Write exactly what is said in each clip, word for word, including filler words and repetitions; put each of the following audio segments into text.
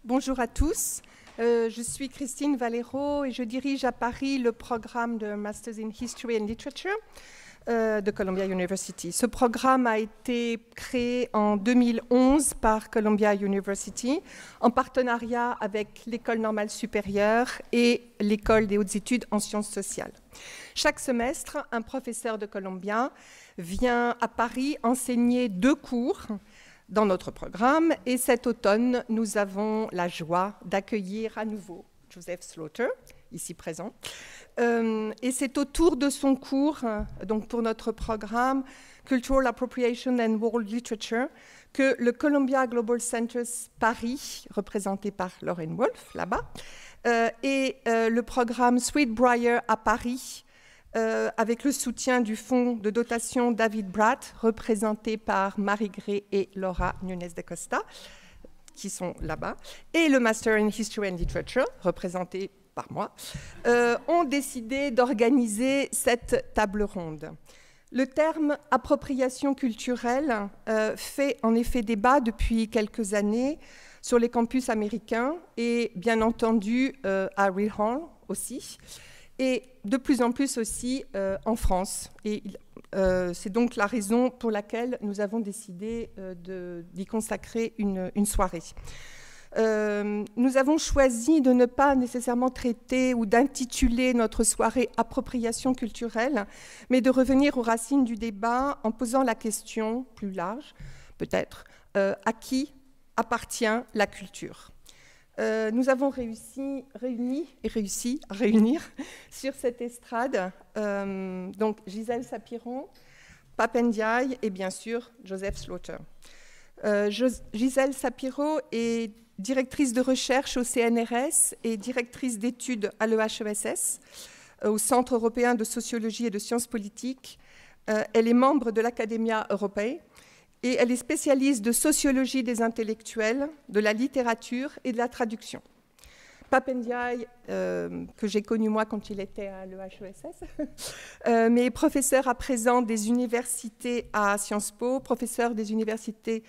Bonjour à tous. Euh, je suis Christine Valero et je dirige à Paris le programme de Masters in History and Literature euh, de Columbia University. Ce programme a été créé en deux mille onze par Columbia University en partenariat avec l'École normale supérieure et l'École des hautes études en sciences sociales. Chaque semestre, un professeur de Columbia vient à Paris enseigner deux cours dans notre programme, et cet automne, nous avons la joie d'accueillir à nouveau Joseph Slaughter, ici présent. Euh, et c'est autour de son cours, donc pour notre programme Cultural Appropriation and World Literature, que le Columbia Global Centers Paris, représenté par Lauren Wolf, là-bas, euh, et euh, le programme Sweetbriar à Paris, Euh, avec le soutien du fonds de dotation David Bratt, représenté par Marie Gray et Laura Nunes de Costa, qui sont là-bas, et le Master in History and Literature, représenté par moi, euh, ont décidé d'organiser cette table ronde. Le terme appropriation culturelle euh, fait en effet débat depuis quelques années sur les campus américains et bien entendu euh, à Reed Hall aussi, et de plus en plus aussi euh, en France. Et euh, c'est donc la raison pour laquelle nous avons décidé euh, d'y consacrer une, une soirée. Euh, nous avons choisi de ne pas nécessairement traiter ou d'intituler notre soirée « Appropriation culturelle », mais de revenir aux racines du débat en posant la question plus large, peut-être, euh, à qui appartient la culture ? Euh, nous avons réussi, réuni et réussi à réunir sur cette estrade euh, donc Gisèle Sapiron, Pape Ndiaye et bien sûr Joseph Slaughter. Euh, Gisèle Sapiro est directrice de recherche au C N R S et directrice d'études à l'E H E S S, euh, au Centre européen de sociologie et de sciences politiques. Euh, elle est membre de l'Academia Europea. Et elle est spécialiste de sociologie des intellectuels, de la littérature et de la traduction. Pape Ndiaye, euh, que j'ai connu moi quand il était à l'E H E S S, euh, mais est professeur à présent des universités à Sciences Po, professeur des universités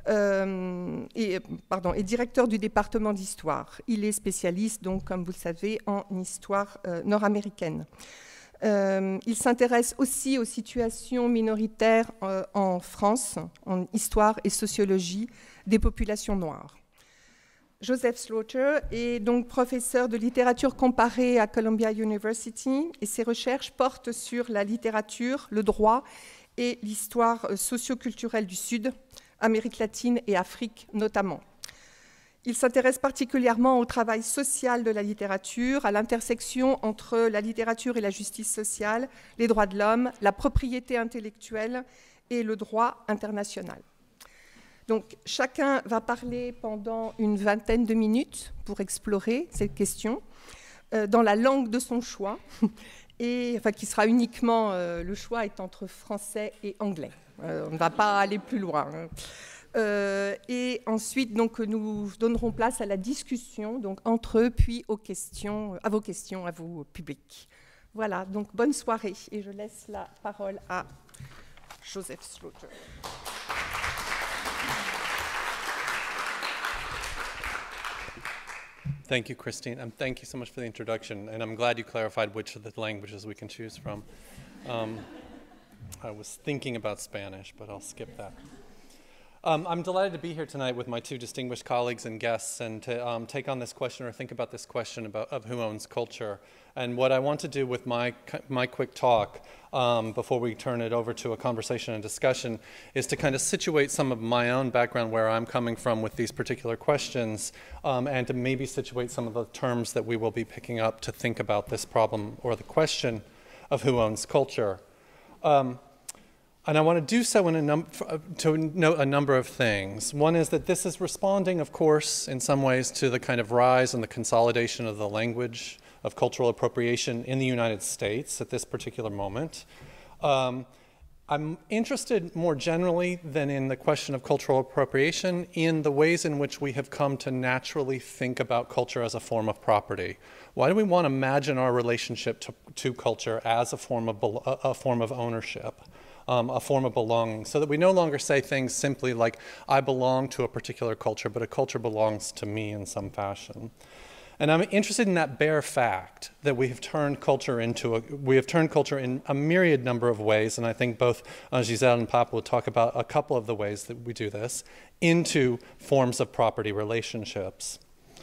euh, et, pardon, et directeur du département d'histoire. Il est spécialiste, donc, comme vous le savez, en histoire euh, nord-américaine. Euh, il s'intéresse aussi aux situations minoritaires euh, en France, en histoire et sociologie des populations noires. Joseph Slaughter est donc professeur de littérature comparée à Columbia University et ses recherches portent sur la littérature, le droit et l'histoire socio-culturelle du Sud, Amérique latine et Afrique notamment. Il s'intéresse particulièrement au travail social de la littérature, à l'intersection entre la littérature et la justice sociale, les droits de l'homme, la propriété intellectuelle et le droit international. Donc, chacun va parler pendant une vingtaine de minutes pour explorer cette question, euh, dans la langue de son choix, et, enfin, qui sera uniquement, euh, le choix est entre français et anglais. Euh, on ne va pas aller plus loin, hein. Euh, et ensuite, donc, nous donnerons place à la discussion donc, entre eux, puis aux questions, à vos questions, à vous, public. Voilà, donc bonne soirée. Et je laisse la parole à Joseph Slaughter. Thank you, Christine, and thank you so much for the introduction. And I'm glad you clarified which of the languages we can choose from. Um, I was thinking about Spanish, but I'll skip that. Um, I'm delighted to be here tonight with my two distinguished colleagues and guests and to um, take on this question or think about this question about, of who owns culture. And what I want to do with my, my quick talk um, before we turn it over to a conversation and discussion is to kind of situate some of my own background where I'm coming from with these particular questions um, and to maybe situate some of the terms that we will be picking up to think about this problem or the question of who owns culture. Um, And I want to do so in a num to note a number of things. One is that this is responding, of course, in some ways to the kind of rise and the consolidation of the language of cultural appropriation in the United States at this particular moment. Um, I'm interested more generally than in the question of cultural appropriation in the ways in which we have come to naturally think about culture as a form of property. Why do we want to imagine our relationship to, to culture as a form of, a form of ownership? um, a form of belonging, so that we no longer say things simply like, I belong to a particular culture, but a culture belongs to me in some fashion. And I'm interested in that bare fact that we have turned culture into a, we have turned culture in a myriad number of ways, and I think both uh, Giselle and Papa will talk about a couple of the ways that we do this, into forms of property relationships.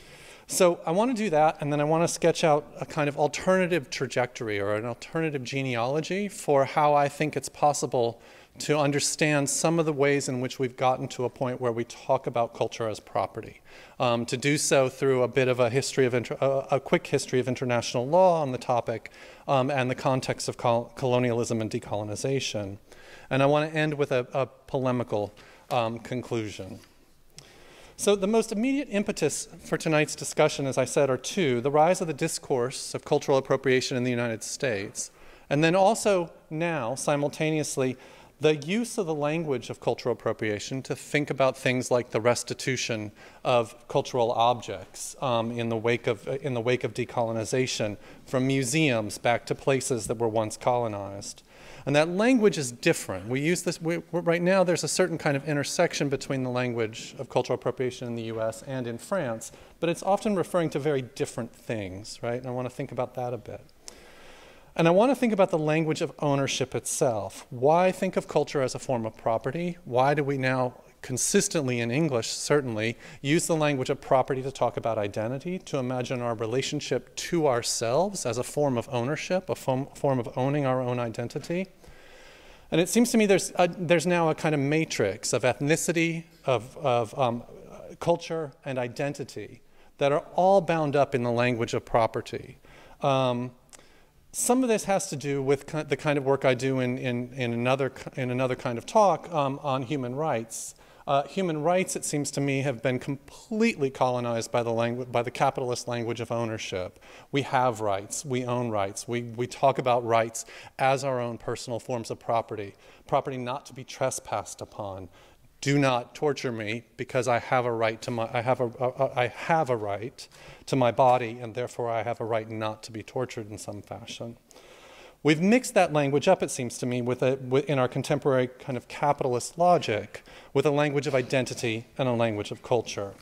So I want to do that, and then I want to sketch out a kind of alternative trajectory or an alternative genealogy for how I think it's possible to understand some of the ways in which we've gotten to a point where we talk about culture as property. Um, to do so through a bit of a history of, inter a, a quick history of international law on the topic um, and the context of col colonialism and decolonization. And I want to end with a, a polemical um, conclusion. So the most immediate impetus for tonight's discussion, as I said, are two: the rise of the discourse of cultural appropriation in the United States, and then also now, simultaneously, the use of the language of cultural appropriation to think about things like the restitution of cultural objects um, in the wake of in the wake of decolonization, from museums back to places that were once colonized. And that language is different. We use this, we, right now there's a certain kind of intersection between the language of cultural appropriation in the U S and in France, but it's often referring to very different things, right? And I want to think about that a bit. And I want to think about the language of ownership itself. Why think of culture as a form of property? Why do we now consistently in English, certainly, use the language of property to talk about identity, to imagine our relationship to ourselves as a form of ownership, a form, form of owning our own identity? And it seems to me there's, a, there's now a kind of matrix of ethnicity, of, of um, culture, and identity that are all bound up in the language of property. Um, Some of this has to do with the kind of work I do in, in, in, another, in another kind of talk um, on human rights. Uh, human rights, it seems to me, have been completely colonized by the, langu by the capitalist language of ownership. We have rights, we own rights, we, we talk about rights as our own personal forms of property. Property not to be trespassed upon. Do not torture me because I have a right to my, I have a, a, I have a right to my body, and therefore I have a right not to be tortured in some fashion. We've mixed that language up, it seems to me, with a, with, in our contemporary kind of capitalist logic, with a language of identity and a language of culture.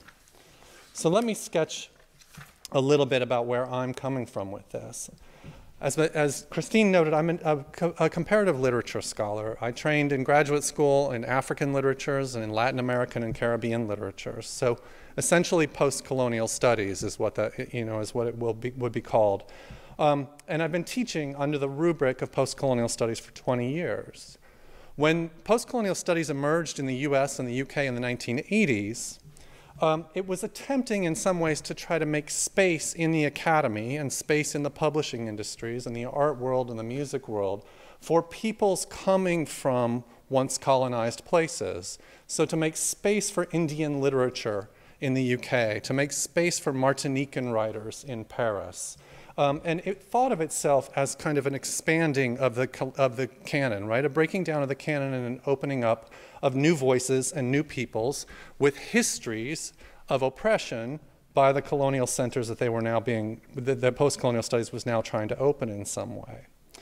So let me sketch a little bit about where I'm coming from with this. As, as Christine noted, I'm an, a, a comparative literature scholar. I trained in graduate school in African literatures and in Latin American and Caribbean literatures. So essentially post-colonial studies is what, that, you know, is what it will be, would be called. Um, and I've been teaching under the rubric of post-colonial studies for twenty years. When post-colonial studies emerged in the U S and the U K in the nineteen eighties, Um, it was attempting in some ways to try to make space in the academy and space in the publishing industries and the art world and the music world for peoples coming from once colonized places. So to make space for Indian literature in the U K, to make space for Martinican writers in Paris. Um, and it thought of itself as kind of an expanding of the, of the canon, right? A breaking down of the canon and an opening up of new voices and new peoples with histories of oppression by the colonial centers that they were now being, that the post-colonial studies was now trying to open in some way.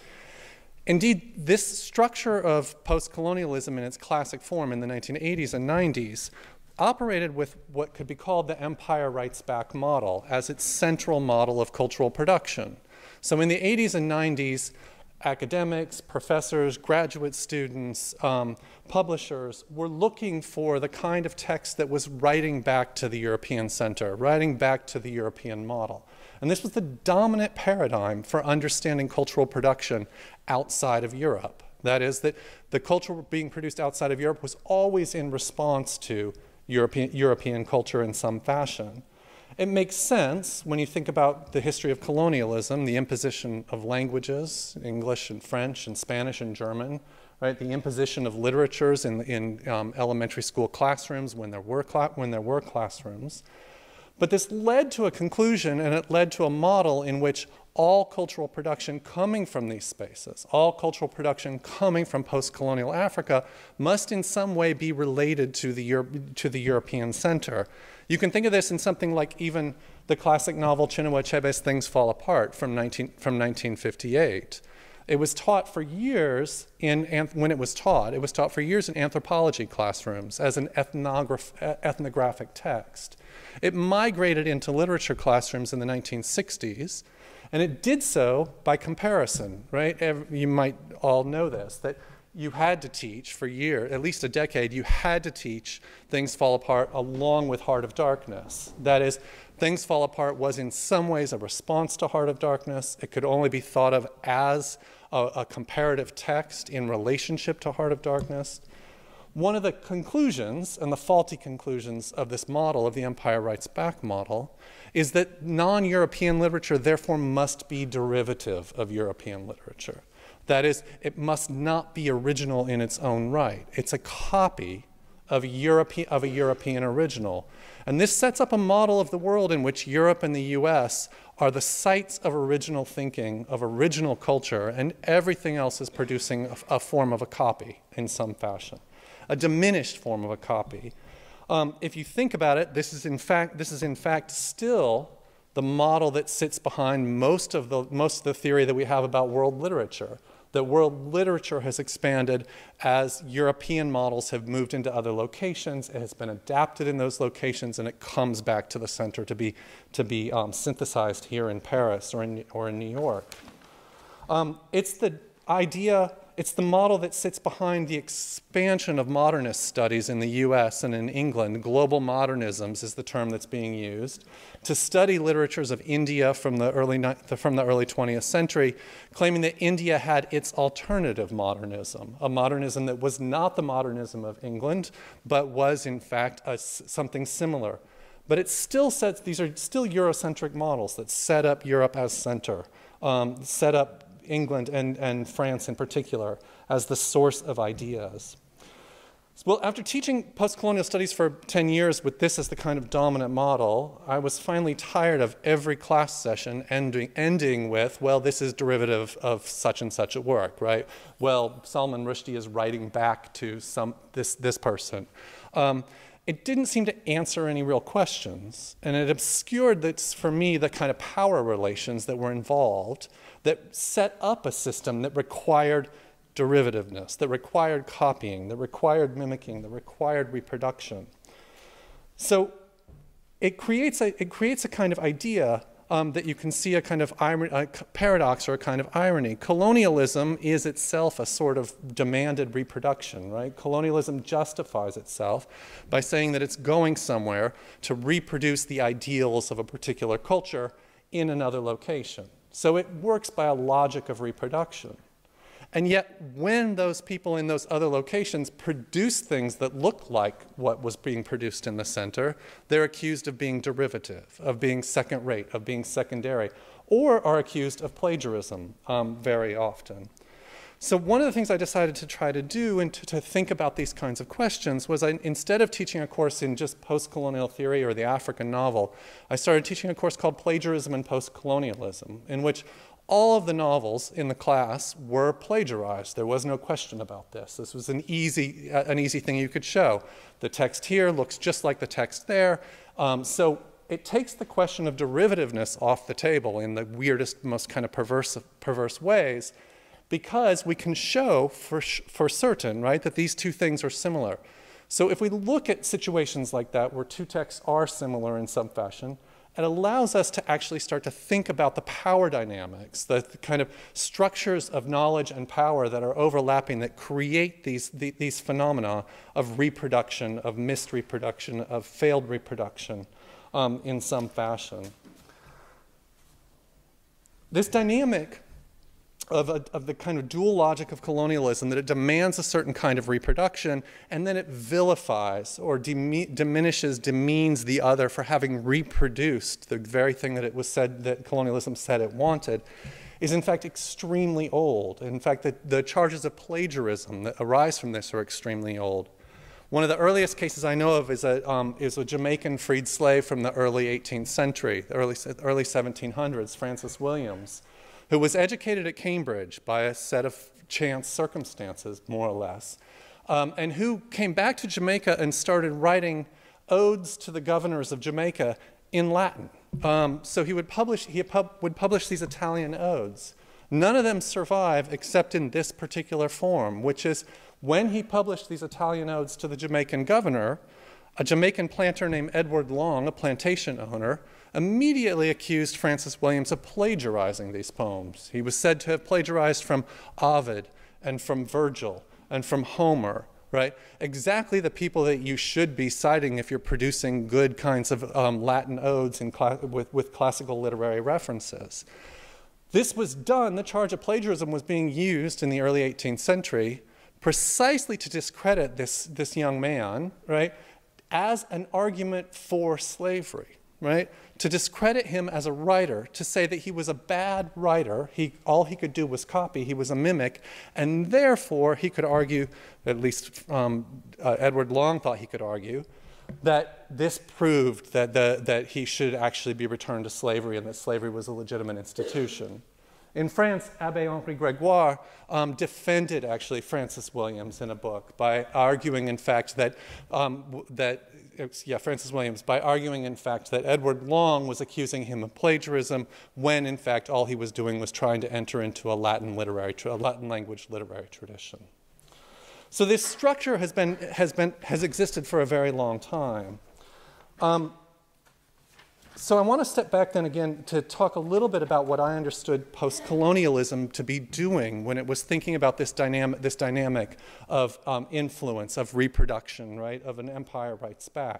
Indeed, this structure of post-colonialism in its classic form in the nineteen eighties and nineties operated with what could be called the Empire Writes Back model as its central model of cultural production. So in the eighties and nineties, academics, professors, graduate students, um, publishers were looking for the kind of text that was writing back to the European center, writing back to the European model. And this was the dominant paradigm for understanding cultural production outside of Europe. That is, that the culture being produced outside of Europe was always in response to European, European culture in some fashion. It makes sense when you think about the history of colonialism, the imposition of languages, English and French and Spanish and German, right? The imposition of literatures in, in um, elementary school classrooms when there were cla when there were classrooms. But this led to a conclusion, and it led to a model in which all cultural production coming from these spaces, all cultural production coming from post-colonial Africa must in some way be related to the, Euro to the European center. You can think of this in something like even the classic novel Chinua Achebe's Things Fall Apart from, nineteen, from nineteen fifty-eight. It was taught for years in, when it was taught, it was taught for years in anthropology classrooms as an ethnograph, ethnographic text. It migrated into literature classrooms in the nineteen sixties, and it did so by comparison, right? You might all know this, that you had to teach for a year, at least a decade, you had to teach Things Fall Apart along with Heart of Darkness. That is, Things Fall Apart was in some ways a response to Heart of Darkness. It could only be thought of as a, a comparative text in relationship to Heart of Darkness. One of the conclusions, and the faulty conclusions of this model, of the Empire Writes Back model, is that non-European literature therefore must be derivative of European literature. That is, it must not be original in its own right. It's a copy of a, Europe of a European original. And this sets up a model of the world in which Europe and the U S are the sites of original thinking, of original culture, and everything else is producing a, a form of a copy in some fashion, a diminished form of a copy. Um, if you think about it, this is in fact, this is in fact still the model that sits behind most of the, most of the theory that we have about world literature. That world literature has expanded as European models have moved into other locations. It has been adapted in those locations, and it comes back to the center to be, to be um, synthesized here in Paris or in, or in New York. Um, it's the idea, it's the model that sits behind the expansion of modernist studies in the U S and in England. Global modernisms is the term that's being used to study literatures of India from the early, from the early twentieth century, claiming that India had its alternative modernism, a modernism that was not the modernism of England, but was in fact a, something similar. But it still sets, these are still Eurocentric models that set up Europe as center, um, set up England and, and France in particular as the source of ideas. Well, after teaching post-colonial studies for ten years with this as the kind of dominant model, I was finally tired of every class session ending, ending with, well, this is derivative of such and such a work, right? Well, Salman Rushdie is writing back to some, this, this person. Um, It didn't seem to answer any real questions, and it obscured, that, for me, the kind of power relations that were involved that set up a system that required derivativeness, that required copying, that required mimicking, that required reproduction. So it creates a, it creates a kind of idea Um, that you can see a kind of irony, a paradox or a kind of irony. Colonialism is itself a sort of demanded reproduction, right? Colonialism justifies itself by saying that it's going somewhere to reproduce the ideals of a particular culture in another location. So it works by a logic of reproduction. And yet, when those people in those other locations produce things that look like what was being produced in the center, they're accused of being derivative, of being second-rate, of being secondary, or are accused of plagiarism um, very often. So one of the things I decided to try to do and to, to think about these kinds of questions was, I, instead of teaching a course in just post-colonial theory or the African novel, I started teaching a course called Plagiarism and Post-Colonialism, in which all of the novels in the class were plagiarized. There was no question about this. This was an easy, uh, an easy thing you could show. The text here looks just like the text there. Um, so it takes the question of derivativeness off the table in the weirdest, most kind of perverse, perverse ways, because we can show for, for certain, right, that these two things are similar. So if we look at situations like that where two texts are similar in some fashion, it allows us to actually start to think about the power dynamics, the, the kind of structures of knowledge and power that are overlapping that create these, the, these phenomena of reproduction, of missed reproduction, of failed reproduction um, in some fashion. This dynamic Of, a, of the kind of dual logic of colonialism, that it demands a certain kind of reproduction, and then it vilifies or diminishes, demeans the other for having reproduced the very thing that it was said, that colonialism said it wanted, is in fact extremely old. In fact, the, the charges of plagiarism that arise from this are extremely old. One of the earliest cases I know of is a, um, is a Jamaican freed slave from the early eighteenth century, the early, early seventeen hundreds, Francis Williams, who was educated at Cambridge by a set of chance circumstances, more or less, um, and who came back to Jamaica and started writing odes to the governors of Jamaica in Latin. Um, so he would publish, he pub, would publish these Italian odes. None of them survive except in this particular form, which is when he published these Italian odes to the Jamaican governor, a Jamaican planter named Edward Long, a plantation owner, immediately accused Francis Williams of plagiarizing these poems. He was said to have plagiarized from Ovid and from Virgil and from Homer, right? Exactly the people that you should be citing if you're producing good kinds of um, Latin odes in with, with classical literary references. This was done, the charge of plagiarism was being used in the early eighteenth century precisely to discredit this, this young man, right, as an argument for slavery, right? To discredit him as a writer, to say that he was a bad writer, he, all he could do was copy, he was a mimic, and therefore he could argue, at least um, uh, Edward Long thought he could argue, that this proved that, the, that he should actually be returned to slavery and that slavery was a legitimate institution. In France, Abbé Henri Grégoire um, defended actually Francis Williams in a book by arguing, in fact, that, um, that yeah, Francis Williams, by arguing, in fact, that Edward Long was accusing him of plagiarism when, in fact, all he was doing was trying to enter into a Latin literary, a Latin language literary tradition. So this structure has been, has been, has existed for a very long time. Um, So I want to step back then again to talk a little bit about what I understood post-colonialism to be doing when it was thinking about this dynamic, this dynamic of um, influence, of reproduction, right, of an empire writes back.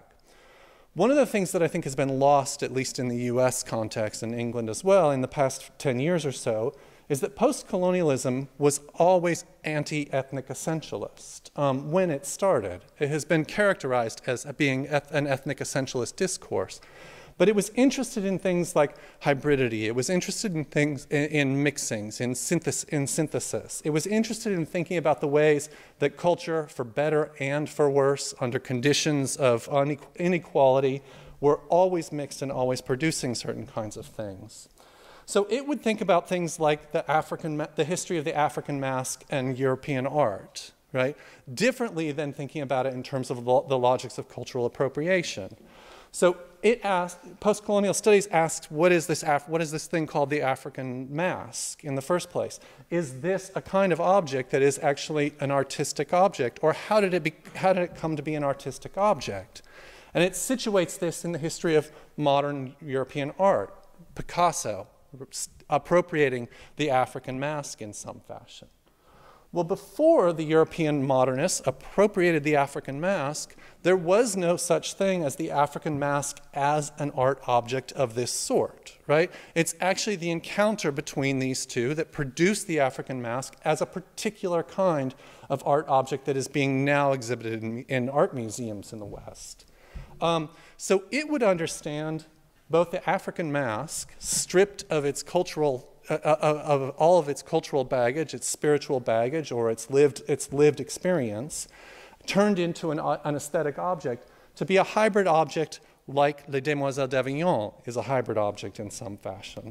One of the things that I think has been lost, at least in the U S context and England as well, in the past ten years or so, is that post-colonialism was always anti-ethnic essentialist um, when it started. It has been characterized as being eth- an ethnic essentialist discourse. But it was interested in things like hybridity. It was interested in things, in, in mixings, in, synthes in synthesis. It was interested in thinking about the ways that culture, for better and for worse, under conditions of inequality, were always mixed and always producing certain kinds of things. So it would think about things like the, African, the history of the African mask and European art, right? Differently than thinking about it in terms of lo the logics of cultural appropriation. So it asked, post-colonial studies asked, what is, this Af what is this thing called the African mask in the first place? Is this a kind of object that is actually an artistic object? Or how did it, be, how did it come to be an artistic object? And it situates this in the history of modern European art. Picasso appropriating the African mask in some fashion. Well, before the European modernists appropriated the African mask, there was no such thing as the African mask as an art object of this sort, right? It's actually the encounter between these two that produced the African mask as a particular kind of art object that is being now exhibited in, in art museums in the West. Um, so it would understand both the African mask, stripped of its cultural Uh, of all of its cultural baggage, its spiritual baggage, or its lived, its lived experience, turned into an, an aesthetic object to be a hybrid object like Les Demoiselles d'Avignon is a hybrid object in some fashion.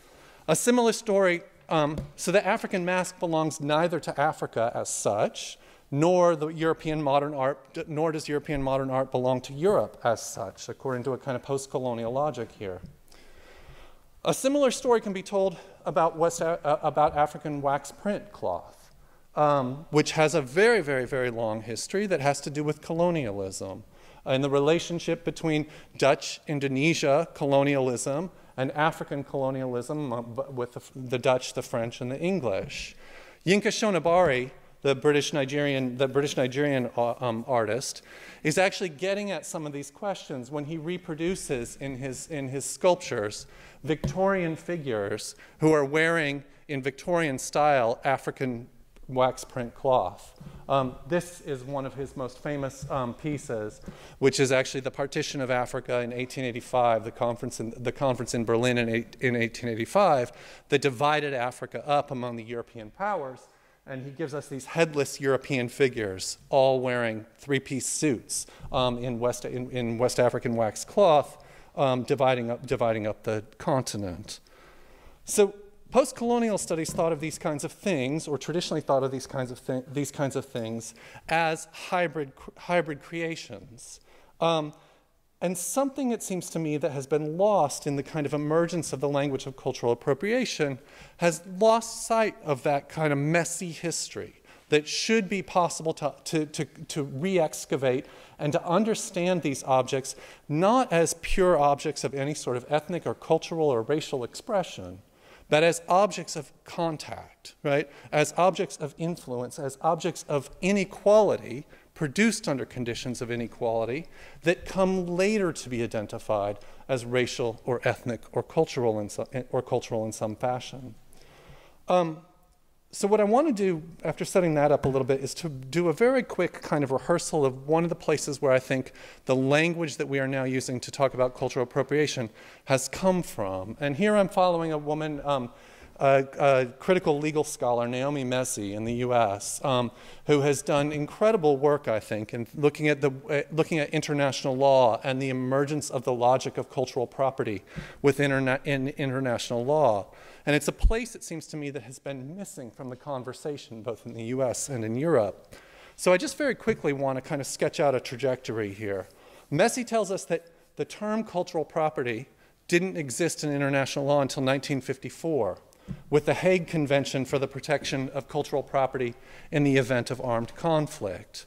A similar story, um, so the African mask belongs neither to Africa as such, nor the European modern art, nor does European modern art belong to Europe as such, according to a kind of post-colonial logic here. A similar story can be told about, West, uh, about African wax print cloth, um, which has a very, very, very long history that has to do with colonialism and the relationship between Dutch Indonesia colonialism and African colonialism uh, with the, the Dutch, the French, and the English. Yinka Shonibari, the British Nigerian, the British Nigerian uh, um, artist, is actually getting at some of these questions when he reproduces in his, in his sculptures Victorian figures who are wearing, in Victorian style, African wax print cloth. Um, this is one of his most famous um, pieces, which is actually the partition of Africa in eighteen eighty-five, the conference in, the conference in Berlin in, eight, in eighteen eighty-five, that divided Africa up among the European powers. And he gives us these headless European figures, all wearing three-piece suits um, in, West, in, in West African wax cloth, um, dividing, up, dividing up the continent. So post-colonial studies thought of these kinds of things, or traditionally thought of these kinds of, thi these kinds of things, as hybrid, hybrid creations. Um, And something, it seems to me, that has been lost in the kind of emergence of the language of cultural appropriation has lost sight of that kind of messy history that should be possible to, to, to, to re-excavate and to understand these objects not as pure objects of any sort of ethnic or cultural or racial expression, but as objects of contact, right? As objects of influence, as objects of inequality produced under conditions of inequality that come later to be identified as racial or ethnic or cultural in some, or cultural in some fashion. Um, so what I want to do, after setting that up a little bit, is to do a very quick kind of rehearsal of one of the places where I think the language that we are now using to talk about cultural appropriation has come from. And here I'm following a woman, um, a, a critical legal scholar, Naomi Messy, in the U S, um, who has done incredible work, I think, in looking at, the, uh, looking at international law and the emergence of the logic of cultural property within interna in international law. And it's a place, it seems to me, that has been missing from the conversation, both in the U S and in Europe. So I just very quickly want to kind of sketch out a trajectory here. Messy tells us that the term cultural property didn't exist in international law until nineteen fifty-four, with the Hague Convention for the Protection of Cultural Property in the Event of Armed Conflict.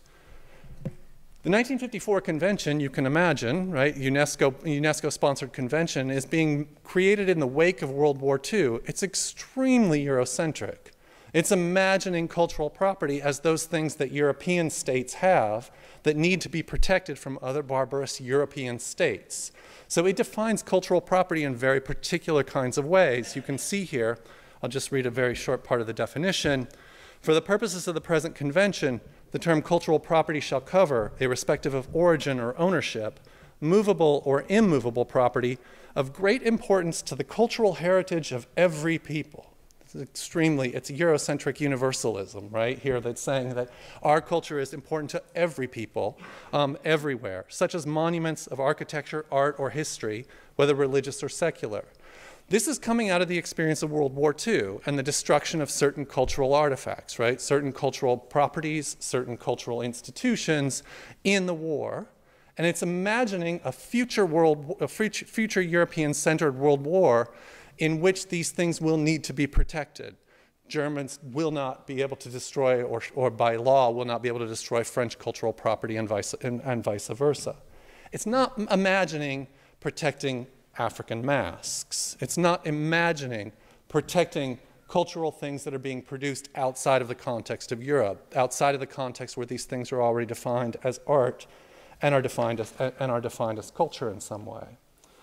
The nineteen fifty-four convention, you can imagine, right, UNESCO, UNESCO-sponsored convention, is being created in the wake of World War Two. It's extremely Eurocentric. It's imagining cultural property as those things that European states have that need to be protected from other barbarous European states. So it defines cultural property in very particular kinds of ways. You can see here, I'll just read a very short part of the definition. For the purposes of the present convention, the term cultural property shall cover, irrespective of origin or ownership, movable or immovable property of great importance to the cultural heritage of every people. It's extremely, it's Eurocentric universalism, right, here, that's saying that our culture is important to every people, um, everywhere, such as monuments of architecture, art, or history, whether religious or secular. This is coming out of the experience of World War Two and the destruction of certain cultural artifacts, right? Certain cultural properties, certain cultural institutions in the war. And it's imagining a future world, a future European-centered world war in which these things will need to be protected. Germans will not be able to destroy, or, or by law, will not be able to destroy French cultural property and vice, and, and vice versa. It's not imagining protecting African masks. It's not imagining protecting cultural things that are being produced outside of the context of Europe, outside of the context where these things are already defined as art and are defined as, and are defined as culture in some way.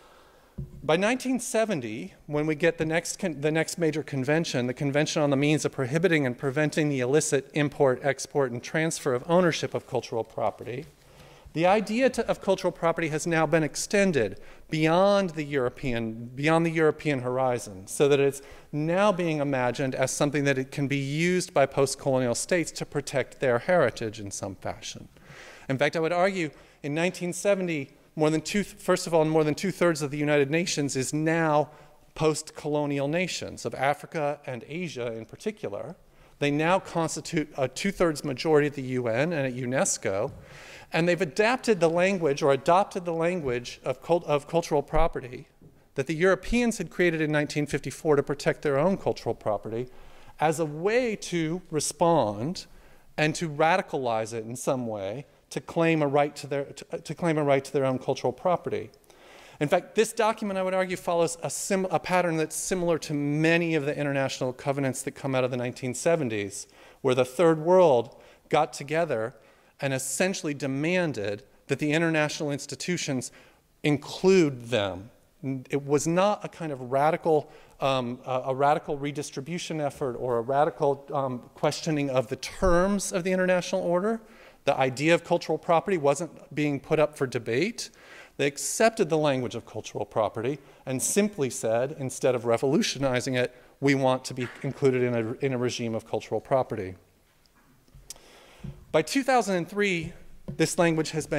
By nineteen seventy, when we get the next, the next major convention, the Convention on the Means of Prohibiting and Preventing the Illicit Import, Export, and Transfer of Ownership of Cultural Property, the idea to, of cultural property has now been extended beyond the European, beyond the European horizon, so that it's now being imagined as something that it can be used by post-colonial states to protect their heritage in some fashion. In fact, I would argue in nineteen seventy, more than two, first of all, more than two-thirds of the United Nations is now post-colonial nations of Africa and Asia in particular. They now constitute a two-thirds majority at the U N and at UNESCO. And they've adapted the language, or adopted the language of, cult of cultural property that the Europeans had created in nineteen fifty-four to protect their own cultural property as a way to respond and to radicalize it in some way to claim a right to their, to, to claim a right to their own cultural property. In fact, this document, I would argue, follows a, sim a pattern that's similar to many of the international covenants that come out of the nineteen seventies, where the Third World got together and essentially demanded that the international institutions include them. It was not a kind of radical, um, a, a radical redistribution effort or a radical um, questioning of the terms of the international order. The idea of cultural property wasn't being put up for debate. They accepted the language of cultural property and simply said, instead of revolutionizing it, we want to be included in a, in a regime of cultural property. By two thousand three, this language has been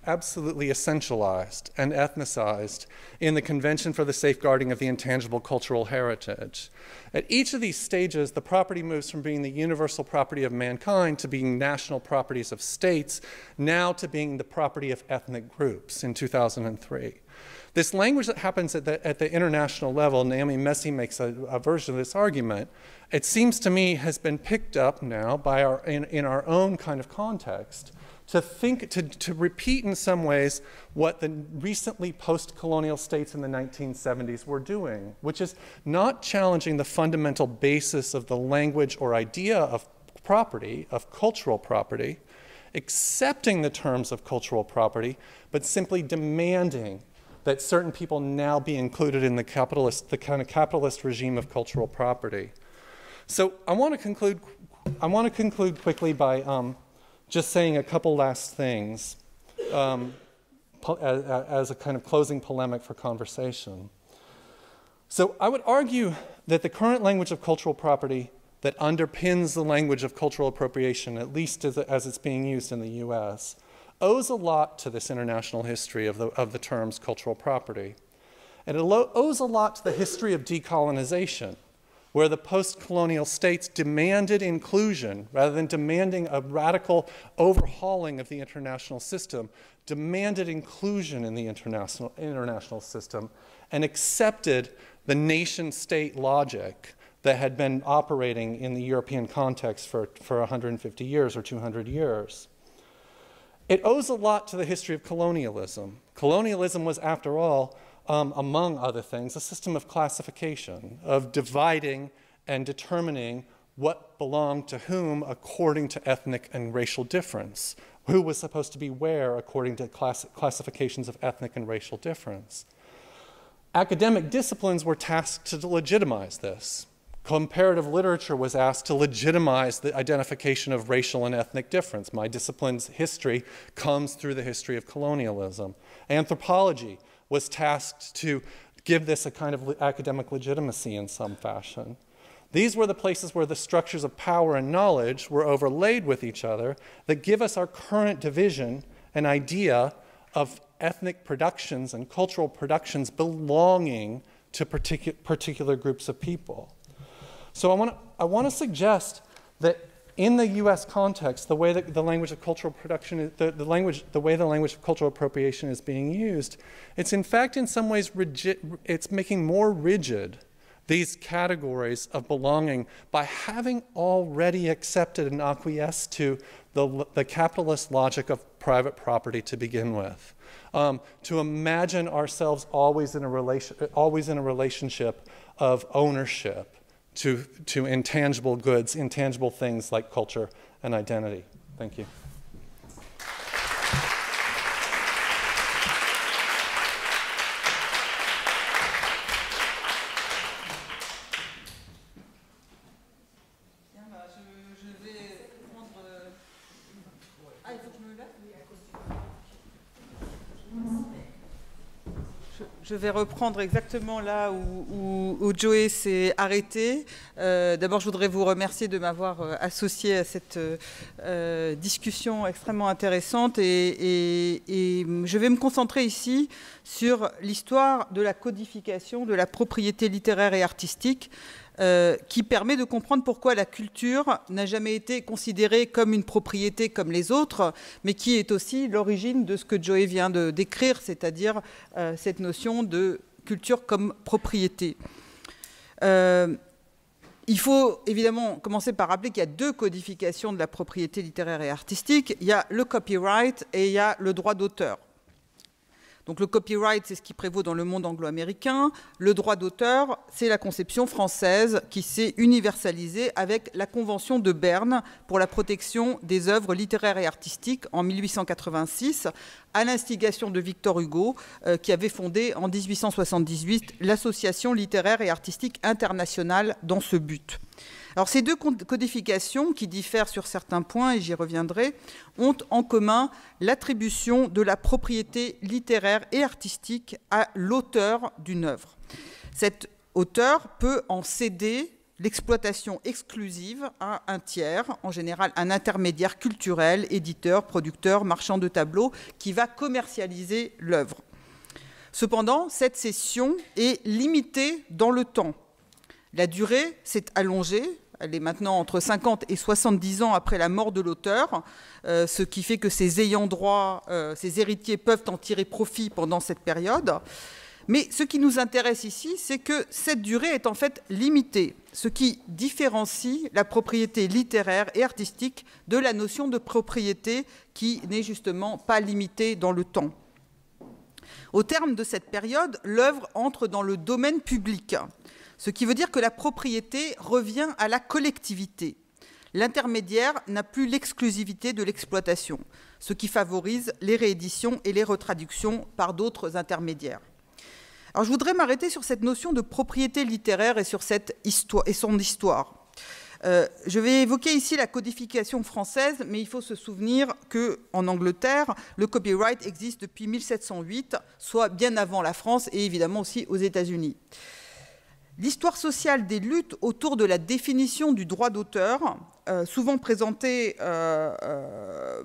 absolutely essentialized and ethnicized in the Convention for the Safeguarding of the Intangible Cultural Heritage. At each of these stages, the property moves from being the universal property of mankind to being national properties of states, now to being the property of ethnic groups in two thousand three. This language that happens at the, at the international level, Naomi Messi makes a, a version of this argument, it seems to me has been picked up now by our, in, in our own kind of context to think, to, to repeat in some ways what the recently post-colonial states in the nineteen seventies were doing, which is not challenging the fundamental basis of the language or idea of property, of cultural property, accepting the terms of cultural property, but simply demanding that certain people now be included in the capitalist, the kind of capitalist regime of cultural property. So I want to conclude, I want to conclude quickly by um, just saying a couple last things um, as, as a kind of closing polemic for conversation. So I would argue that the current language of cultural property that underpins the language of cultural appropriation, at least as, as it's being used in the U S, owes a lot to this international history of the, of the terms cultural property. And it owes a lot to the history of decolonization, where the post-colonial states demanded inclusion rather than demanding a radical overhauling of the international system, demanded inclusion in the international, international system, and accepted the nation-state logic that had been operating in the European context for, for one hundred fifty years or two hundred years. It owes a lot to the history of colonialism. Colonialism was, after all, um, among other things, a system of classification, of dividing and determining what belonged to whom according to ethnic and racial difference, who was supposed to be where according to class classifications of ethnic and racial difference. Academic disciplines were tasked to legitimize this. Comparative literature was asked to legitimize the identification of racial and ethnic difference. My discipline's history comes through the history of colonialism. Anthropology was tasked to give this a kind of academic legitimacy in some fashion. These were the places where the structures of power and knowledge were overlaid with each other that give us our current division, an idea of ethnic productions and cultural productions belonging to particu particular groups of people. So I want to I want to suggest that in the U S context, the way that the language of cultural production, is, the, the language, the way the language of cultural appropriation is being used, it's in fact in some ways rigid, it's making more rigid these categories of belonging by having already accepted and acquiesced to the, the capitalist logic of private property to begin with. Um, to imagine ourselves always in a relation, always in a relationship of ownership to, to intangible goods, intangible things like culture and identity. Thank you. Je vais reprendre exactement là où, où, où Joey s'est arrêté. Euh, D'abord, je voudrais vous remercier de m'avoir euh, associé à cette euh, discussion extrêmement intéressante. Et, et, et je vais me concentrer ici sur l'histoire de la codification de la propriété littéraire et artistique, Euh, qui permet de comprendre pourquoi la culture n'a jamais été considérée comme une propriété comme les autres, mais qui est aussi l'origine de ce que Joey vient de décrire, c'est-à-dire euh, cette notion de culture comme propriété. Euh, il faut évidemment commencer par rappeler qu'il y a deux codifications de la propriété littéraire et artistique. Il y a le copyright et il y a le droit d'auteur. Donc le copyright, c'est ce qui prévaut dans le monde anglo-américain. Le droit d'auteur, c'est la conception française qui s'est universalisée avec la Convention de Berne pour la protection des œuvres littéraires et artistiques en mille huit cent quatre-vingt-six, à l'instigation de Victor Hugo, euh, qui avait fondé en mille huit cent soixante-dix-huit l'Association littéraire et artistique internationale dans ce but. Alors, ces deux codifications, qui diffèrent sur certains points, et j'y reviendrai, ont en commun l'attribution de la propriété littéraire et artistique à l'auteur d'une œuvre. Cet auteur peut en céder l'exploitation exclusive à un tiers, en général un intermédiaire culturel, éditeur, producteur, marchand de tableaux, qui va commercialiser l'œuvre. Cependant, cette cession est limitée dans le temps. La durée s'est allongée. Elle est maintenant entre cinquante et soixante-dix ans après la mort de l'auteur, euh, ce qui fait que ses ayants droit, euh, ses héritiers peuvent en tirer profit pendant cette période. Mais ce qui nous intéresse ici, c'est que cette durée est en fait limitée, ce qui différencie la propriété littéraire et artistique de la notion de propriété qui n'est justement pas limitée dans le temps. Au terme de cette période, l'œuvre entre dans le domaine public, ce qui veut dire que la propriété revient à la collectivité. L'intermédiaire n'a plus l'exclusivité de l'exploitation, ce qui favorise les rééditions et les retraductions par d'autres intermédiaires. Alors, je voudrais m'arrêter sur cette notion de propriété littéraire et sur cette histoire, et son histoire. Euh, je vais évoquer ici la codification française, mais il faut se souvenir qu'en Angleterre, le copyright existe depuis mille sept cent huit, soit bien avant la France et évidemment aussi aux États-Unis. L'histoire sociale des luttes autour de la définition du droit d'auteur, euh, souvent présentée... Euh, euh,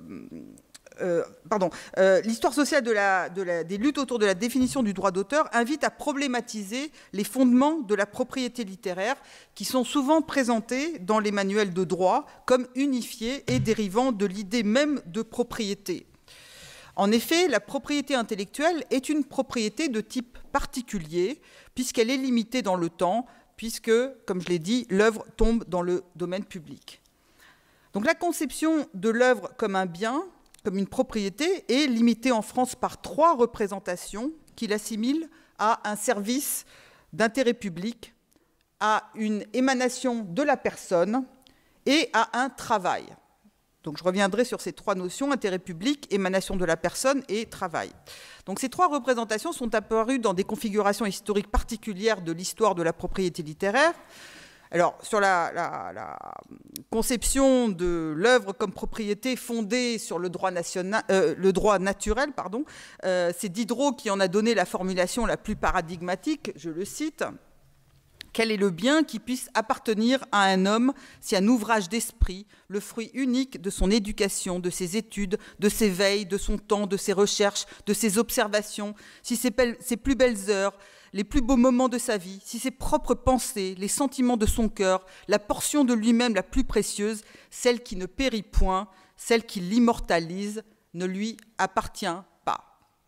euh, pardon, euh, l'histoire sociale de la, de la, des luttes autour de la définition du droit d'auteur invite à problématiser les fondements de la propriété littéraire qui sont souvent présentés dans les manuels de droit comme unifiés et dérivant de l'idée même de propriété. En effet, la propriété intellectuelle est une propriété de type particulier, puisqu'elle est limitée dans le temps, puisque, comme je l'ai dit, l'œuvre tombe dans le domaine public. Donc la conception de l'œuvre comme un bien, comme une propriété, est limitée en France par trois représentations qui l'assimilent à un service d'intérêt public, à une émanation de la personne et à un travail. Donc je reviendrai sur ces trois notions, intérêt public, émanation de la personne et travail. Donc ces trois représentations sont apparues dans des configurations historiques particulières de l'histoire de la propriété littéraire. Alors sur la, la, la conception de l'œuvre comme propriété fondée sur le droit, national, euh, le droit naturel, pardon, euh, c'est Diderot qui en a donné la formulation la plus paradigmatique, je le cite. Quel est le bien qui puisse appartenir à un homme si un ouvrage d'esprit, le fruit unique de son éducation, de ses études, de ses veilles, de son temps, de ses recherches, de ses observations, si ses, ses plus belles heures, les plus beaux moments de sa vie, si ses propres pensées, les sentiments de son cœur, la portion de lui-même la plus précieuse, celle qui ne périt point, celle qui l'immortalise, ne lui appartient pas.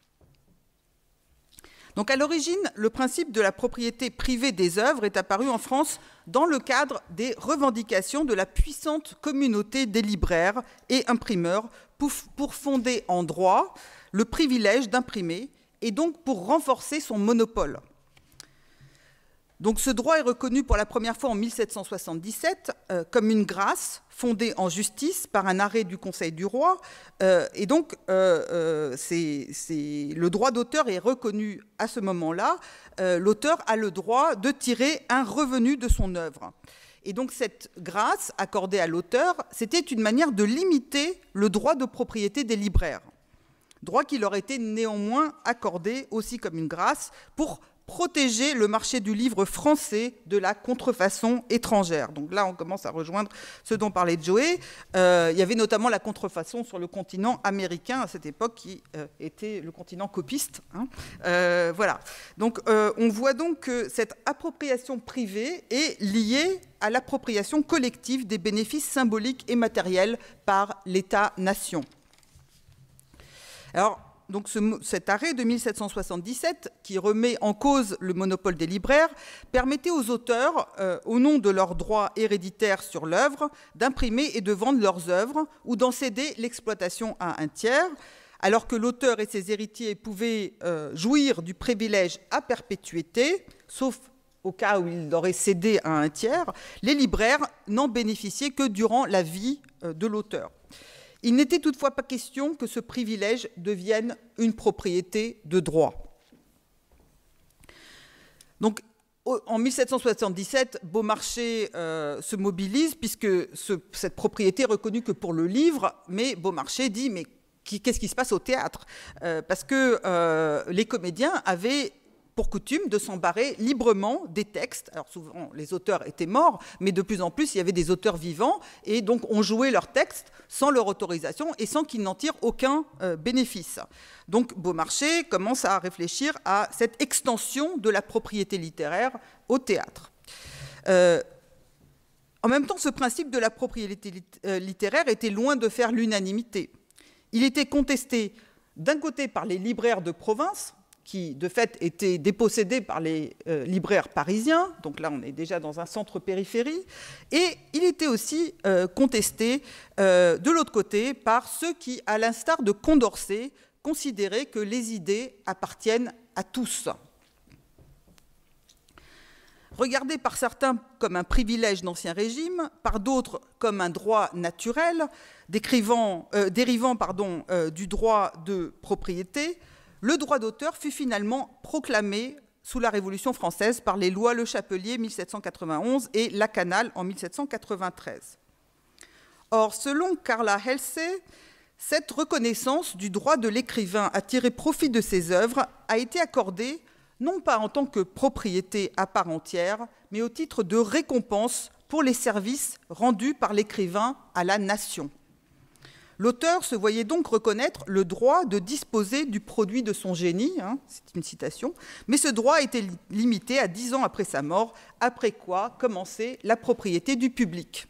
Donc à l'origine, le principe de la propriété privée des œuvres est apparu en France dans le cadre des revendications de la puissante communauté des libraires et imprimeurs pour fonder en droit le privilège d'imprimer et donc pour renforcer son monopole. Donc ce droit est reconnu pour la première fois en mille sept cent soixante-dix-sept euh, comme une grâce fondée en justice par un arrêt du Conseil du roi. Euh, et donc euh, euh, c'est, c'est, le droit d'auteur est reconnu à ce moment-là. Euh, l'auteur a le droit de tirer un revenu de son œuvre. Et donc cette grâce accordée à l'auteur, c'était une manière de limiter le droit de propriété des libraires. Droit qui leur était néanmoins accordé aussi comme une grâce pour protéger le marché du livre français de la contrefaçon étrangère. Donc là, on commence à rejoindre ce dont parlait Joey. Euh, il y avait notamment la contrefaçon sur le continent américain à cette époque, qui euh, était le continent copiste. Hein. Euh, voilà. Donc, euh, on voit donc que cette appropriation privée est liée à l'appropriation collective des bénéfices symboliques et matériels par l'État-nation. Alors, donc ce, cet arrêt de mille sept cent soixante-dix-sept, qui remet en cause le monopole des libraires, permettait aux auteurs, euh, au nom de leurs droits héréditaires sur l'œuvre, d'imprimer et de vendre leurs œuvres ou d'en céder l'exploitation à un tiers, alors que l'auteur et ses héritiers pouvaient euh, jouir du privilège à perpétuité, sauf au cas où il aurait cédé à un tiers, les libraires n'en bénéficiaient que durant la vie euh, de l'auteur. Il n'était toutefois pas question que ce privilège devienne une propriété de droit. Donc, en mille sept cent soixante-dix-sept, Beaumarchais euh, se mobilise, puisque ce, cette propriété est reconnue que pour le livre, mais Beaumarchais dit, mais qu'est-ce qui se passe au théâtre ? euh, Parce que euh, les comédiens avaient pour coutume de s'embarrer librement des textes. Alors souvent, les auteurs étaient morts, mais de plus en plus, il y avait des auteurs vivants, et donc on jouait leurs textes sans leur autorisation et sans qu'ils n'en tirent aucun euh, bénéfice. Donc Beaumarchais commence à réfléchir à cette extension de la propriété littéraire au théâtre. Euh, en même temps, ce principe de la propriété littéraire était loin de faire l'unanimité. Il était contesté d'un côté par les libraires de province, qui de fait étaient dépossédés par les euh, libraires parisiens, donc là on est déjà dans un centre-périphérie, et il était aussi euh, contesté euh, de l'autre côté par ceux qui, à l'instar de Condorcet, considéraient que les idées appartiennent à tous. Regardé par certains comme un privilège d'Ancien Régime, par d'autres comme un droit naturel, euh, dérivant pardon, euh, du droit de propriété, le droit d'auteur fut finalement proclamé sous la Révolution française par les lois Le Chapelier mille sept cent quatre-vingt-onze et Lacanal en mille sept cent quatre-vingt-treize. Or, selon Carla Helse, cette reconnaissance du droit de l'écrivain à tirer profit de ses œuvres a été accordée non pas en tant que propriété à part entière, mais au titre de récompense pour les services rendus par l'écrivain à la nation. L'auteur se voyait donc reconnaître le droit de disposer du produit de son génie, hein, c'est une citation, mais ce droit était limité à dix ans après sa mort, après quoi commençait la propriété du public.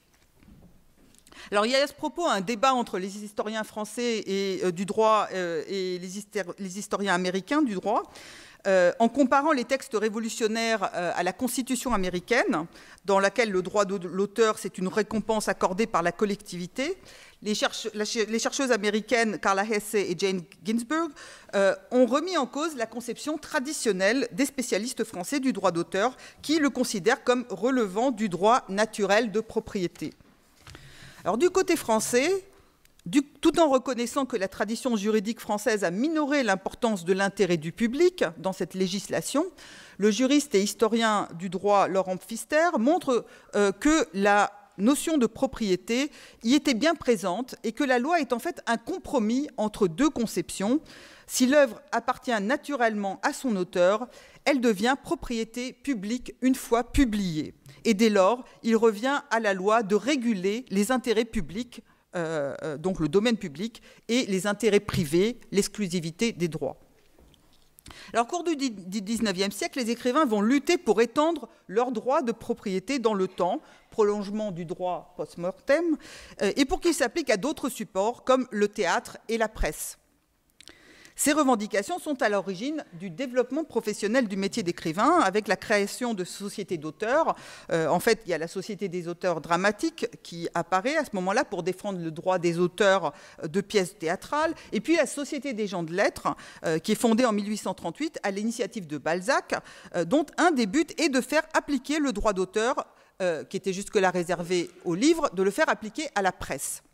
Alors il y a à ce propos un débat entre les historiens français et, euh, du droit euh, et les, les historiens américains du droit. Euh, en comparant les textes révolutionnaires euh, à la Constitution américaine, dans laquelle le droit de l'auteur, c'est une récompense accordée par la collectivité, les, cherche, la, les chercheuses américaines Carla Hesse et Jane Ginsburg euh, ont remis en cause la conception traditionnelle des spécialistes français du droit d'auteur, qui le considèrent comme relevant du droit naturel de propriété. Alors, du côté français, Du, tout en reconnaissant que la tradition juridique française a minoré l'importance de l'intérêt du public dans cette législation, le juriste et historien du droit Laurent Pfister montre euh, que la notion de propriété y était bien présente et que la loi est en fait un compromis entre deux conceptions. Si l'œuvre appartient naturellement à son auteur, elle devient propriété publique une fois publiée. Et dès lors, il revient à la loi de réguler les intérêts publics, Euh, donc le domaine public, et les intérêts privés, l'exclusivité des droits. Alors, au cours du dix-neuvième siècle, les écrivains vont lutter pour étendre leurs droits de propriété dans le temps, prolongement du droit post-mortem, euh, et pour qu'ils s'appliquent à d'autres supports comme le théâtre et la presse. Ces revendications sont à l'origine du développement professionnel du métier d'écrivain, avec la création de sociétés d'auteurs. Euh, en fait, il y a la Société des auteurs dramatiques qui apparaît à ce moment-là pour défendre le droit des auteurs de pièces théâtrales, et puis la Société des gens de lettres, euh, qui est fondée en mille huit cent trente-huit à l'initiative de Balzac, euh, dont un des buts est de faire appliquer le droit d'auteur, euh, qui était jusque-là réservé aux livres, de le faire appliquer à la presse.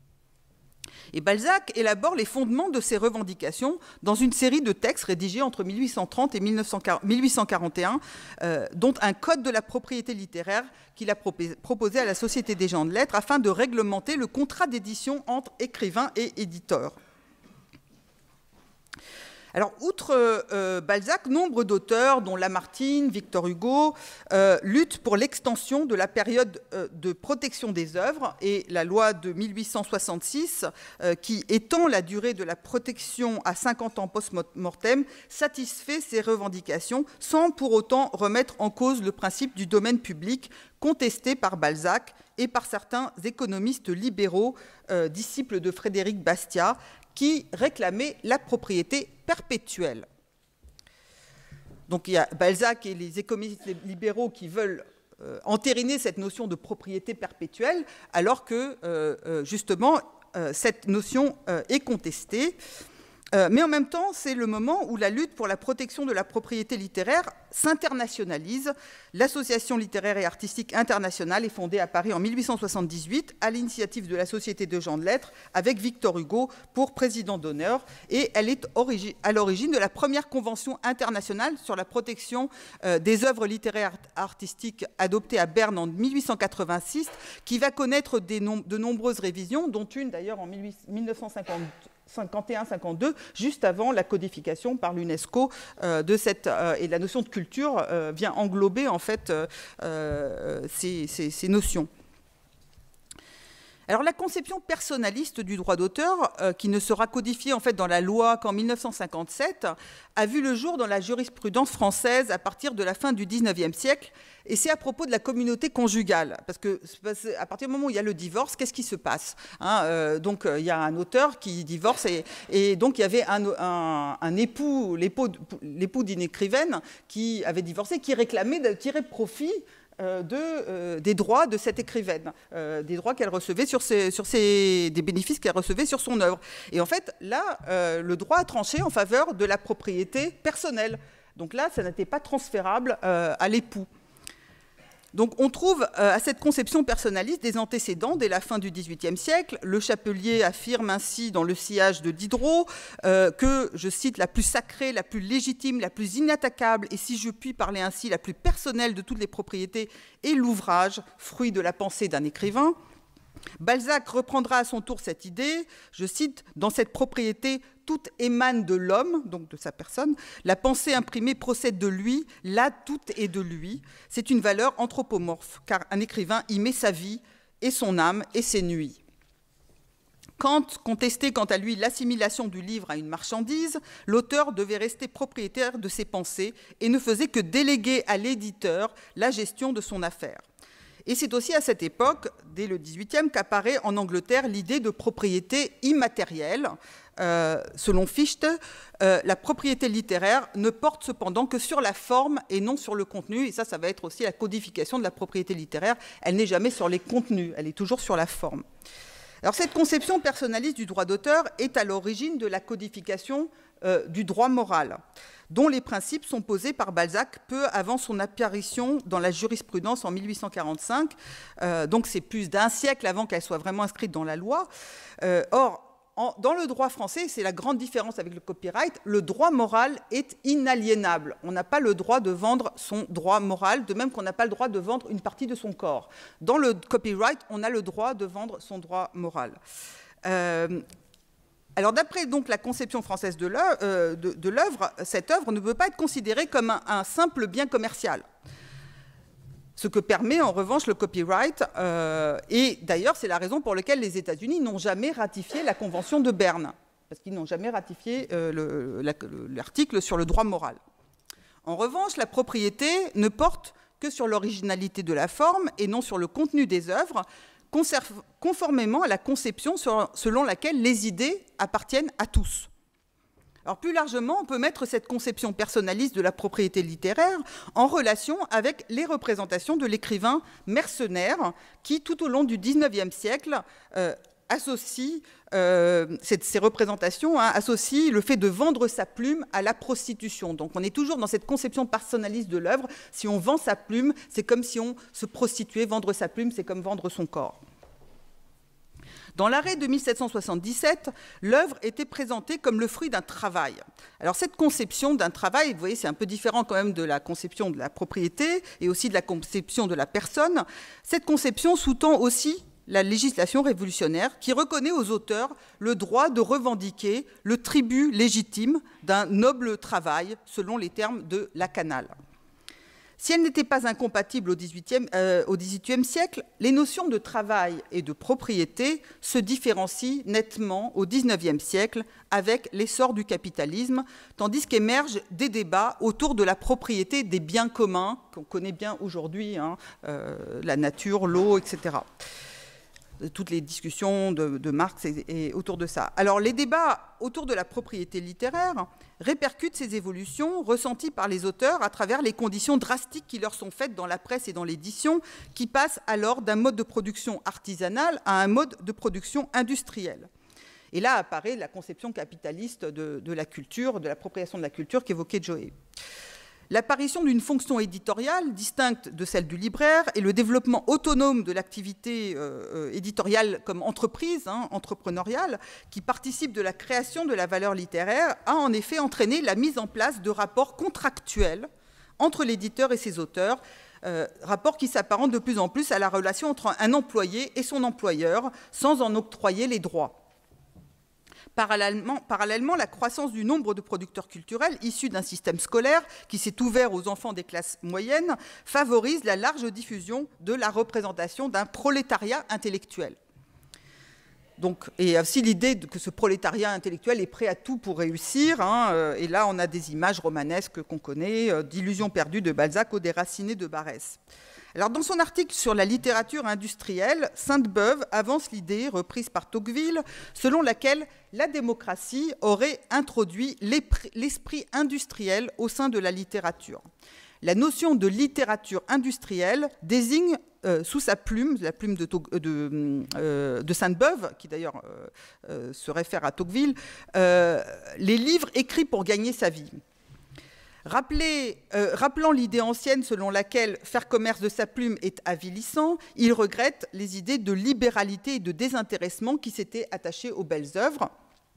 Et Balzac élabore les fondements de ces revendications dans une série de textes rédigés entre mille huit cent trente et mille huit cent quarante et un, euh, dont un code de la propriété littéraire qu'il a proposé à la Société des gens de lettres afin de réglementer le contrat d'édition entre écrivains et éditeurs. Alors, outre euh, Balzac, nombre d'auteurs, dont Lamartine, Victor Hugo, euh, luttent pour l'extension de la période euh, de protection des œuvres, et la loi de mille huit cent soixante-six, euh, qui étend la durée de la protection à cinquante ans post-mortem, satisfait ces revendications sans pour autant remettre en cause le principe du domaine public contesté par Balzac et par certains économistes libéraux, euh, disciples de Frédéric Bastiat, qui réclamait la propriété perpétuelle. Donc il y a Balzac et les économistes libéraux qui veulent euh, entériner cette notion de propriété perpétuelle, alors que euh, justement euh, cette notion euh, est contestée. Euh, mais en même temps, c'est le moment où la lutte pour la protection de la propriété littéraire s'internationalise. L'Association littéraire et artistique internationale est fondée à Paris en mille huit cent soixante-dix-huit à l'initiative de la Société de gens de lettres avec Victor Hugo pour président d'honneur, et elle est à l'origine de la première convention internationale sur la protection euh, des œuvres littéraires artistiques adoptée à Berne en mille huit cent quatre-vingt-six, qui va connaître des nom de nombreuses révisions, dont une d'ailleurs en mille neuf cent cinquante cinquante et un cinquante-deux, juste avant la codification par l'UNESCO euh, de cette euh, et la notion de culture euh, vient englober en fait euh, euh, ces, ces, ces notions. Alors la conception personnaliste du droit d'auteur, euh, qui ne sera codifiée en fait dans la loi qu'en mille neuf cent cinquante-sept, a vu le jour dans la jurisprudence française à partir de la fin du dix-neuvième siècle, et c'est à propos de la communauté conjugale, parce que à partir du moment où il y a le divorce, qu'est-ce qui se passe, hein, euh, donc euh, il y a un auteur qui divorce, et, et donc il y avait un, un, un époux, l'époux, l'époux d'une écrivaine qui avait divorcé, qui réclamait de tirer profit De, euh, des droits de cette écrivaine, euh, des droits qu'elle recevait sur ses, sur ses, des bénéfices qu'elle recevait sur son œuvre. Et en fait, là, euh, le droit a tranché en faveur de la propriété personnelle. Donc là, ça n'était pas transférable euh, à l'époux. Donc on trouve euh, à cette conception personnaliste des antécédents dès la fin du dix-huitième siècle. Le Chapelier affirme ainsi dans le sillage de Diderot euh, que, je cite, la plus sacrée, la plus légitime, la plus inattaquable et, si je puis parler ainsi, la plus personnelle de toutes les propriétés est l'ouvrage, fruit de la pensée d'un écrivain. Balzac reprendra à son tour cette idée, je cite, « Dans cette propriété, tout émane de l'homme, donc de sa personne, la pensée imprimée procède de lui, là tout est de lui. C'est une valeur anthropomorphe, car un écrivain y met sa vie et son âme et ses nuits. » Kant contestait quant à lui l'assimilation du livre à une marchandise, l'auteur devait rester propriétaire de ses pensées et ne faisait que déléguer à l'éditeur la gestion de son affaire. Et c'est aussi à cette époque, dès le dix-huitième, qu'apparaît en Angleterre l'idée de propriété immatérielle. Euh, selon Fichte, euh, la propriété littéraire ne porte cependant que sur la forme et non sur le contenu. Et ça, ça va être aussi la codification de la propriété littéraire. Elle n'est jamais sur les contenus, elle est toujours sur la forme. Alors, cette conception personnaliste du droit d'auteur est à l'origine de la codification euh, du droit moral, dont les principes sont posés par Balzac peu avant son apparition dans la jurisprudence en mille huit cent quarante-cinq. Euh, donc c'est plus d'un siècle avant qu'elle soit vraiment inscrite dans la loi. Euh, or, en, dans le droit français, c'est la grande différence avec le copyright, le droit moral est inaliénable. On n'a pas le droit de vendre son droit moral, de même qu'on n'a pas le droit de vendre une partie de son corps. Dans le copyright, on a le droit de vendre son droit moral. Euh, Alors, d'après donc la conception française de l'œuvre, cette œuvre ne peut pas être considérée comme un, un simple bien commercial. Ce que permet en revanche le copyright, euh, et d'ailleurs c'est la raison pour laquelle les États-Unis n'ont jamais ratifié la Convention de Berne, parce qu'ils n'ont jamais ratifié euh, l'article sur le droit moral. En revanche, la propriété ne porte que sur l'originalité de la forme et non sur le contenu des œuvres, conformément à la conception selon laquelle les idées appartiennent à tous. Alors, plus largement, on peut mettre cette conception personnaliste de la propriété littéraire en relation avec les représentations de l'écrivain mercenaire qui, tout au long du dix-neuvième siècle, euh, associe, euh, cette, ces représentations hein, associent le fait de vendre sa plume à la prostitution. Donc on est toujours dans cette conception personnaliste de l'œuvre. Si on vend sa plume, c'est comme si on se prostituait. Vendre sa plume, c'est comme vendre son corps. Dans l'arrêt de mille sept cent soixante-dix-sept, l'œuvre était présentée comme le fruit d'un travail. Alors cette conception d'un travail, vous voyez, c'est un peu différent quand même de la conception de la propriété et aussi de la conception de la personne. Cette conception sous-tend aussi la législation révolutionnaire qui reconnaît aux auteurs le droit de revendiquer le tribut légitime d'un noble travail, selon les termes de Lacanal. Si elle n'était pas incompatible au dix-huitième, euh, au dix-huitième siècle, les notions de travail et de propriété se différencient nettement au dix-neuvième siècle avec l'essor du capitalisme, tandis qu'émergent des débats autour de la propriété des biens communs, qu'on connaît bien aujourd'hui, hein, euh, la nature, l'eau, et cetera. Toutes les discussions de, de Marx et, et autour de ça. Alors, les débats autour de la propriété littéraire répercutent ces évolutions ressenties par les auteurs à travers les conditions drastiques qui leur sont faites dans la presse et dans l'édition, qui passent alors d'un mode de production artisanal à un mode de production industrielle. Et là apparaît la conception capitaliste de, de la culture, de l'appropriation de la culture qu'évoquait Joé. L'apparition d'une fonction éditoriale distincte de celle du libraire et le développement autonome de l'activité euh, éditoriale comme entreprise, hein, entrepreneuriale, qui participe de la création de la valeur littéraire, a en effet entraîné la mise en place de rapports contractuels entre l'éditeur et ses auteurs, euh, rapports qui s'apparentent de plus en plus à la relation entre un employé et son employeur, sans en octroyer les droits. Parallèlement, parallèlement, la croissance du nombre de producteurs culturels issus d'un système scolaire qui s'est ouvert aux enfants des classes moyennes favorise la large diffusion de la représentation d'un prolétariat intellectuel. Donc, et aussi l'idée que ce prolétariat intellectuel est prêt à tout pour réussir. Hein, et là, on a des images romanesques qu'on connaît, d'Illusions perdues de Balzac au Déraciné de Barrès. Alors, dans son article sur la littérature industrielle, Sainte-Beuve avance l'idée, reprise par Tocqueville, selon laquelle la démocratie aurait introduit l'esprit industriel au sein de la littérature. La notion de littérature industrielle désigne euh, sous sa plume, la plume de, de, euh, de Sainte-Beuve, qui d'ailleurs euh, euh, se réfère à Tocqueville, euh, les livres écrits pour gagner sa vie. Rappelez, euh, rappelant l'idée ancienne selon laquelle faire commerce de sa plume est avilissant, il regrette les idées de libéralité et de désintéressement qui s'étaient attachées aux belles œuvres.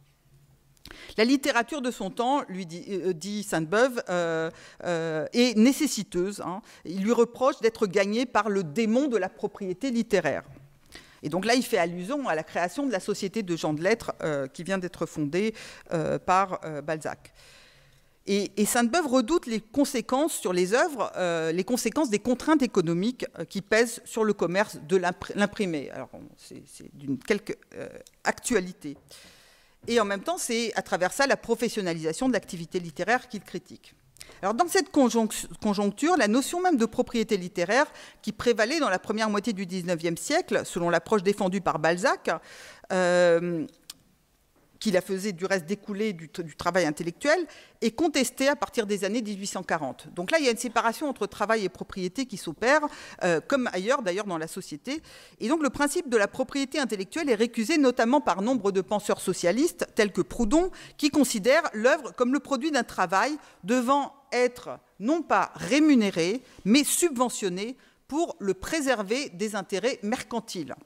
La littérature de son temps, lui dit, euh, dit Sainte-Beuve, euh, euh, est nécessiteuse. Hein. Il lui reproche d'être gagnée par le démon de la propriété littéraire. Et donc là, il fait allusion à la création de la Société de gens de lettres euh, qui vient d'être fondée euh, par euh, Balzac. Et, et Sainte-Beuve redoute les conséquences sur les œuvres, euh, les conséquences des contraintes économiques euh, qui pèsent sur le commerce de l'imprimé. Alors, c'est d'une quelque euh, actualité. Et en même temps, c'est à travers ça la professionnalisation de l'activité littéraire qu'il critique. Alors, dans cette conjoncture, la notion même de propriété littéraire, qui prévalait dans la première moitié du dix-neuvième siècle, selon l'approche défendue par Balzac, euh, qui la faisait du reste découler du, du travail intellectuel, est contestée à partir des années mille huit cent quarante. Donc là, il y a une séparation entre travail et propriété qui s'opère, euh, comme ailleurs d'ailleurs dans la société. Et donc le principe de la propriété intellectuelle est récusé notamment par nombre de penseurs socialistes, tels que Proudhon, qui considèrent l'œuvre comme le produit d'un travail devant être non pas rémunéré, mais subventionné pour le préserver des intérêts mercantiles.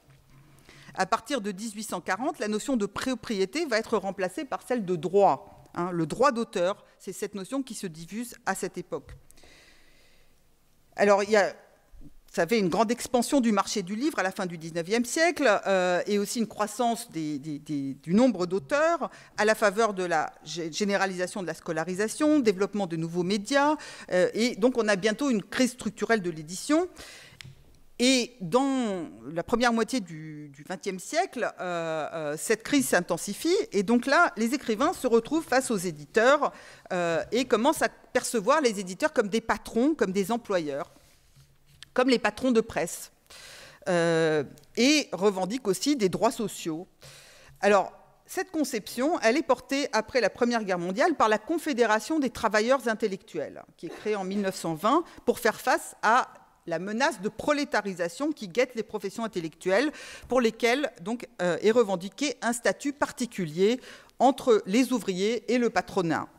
À partir de mille huit cent quarante, la notion de propriété va être remplacée par celle de droit. Hein, le droit d'auteur, c'est cette notion qui se diffuse à cette époque. Alors, il y a, ça avait une grande expansion du marché du livre à la fin du dix-neuvième siècle euh, et aussi une croissance des, des, des, du nombre d'auteurs à la faveur de la généralisation de la scolarisation, développement de nouveaux médias. Euh, et donc, on a bientôt une crise structurelle de l'édition. Et dans la première moitié du vingtième siècle, euh, euh, cette crise s'intensifie. Et donc là, les écrivains se retrouvent face aux éditeurs euh, et commencent à percevoir les éditeurs comme des patrons, comme des employeurs, comme les patrons de presse. Euh, et revendiquent aussi des droits sociaux. Alors, cette conception, elle est portée après la Première Guerre mondiale par la Confédération des travailleurs intellectuels, qui est créée en mille neuf cent vingt pour faire face à la menace de prolétarisation qui guette les professions intellectuelles, pour lesquelles donc, euh, est revendiqué un statut particulier entre les ouvriers et le patronat.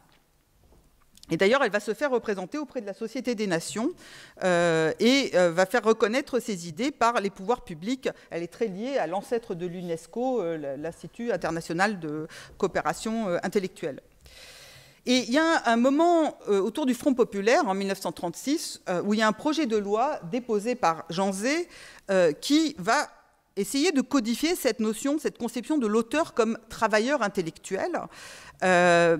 Et d'ailleurs, elle va se faire représenter auprès de la Société des Nations euh, et euh, va faire reconnaître ses idées par les pouvoirs publics. Elle est très liée à l'ancêtre de l'UNESCO, euh, l'Institut international de coopération euh, intellectuelle. Et il y a un moment euh, autour du Front populaire, en mille neuf cent trente-six, euh, où il y a un projet de loi déposé par Jean Zay euh, qui va essayer de codifier cette notion, cette conception de l'auteur comme travailleur intellectuel. Euh,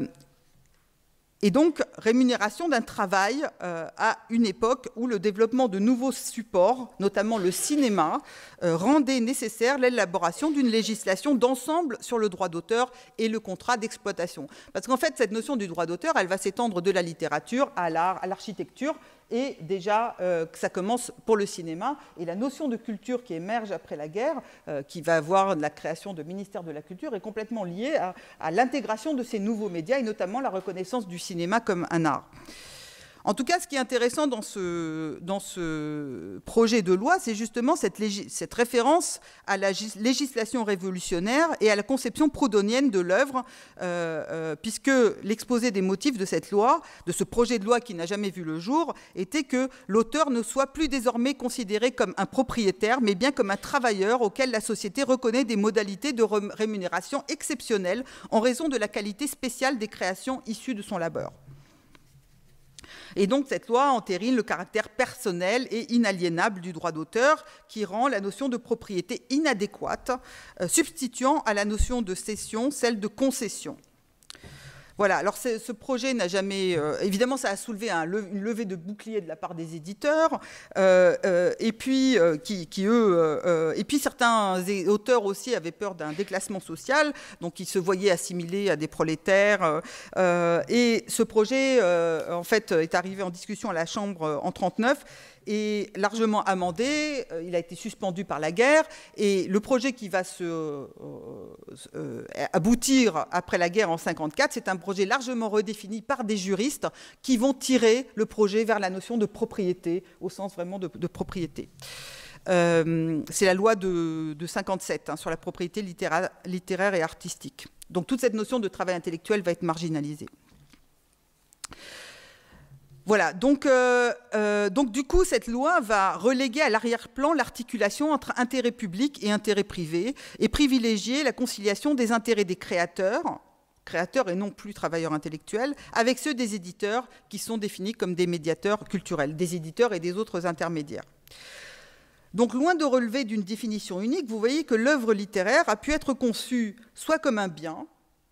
et donc, rémunération d'un travail euh, à une époque où le développement de nouveaux supports, notamment le cinéma, euh, rendait nécessaire l'élaboration d'une législation d'ensemble sur le droit d'auteur et le contrat d'exploitation. Parce qu'en fait, cette notion du droit d'auteur, elle va s'étendre de la littérature à l'art, à l'architecture, et déjà, euh, ça commence pour le cinéma. Et la notion de culture qui émerge après la guerre, euh, qui va avoir la création de ministère de la Culture, est complètement liée à, à l'intégration de ces nouveaux médias, et notamment la reconnaissance du cinéma comme un art. En tout cas, ce qui est intéressant dans ce, dans ce projet de loi, c'est justement cette, cette référence à la législation révolutionnaire et à la conception proudhonienne de l'œuvre, euh, euh, puisque l'exposé des motifs de cette loi, de ce projet de loi qui n'a jamais vu le jour, était que l'auteur ne soit plus désormais considéré comme un propriétaire, mais bien comme un travailleur auquel la société reconnaît des modalités de rémunération exceptionnelles en raison de la qualité spéciale des créations issues de son labeur. Et donc cette loi entérine le caractère personnel et inaliénable du droit d'auteur qui rend la notion de propriété inadéquate, euh, substituant à la notion de cession celle de concession. Voilà, alors ce projet n'a jamais... Euh, évidemment, ça a soulevé un, une levée de bouclier de la part des éditeurs, euh, euh, et, puis, euh, qui, qui, eux, euh, et puis certains auteurs aussi avaient peur d'un déclassement social, donc ils se voyaient assimilés à des prolétaires. Euh, et ce projet, euh, en fait, est arrivé en discussion à la Chambre en mille neuf cent trente-neuf, et largement amendé, il a été suspendu par la guerre, et le projet qui va se, euh, euh, aboutir après la guerre en mille neuf cent cinquante-quatre, c'est un projet largement redéfini par des juristes qui vont tirer le projet vers la notion de propriété, au sens vraiment de, de propriété. Euh, c'est la loi de, de mille neuf cent cinquante-sept hein, sur la propriété littéraire, littéraire et artistique. Donc toute cette notion de travail intellectuel va être marginalisée. Voilà, donc, euh, euh, donc du coup, cette loi va reléguer à l'arrière-plan l'articulation entre intérêt public et intérêt privé et privilégier la conciliation des intérêts des créateurs, créateurs et non plus travailleurs intellectuels, avec ceux des éditeurs qui sont définis comme des médiateurs culturels, des éditeurs et des autres intermédiaires. Donc, loin de relever d'une définition unique, vous voyez que l'œuvre littéraire a pu être conçue soit comme un bien,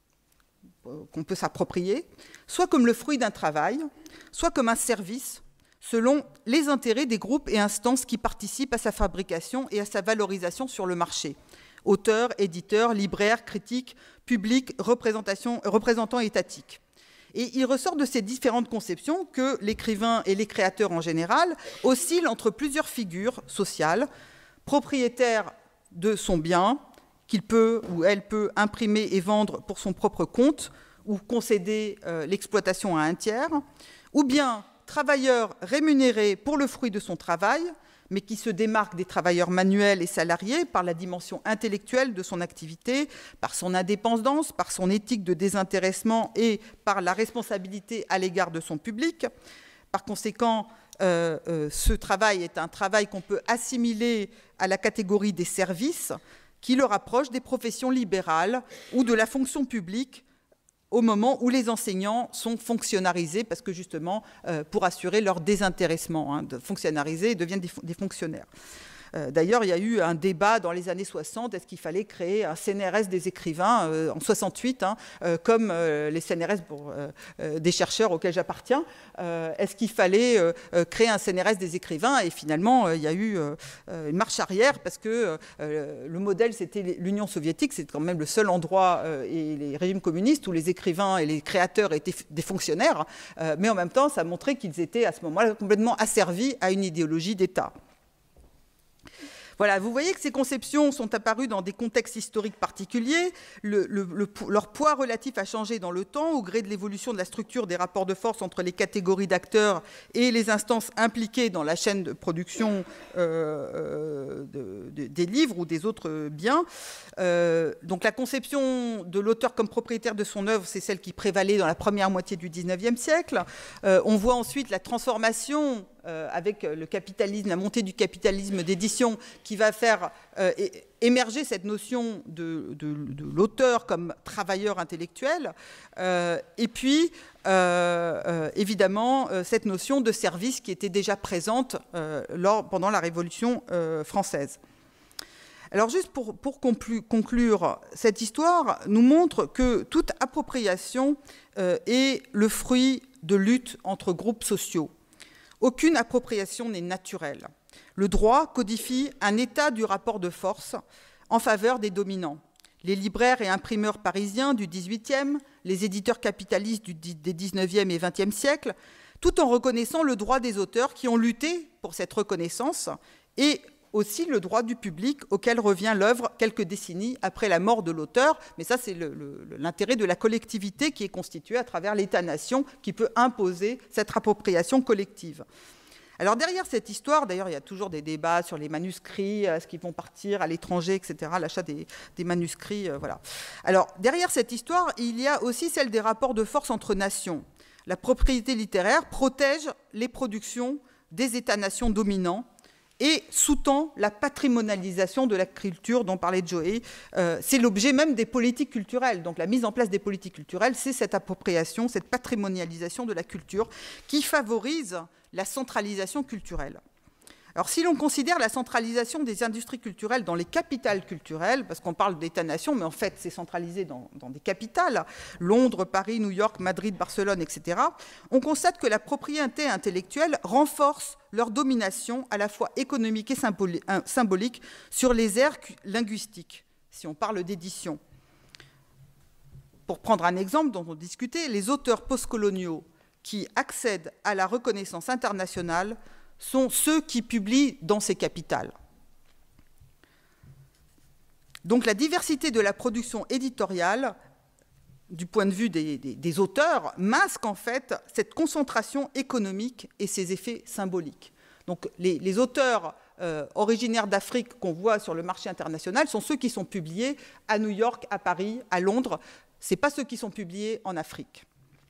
qu'on peut s'approprier, soit comme le fruit d'un travail, soit comme un service, selon les intérêts des groupes et instances qui participent à sa fabrication et à sa valorisation sur le marché. Auteurs, éditeurs, libraires, critiques, publics, représentants étatiques. Et il ressort de ces différentes conceptions que l'écrivain et les créateurs en général oscillent entre plusieurs figures sociales, propriétaires de son bien, qu'il peut ou elle peut imprimer et vendre pour son propre compte ou concéder euh, l'exploitation à un tiers, ou bien travailleurs rémunérés pour le fruit de son travail, mais qui se démarque des travailleurs manuels et salariés par la dimension intellectuelle de son activité, par son indépendance, par son éthique de désintéressement et par la responsabilité à l'égard de son public. Par conséquent, euh, euh, ce travail est un travail qu'on peut assimiler à la catégorie des services, qui le rapproche des professions libérales ou de la fonction publique au moment où les enseignants sont fonctionnalisés, parce que justement, euh, pour assurer leur désintéressement, hein, de fonctionnaliser et deviennent des, des fonctionnaires. Euh, D'ailleurs, il y a eu un débat dans les années soixante, est-ce qu'il fallait créer un C N R S des écrivains euh, en soixante-huit, hein, euh, comme euh, les C N R S pour, euh, euh, des chercheurs auxquels j'appartiens. Euh, est-ce qu'il fallait euh, créer un C N R S des écrivains? Et finalement, euh, il y a eu euh, une marche arrière, parce que euh, le modèle, c'était l'Union soviétique, c'est quand même le seul endroit, euh, et les régimes communistes, où les écrivains et les créateurs étaient des fonctionnaires, euh, mais en même temps, ça montrait qu'ils étaient à ce moment-là complètement asservis à une idéologie d'État. Voilà, vous voyez que ces conceptions sont apparues dans des contextes historiques particuliers. Le, le, le, leur poids relatif a changé dans le temps au gré de l'évolution de la structure des rapports de force entre les catégories d'acteurs et les instances impliquées dans la chaîne de production euh, de, de, des livres ou des autres biens. Euh, donc la conception de l'auteur comme propriétaire de son œuvre, c'est celle qui prévalait dans la première moitié du dix-neuvième siècle. Euh, on voit ensuite la transformation Euh, avec le capitalisme, la montée du capitalisme d'édition qui va faire euh, émerger cette notion de, de, de l'auteur comme travailleur intellectuel, euh, et puis euh, euh, évidemment euh, cette notion de service qui était déjà présente euh, lors, pendant la Révolution euh, française. Alors juste pour, pour conclure, cette histoire nous montre que toute appropriation euh, est le fruit de luttes entre groupes sociaux. Aucune appropriation n'est naturelle. Le droit codifie un état du rapport de force en faveur des dominants. Les libraires et imprimeurs parisiens du dix-huitième, les éditeurs capitalistes des dix-neuvième et vingtième siècles, tout en reconnaissant le droit des auteurs qui ont lutté pour cette reconnaissance et aussi le droit du public auquel revient l'œuvre quelques décennies après la mort de l'auteur. Mais ça, c'est l'intérêt de la collectivité qui est constituée à travers l'État-nation qui peut imposer cette appropriation collective. Alors derrière cette histoire, d'ailleurs, il y a toujours des débats sur les manuscrits, est-ce qu'ils vont partir à l'étranger, et cetera, l'achat des, des manuscrits, euh, voilà. Alors derrière cette histoire, il y a aussi celle des rapports de force entre nations. La propriété littéraire protège les productions des États-nations dominants, et sous-tend la patrimonialisation de la culture dont parlait Joey. Euh, c'est l'objet même des politiques culturelles. Donc la mise en place des politiques culturelles, c'est cette appropriation, cette patrimonialisation de la culture qui favorise la centralisation culturelle. Alors si l'on considère la centralisation des industries culturelles dans les capitales culturelles, parce qu'on parle d'État-nation, mais en fait c'est centralisé dans, dans des capitales, Londres, Paris, New York, Madrid, Barcelone, et cetera, on constate que la propriété intellectuelle renforce leur domination à la fois économique et symbolique sur les aires linguistiques, si on parle d'édition. Pour prendre un exemple dont on discutait, les auteurs postcoloniaux qui accèdent à la reconnaissance internationale sont ceux qui publient dans ces capitales. Donc la diversité de la production éditoriale, du point de vue des, des, des auteurs, masque en fait cette concentration économique et ses effets symboliques. Donc les, les auteurs euh, originaires d'Afrique qu'on voit sur le marché international sont ceux qui sont publiés à New York, à Paris, à Londres. Ce n'est pas ceux qui sont publiés en Afrique.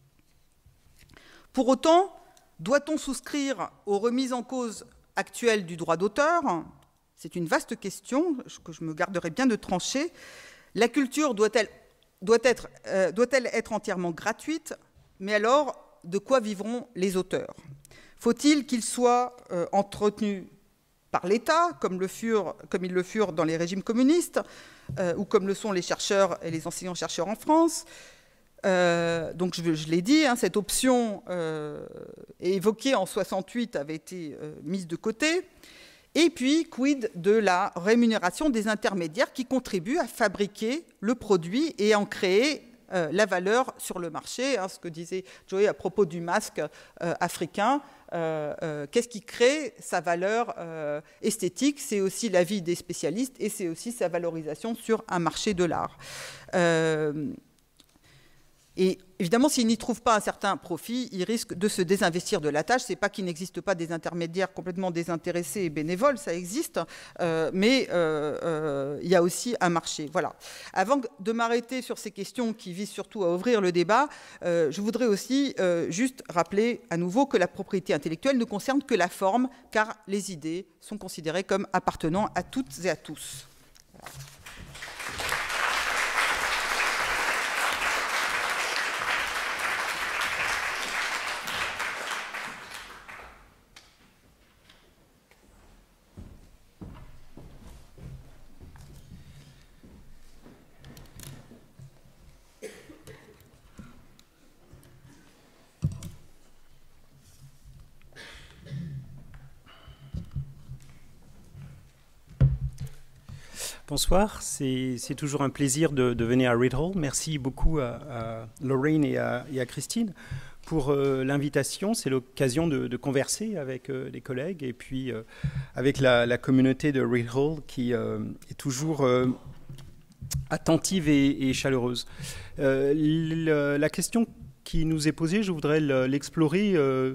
Pour autant, doit-on souscrire aux remises en cause actuelles du droit d'auteur? C'est une vaste question que je me garderai bien de trancher. La culture doit-elle doit être, euh, doit-elle être entièrement gratuite? Mais alors, de quoi vivront les auteurs? Faut-il qu'ils soient euh, entretenus par l'État, comme, le furent, comme ils le furent dans les régimes communistes, euh, ou comme le sont les chercheurs et les enseignants-chercheurs en France? Euh, donc je, je l'ai dit, hein, cette option euh, évoquée en soixante-huit avait été euh, mise de côté. Et puis, quid de la rémunération des intermédiaires qui contribuent à fabriquer le produit et à en créer euh, la valeur sur le marché, hein, ce que disait Joey à propos du masque euh, africain. Euh, euh, Qu'est-ce qui crée sa valeur euh, esthétique? C'est aussi l'avis des spécialistes et c'est aussi sa valorisation sur un marché de l'art. Euh, Et évidemment, s'il n'y trouve pas un certain profit, il risque de se désinvestir de la tâche. Ce n'est pas qu'il n'existe pas des intermédiaires complètement désintéressés et bénévoles, ça existe, euh, mais euh, euh, il y a aussi un marché. Voilà. Avant de m'arrêter sur ces questions qui visent surtout à ouvrir le débat, euh, je voudrais aussi euh, juste rappeler à nouveau que la propriété intellectuelle ne concerne que la forme, car les idées sont considérées comme appartenant à toutes et à tous. Voilà. Bonsoir, c'est toujours un plaisir de, de venir à Read Hall. Merci beaucoup à, à Lorraine et à, et à Christine pour euh, l'invitation. C'est l'occasion de, de converser avec euh, les collègues et puis euh, avec la, la communauté de Read Hall qui euh, est toujours euh, attentive et, et chaleureuse. Euh, le, la question qui nous est posée, je voudrais l'explorer euh,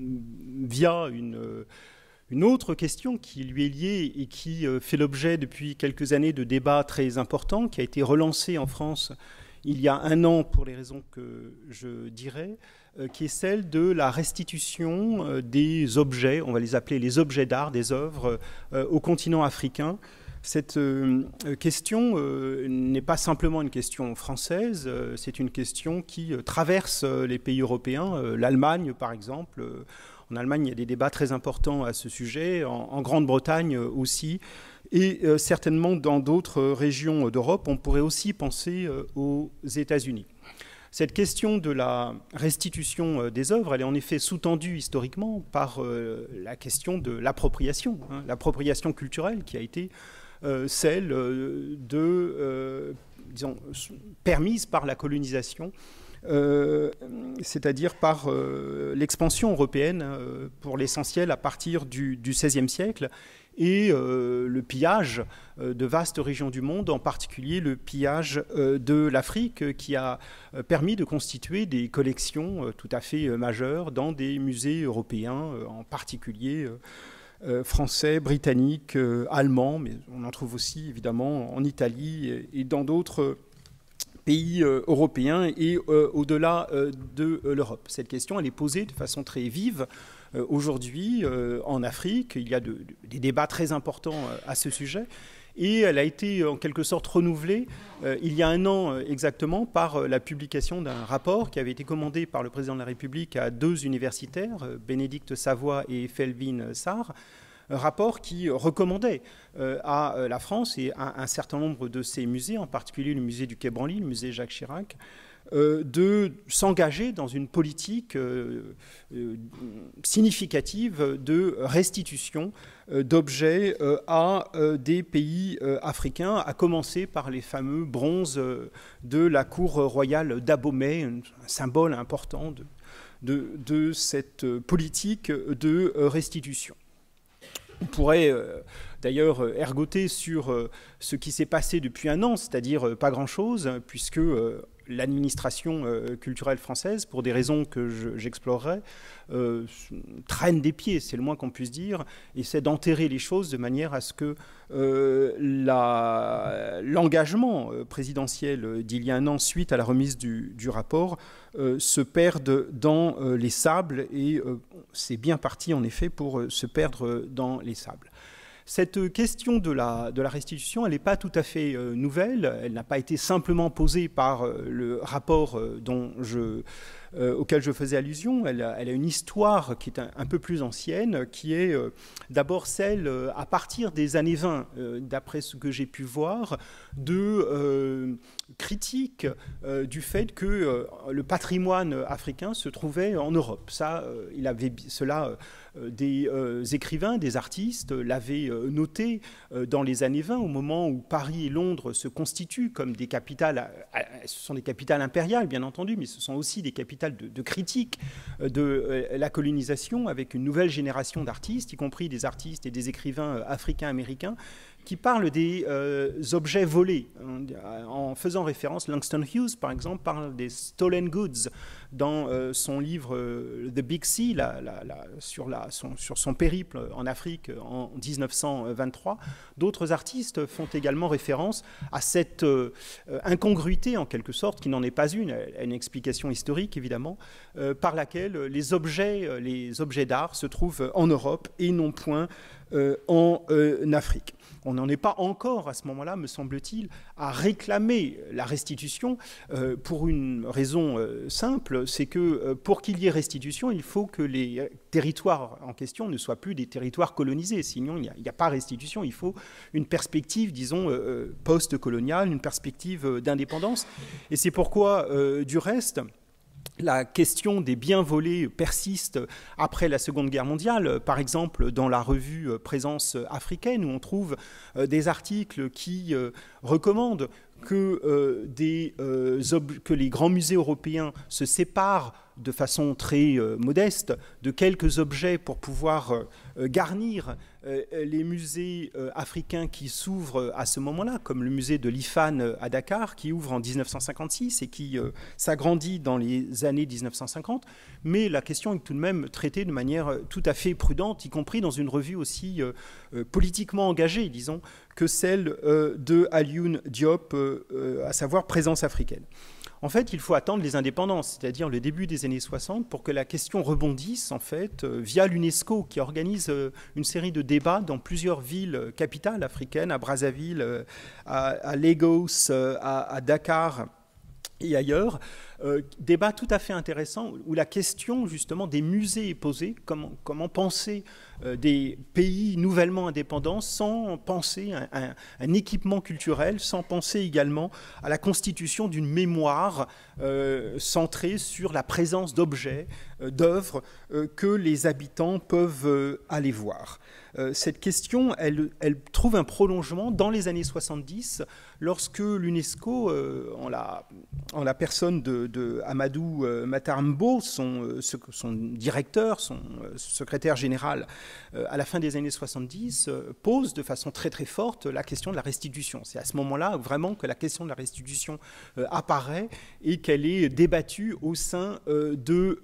via une... Euh, Une autre question qui lui est liée et qui fait l'objet depuis quelques années de débats très importants, qui a été relancée en France il y a un an pour les raisons que je dirais, qui est celle de la restitution des objets, on va les appeler les objets d'art, des œuvres, au continent africain. Cette question n'est pas simplement une question française, c'est une question qui traverse les pays européens, l'Allemagne par exemple. En Allemagne, il y a des débats très importants à ce sujet, en, en Grande-Bretagne aussi, et euh, certainement dans d'autres régions d'Europe. On pourrait aussi penser euh, aux États-Unis. Cette question de la restitution euh, des œuvres, elle est en effet sous-tendue historiquement par euh, la question de l'appropriation, hein, l'appropriation culturelle qui a été euh, celle euh, de, euh, disons, permise par la colonisation. Euh, c'est-à-dire par euh, l'expansion européenne euh, pour l'essentiel à partir du, du seizième siècle et euh, le pillage euh, de vastes régions du monde, en particulier le pillage euh, de l'Afrique euh, qui a euh, permis de constituer des collections euh, tout à fait euh, majeures dans des musées européens, euh, en particulier euh, euh, français, britanniques, euh, allemands, mais on en trouve aussi évidemment en Italie et, et dans d'autres euh, pays euh, européens et euh, au-delà euh, de euh, l'Europe. Cette question, elle est posée de façon très vive Euh, Aujourd'hui, euh, en Afrique, il y a de, de, des débats très importants euh, à ce sujet. Et elle a été en quelque sorte renouvelée euh, il y a un an euh, exactement par euh, la publication d'un rapport qui avait été commandé par le président de la République à deux universitaires, euh, Bénédicte Savoy et Felvin Sarr, un rapport qui recommandait euh, à euh, la France et à un certain nombre de ses musées, en particulier le musée du Quai Branly, le musée Jacques Chirac, Euh, de s'engager dans une politique euh, euh, significative de restitution euh, d'objets euh, à euh, des pays euh, africains, à commencer par les fameux bronzes euh, de la cour royale d'Abomey, un, un symbole important de, de, de cette politique de euh, restitution. On pourrait euh, d'ailleurs ergoter sur euh, ce qui s'est passé depuis un an, c'est-à-dire euh, pas grand-chose, puisque euh, l'administration euh, culturelle française, pour des raisons que je, j'explorerai, euh, traîne des pieds, c'est le moins qu'on puisse dire, essaie d'enterrer les choses de manière à ce que euh, la, l'engagement présidentiel d'il y a un an, suite à la remise du, du rapport, euh, se perde dans euh, les sables, et euh, c'est bien parti en effet pour euh, se perdre dans les sables. Cette question de la, de la restitution, elle n'est pas tout à fait euh, nouvelle. Elle n'a pas été simplement posée par euh, le rapport euh, dont je, euh, auquel je faisais allusion. Elle a, elle a une histoire qui est un, un peu plus ancienne, qui est euh, d'abord celle, euh, à partir des années vingt, euh, d'après ce que j'ai pu voir, de euh, critiques euh, du fait que euh, le patrimoine africain se trouvait en Europe. Ça, euh, il avait cela... Euh, Des euh, écrivains, des artistes l'avaient euh, noté euh, dans les années vingt, au moment où Paris et Londres se constituent comme des capitales, euh, ce sont des capitales impériales bien entendu, mais ce sont aussi des capitales de, de critique euh, de euh, la colonisation, avec une nouvelle génération d'artistes, y compris des artistes et des écrivains euh, africains-américains, qui parle des euh, objets volés. En faisant référence, Langston Hughes, par exemple, parle des stolen goods dans euh, son livre euh, The Big Sea, la, la, la, sur, la, son, sur son périple en Afrique en dix-neuf cent vingt-trois. D'autres artistes font également référence à cette euh, incongruité, en quelque sorte, qui n'en est pas une, elle a une explication historique, évidemment, euh, par laquelle les objets, les objets d'art se trouvent en Europe et non point euh, en euh, Afrique. On n'en est pas encore à ce moment-là, me semble-t-il, à réclamer la restitution euh, pour une raison euh, simple, c'est que euh, pour qu'il y ait restitution, il faut que les territoires en question ne soient plus des territoires colonisés. Sinon, il n'y a, a pas restitution. Il faut une perspective, disons, euh, post-coloniale, une perspective euh, d'indépendance. Et c'est pourquoi, euh, du reste, la question des biens volés persiste après la Seconde Guerre mondiale. Par exemple, dans la revue Présence africaine, où on trouve des articles qui recommandent que, euh, des, euh, que les grands musées européens se séparent de façon très euh, modeste de quelques objets pour pouvoir euh, garnir euh, les musées euh, africains qui s'ouvrent à ce moment-là, comme le musée de l'I F A N à Dakar, qui ouvre en dix-neuf cent cinquante-six et qui euh, s'agrandit dans les années dix-neuf cent cinquante. Mais la question est tout de même traitée de manière tout à fait prudente, y compris dans une revue aussi euh, euh, politiquement engagée, disons, que celle euh, de Alioune Diop, euh, euh, à savoir Présence africaine. En fait, il faut attendre les indépendances, c'est-à-dire le début des années soixante, pour que la question rebondisse, en fait, euh, via l'UNESCO, qui organise euh, une série de débats dans plusieurs villes euh, capitales africaines, à Brazzaville, euh, à, à Lagos, euh, à, à Dakar et ailleurs. Euh, débat tout à fait intéressant où la question justement des musées est posée, comment, comment penser euh, des pays nouvellement indépendants sans penser un, un, un équipement culturel, sans penser également à la constitution d'une mémoire euh, centrée sur la présence d'objets, euh, d'œuvres euh, que les habitants peuvent euh, aller voir. Euh, cette question, elle, elle trouve un prolongement dans les années soixante-dix, lorsque l'UNESCO, euh, en, la, en la personne de de Amadou Matar Mbo, son, son directeur, son secrétaire général, à la fin des années soixante-dix, pose de façon très très forte la question de la restitution. C'est à ce moment-là vraiment que la question de la restitution apparaît et qu'elle est débattue au sein de l'UNESCO.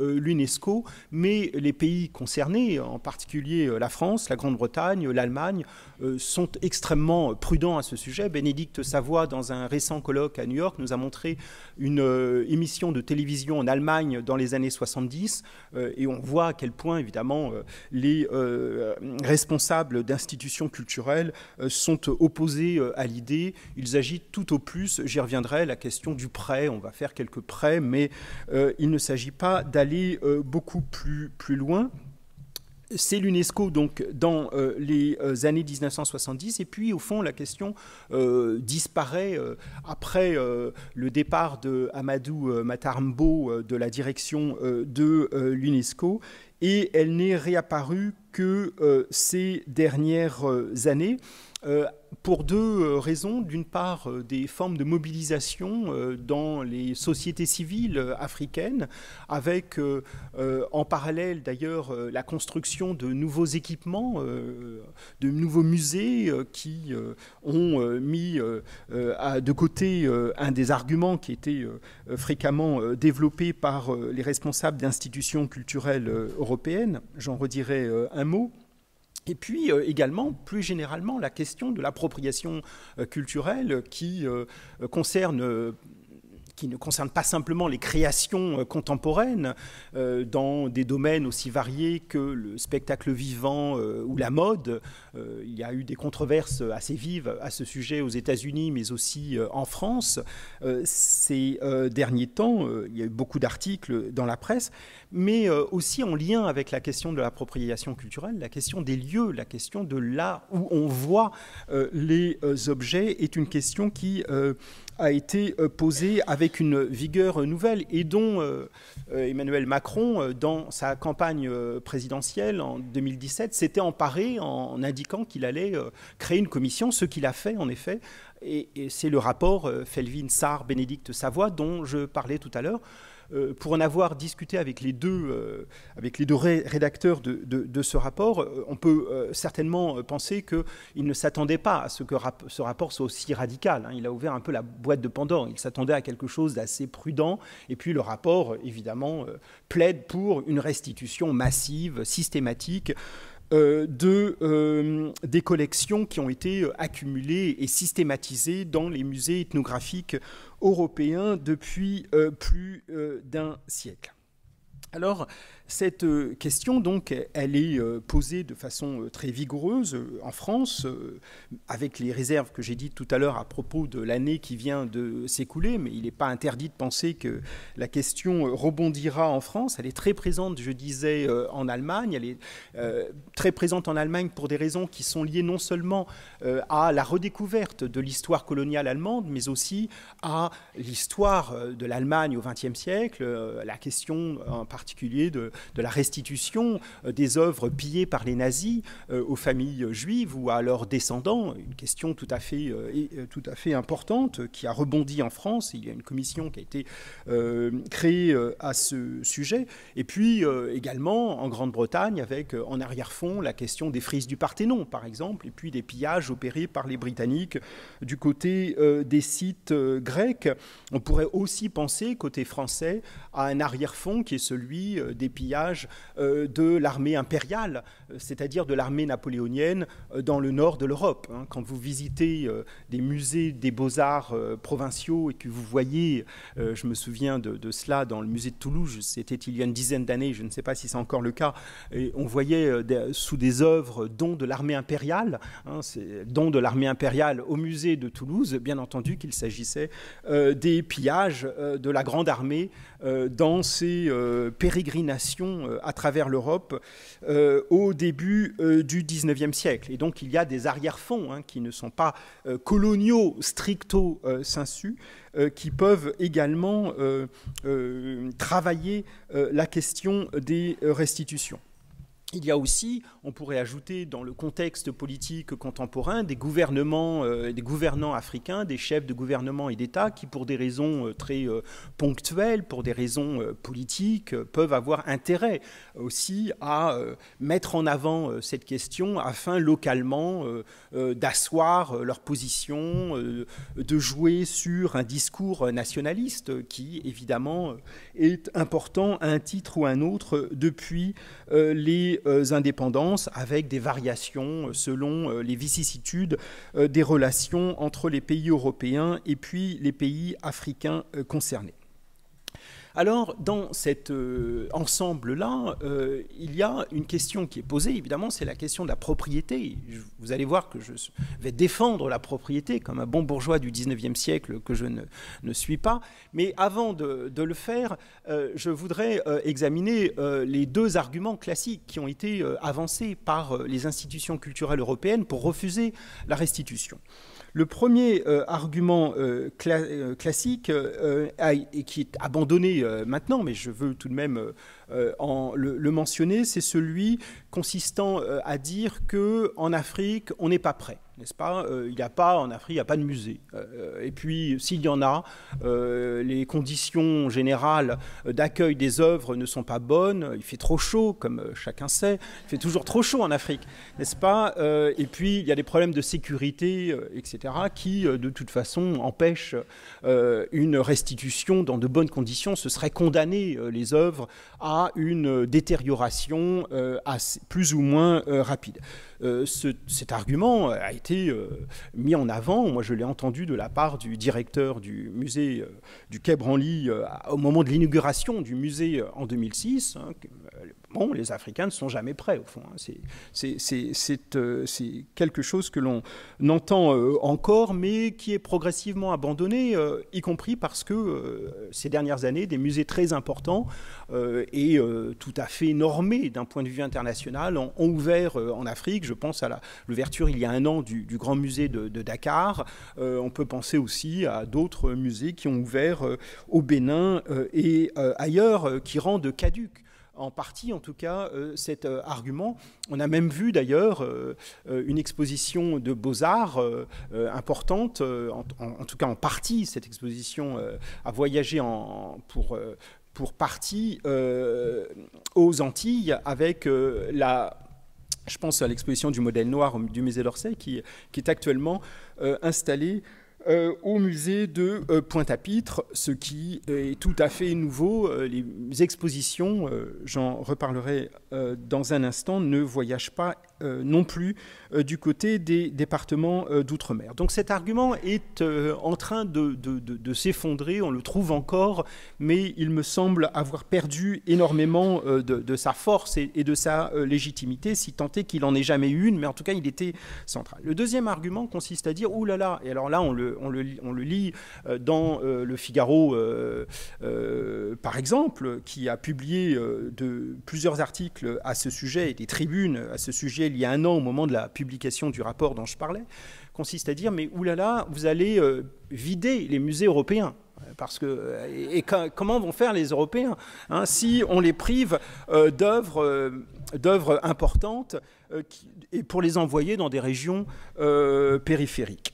l'UNESCO, mais les pays concernés, en particulier la France, la Grande-Bretagne, l'Allemagne, euh, sont extrêmement prudents à ce sujet. Bénédicte Savoy, dans un récent colloque à New York, nous a montré une euh, émission de télévision en Allemagne dans les années soixante-dix, euh, et on voit à quel point, évidemment, euh, les euh, responsables d'institutions culturelles euh, sont opposés euh, à l'idée. Ils agitent tout au plus, j'y reviendrai, la question du prêt. On va faire quelques prêts, mais euh, il ne s'agit pas d'aller euh, beaucoup plus, plus loin. C'est l'UNESCO donc dans euh, les euh, années mille neuf cent soixante-dix, et puis au fond la question euh, disparaît euh, après euh, le départ de Amadou euh, Matar-Mbo euh, de la direction euh, de euh, l'UNESCO, et elle n'est réapparue que euh, ces dernières euh, années. Euh, pour deux euh, raisons. D'une part, euh, des formes de mobilisation euh, dans les sociétés civiles euh, africaines, avec euh, euh, en parallèle d'ailleurs euh, la construction de nouveaux équipements, euh, de nouveaux musées euh, qui euh, ont euh, mis euh, euh, à, de côté euh, un des arguments qui était euh, fréquemment euh, développé par euh, les responsables d'institutions culturelles euh, européennes. J'en redirai euh, un mot. Et puis euh, également, plus généralement, la question de l'appropriation euh, culturelle qui euh, concerne... Euh, qui ne concerne pas simplement les créations contemporaines euh, dans des domaines aussi variés que le spectacle vivant euh, ou la mode. Euh, il y a eu des controverses assez vives à ce sujet aux États-Unis, mais aussi euh, en France. Euh, ces euh, derniers temps, euh, il y a eu beaucoup d'articles dans la presse, mais euh, aussi en lien avec la question de l'appropriation culturelle, la question des lieux, la question de là où on voit euh, les euh, objets est une question qui... Euh, a été posée avec une vigueur nouvelle et dont euh, Emmanuel Macron, euh, dans sa campagne euh, présidentielle en deux mille dix-sept, s'était emparé en, en indiquant qu'il allait euh, créer une commission, ce qu'il a fait en effet, et, et c'est le rapport euh, Felwine-Sarr-Bénédicte Savoy dont je parlais tout à l'heure. Euh, pour en avoir discuté avec les deux, euh, avec les deux ré rédacteurs de, de, de ce rapport, euh, on peut euh, certainement penser qu'il ne s'attendait pas à ce que rap ce rapport soit aussi radical. Hein. Il a ouvert un peu la boîte de Pandore. Il s'attendait à quelque chose d'assez prudent. Et puis le rapport, évidemment, euh, plaide pour une restitution massive, systématique, Euh, de, euh, des collections qui ont été accumulées et systématisées dans les musées ethnographiques européens depuis euh, plus euh, d'un siècle. Alors, cette question, donc, elle est posée de façon très vigoureuse en France, avec les réserves que j'ai dites tout à l'heure à propos de l'année qui vient de s'écouler, mais il n'est pas interdit de penser que la question rebondira en France. Elle est très présente, je disais, en Allemagne. Elle est euh, très présente en Allemagne pour des raisons qui sont liées non seulement euh, à la redécouverte de l'histoire coloniale allemande, mais aussi à l'histoire de l'Allemagne au vingtième siècle, euh, la question en particulier de de la restitution des œuvres pillées par les nazis euh, aux familles juives ou à leurs descendants, une question tout à fait, euh, tout à fait importante qui a rebondi en France. Il y a une commission qui a été euh, créée euh, à ce sujet. Et puis euh, également en Grande-Bretagne avec euh, en arrière-fond la question des frises du Parthénon, par exemple, et puis des pillages opérés par les Britanniques du côté euh, des sites euh, grecs. On pourrait aussi penser, côté français, à un arrière-fond qui est celui euh, des pillages de l'armée impériale, c'est-à-dire de l'armée napoléonienne dans le nord de l'Europe. Quand vous visitez des musées des beaux-arts provinciaux et que vous voyez, je me souviens de, de cela dans le musée de Toulouse, c'était il y a une dizaine d'années, je ne sais pas si c'est encore le cas, et on voyait des, sous des œuvres dons de l'armée impériale, hein, dons de l'armée impériale au musée de Toulouse, bien entendu qu'il s'agissait euh, des pillages euh, de la grande armée euh, dans ses euh, pérégrinations à travers l'Europe euh, au début euh, du dix-neuvième siècle. Et donc il y a des arrière-fonds hein, qui ne sont pas euh, coloniaux stricto euh, sensu, euh, qui peuvent également euh, euh, travailler euh, la question des restitutions. il y a aussi, on pourrait ajouter dans le contexte politique contemporain, des gouvernements, euh, des gouvernants africains, des chefs de gouvernement et d'État qui, pour des raisons euh, très euh, ponctuelles, pour des raisons euh, politiques, euh, peuvent avoir intérêt aussi à euh, mettre en avant euh, cette question afin localement euh, euh, d'asseoir euh, leur position, euh, de jouer sur un discours nationaliste qui, évidemment, est important à un titre ou à un autre depuis euh, les indépendances, avec des variations selon les vicissitudes des relations entre les pays européens et puis les pays africains concernés. Alors, dans cet euh, ensemble-là, euh, il y a une question qui est posée, évidemment, c'est la question de la propriété. Je, vous allez voir que je vais défendre la propriété comme un bon bourgeois du dix-neuvième siècle que je ne, ne suis pas. Mais avant de, de le faire, euh, je voudrais euh, examiner euh, les deux arguments classiques qui ont été euh, avancés par euh, les institutions culturelles européennes pour refuser la restitution. Le premier euh, argument euh, cla euh, classique, euh, a, et qui est abandonné euh, maintenant, mais je veux tout de même euh, en, le, le mentionner, c'est celui consistant euh, à dire qu'en Afrique, on n'est pas prêt. N'est-ce pas ? euh, Il n'y a pas, en Afrique, il n'y a pas de musée. Euh, et puis, s'il y en a, euh, les conditions générales d'accueil des œuvres ne sont pas bonnes. Il fait trop chaud, comme chacun sait. Il fait toujours trop chaud en Afrique, n'est-ce pas ? euh, Et puis, il y a des problèmes de sécurité, euh, et cetera, qui, euh, de toute façon, empêchent euh, une restitution dans de bonnes conditions. Ce serait condamner euh, les œuvres à une détérioration euh, assez, plus ou moins euh, rapide. Euh, ce, cet argument a été euh, mis en avant. Moi, je l'ai entendu de la part du directeur du musée euh, du Quai Branly euh, au moment de l'inauguration du musée euh, en deux mille six. Hein, que, euh, bon, les Africains ne sont jamais prêts, au fond. Hein. C'est, c'est, c'est, c'est, euh, c'est quelque chose que l'on entend euh, encore, mais qui est progressivement abandonné, euh, y compris parce que euh, ces dernières années, des musées très importants euh, et euh, tout à fait normés d'un point de vue international ont, ont ouvert euh, en Afrique. Je pense à l'ouverture il y a un an du, du Grand Musée de, de Dakar. Euh, on peut penser aussi à d'autres musées qui ont ouvert euh, au Bénin euh, et euh, ailleurs, euh, qui rendent caduques, en partie en tout cas, euh, cet euh, argument. On a même vu d'ailleurs euh, une exposition de beaux-arts euh, euh, importante, euh, en, en, en tout cas en partie, cette exposition euh, a voyagé en, pour... Euh, pour partie euh, aux Antilles avec euh, la... Je pense à l'exposition du modèle noir du musée d'Orsay qui, qui est actuellement euh, installée euh, au musée de euh, Pointe-à-Pitre, ce qui est tout à fait nouveau. Euh, les expositions, euh, j'en reparlerai euh, dans un instant, ne voyagent pas euh, non plus euh, du côté des départements euh, d'outre-mer. Donc cet argument est euh, en train de, de, de, de s'effondrer, on le trouve encore, mais il me semble avoir perdu énormément euh, de, de sa force et, et de sa euh, légitimité, si tant est qu'il n'en ait jamais eu une, mais en tout cas il était central. Le deuxième argument consiste à dire, ouh là là, et alors là on le, on le, on le lit euh, dans euh, le Figaro, euh, euh, par exemple, qui a publié euh, de, plusieurs articles à ce sujet, et des tribunes à ce sujet il y a un an au moment de la publication du rapport dont je parlais, consiste à dire, mais oulala, vous allez euh, vider les musées européens. Parce que, et, et comment vont faire les Européens hein, si on les prive euh, d'œuvres, euh, d'œuvres importantes euh, qui, et pour les envoyer dans des régions euh, périphériques.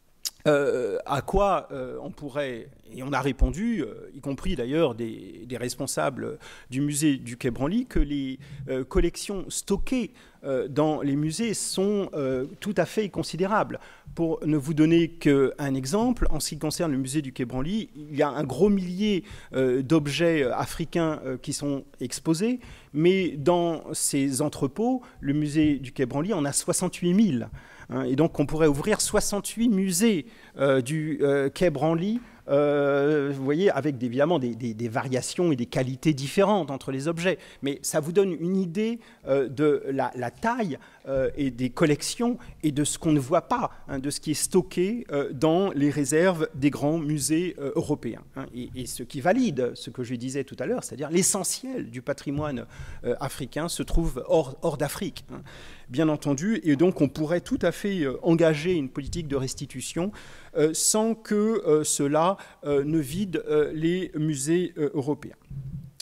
Euh, à quoi euh, on pourrait, et on a répondu, euh, y compris d'ailleurs des, des responsables du musée du Quai Branly, que les euh, collections stockées euh, dans les musées sont euh, tout à fait considérables. Pour ne vous donner qu'un exemple, en ce qui concerne le musée du Quai Branly, il y a un gros millier euh, d'objets africains euh, qui sont exposés, mais dans ces entrepôts, le musée du Quai Branly en a soixante-huit mille. Et donc, on pourrait ouvrir soixante-huit musées euh, du euh, Quai Branly, euh, vous voyez, avec évidemment des, des, des variations et des qualités différentes entre les objets. Mais ça vous donne une idée euh, de la, la taille euh, et des collections et de ce qu'on ne voit pas, hein, de ce qui est stocké euh, dans les réserves des grands musées euh, européens. Hein, et, et ce qui valide ce que je disais tout à l'heure, c'est-à-dire l'essentiel du patrimoine euh, africain se trouve hors, hors d'Afrique. Hein. Bien entendu, et donc on pourrait tout à fait euh, engager une politique de restitution euh, sans que euh, cela euh, ne vide euh, les musées euh, européens.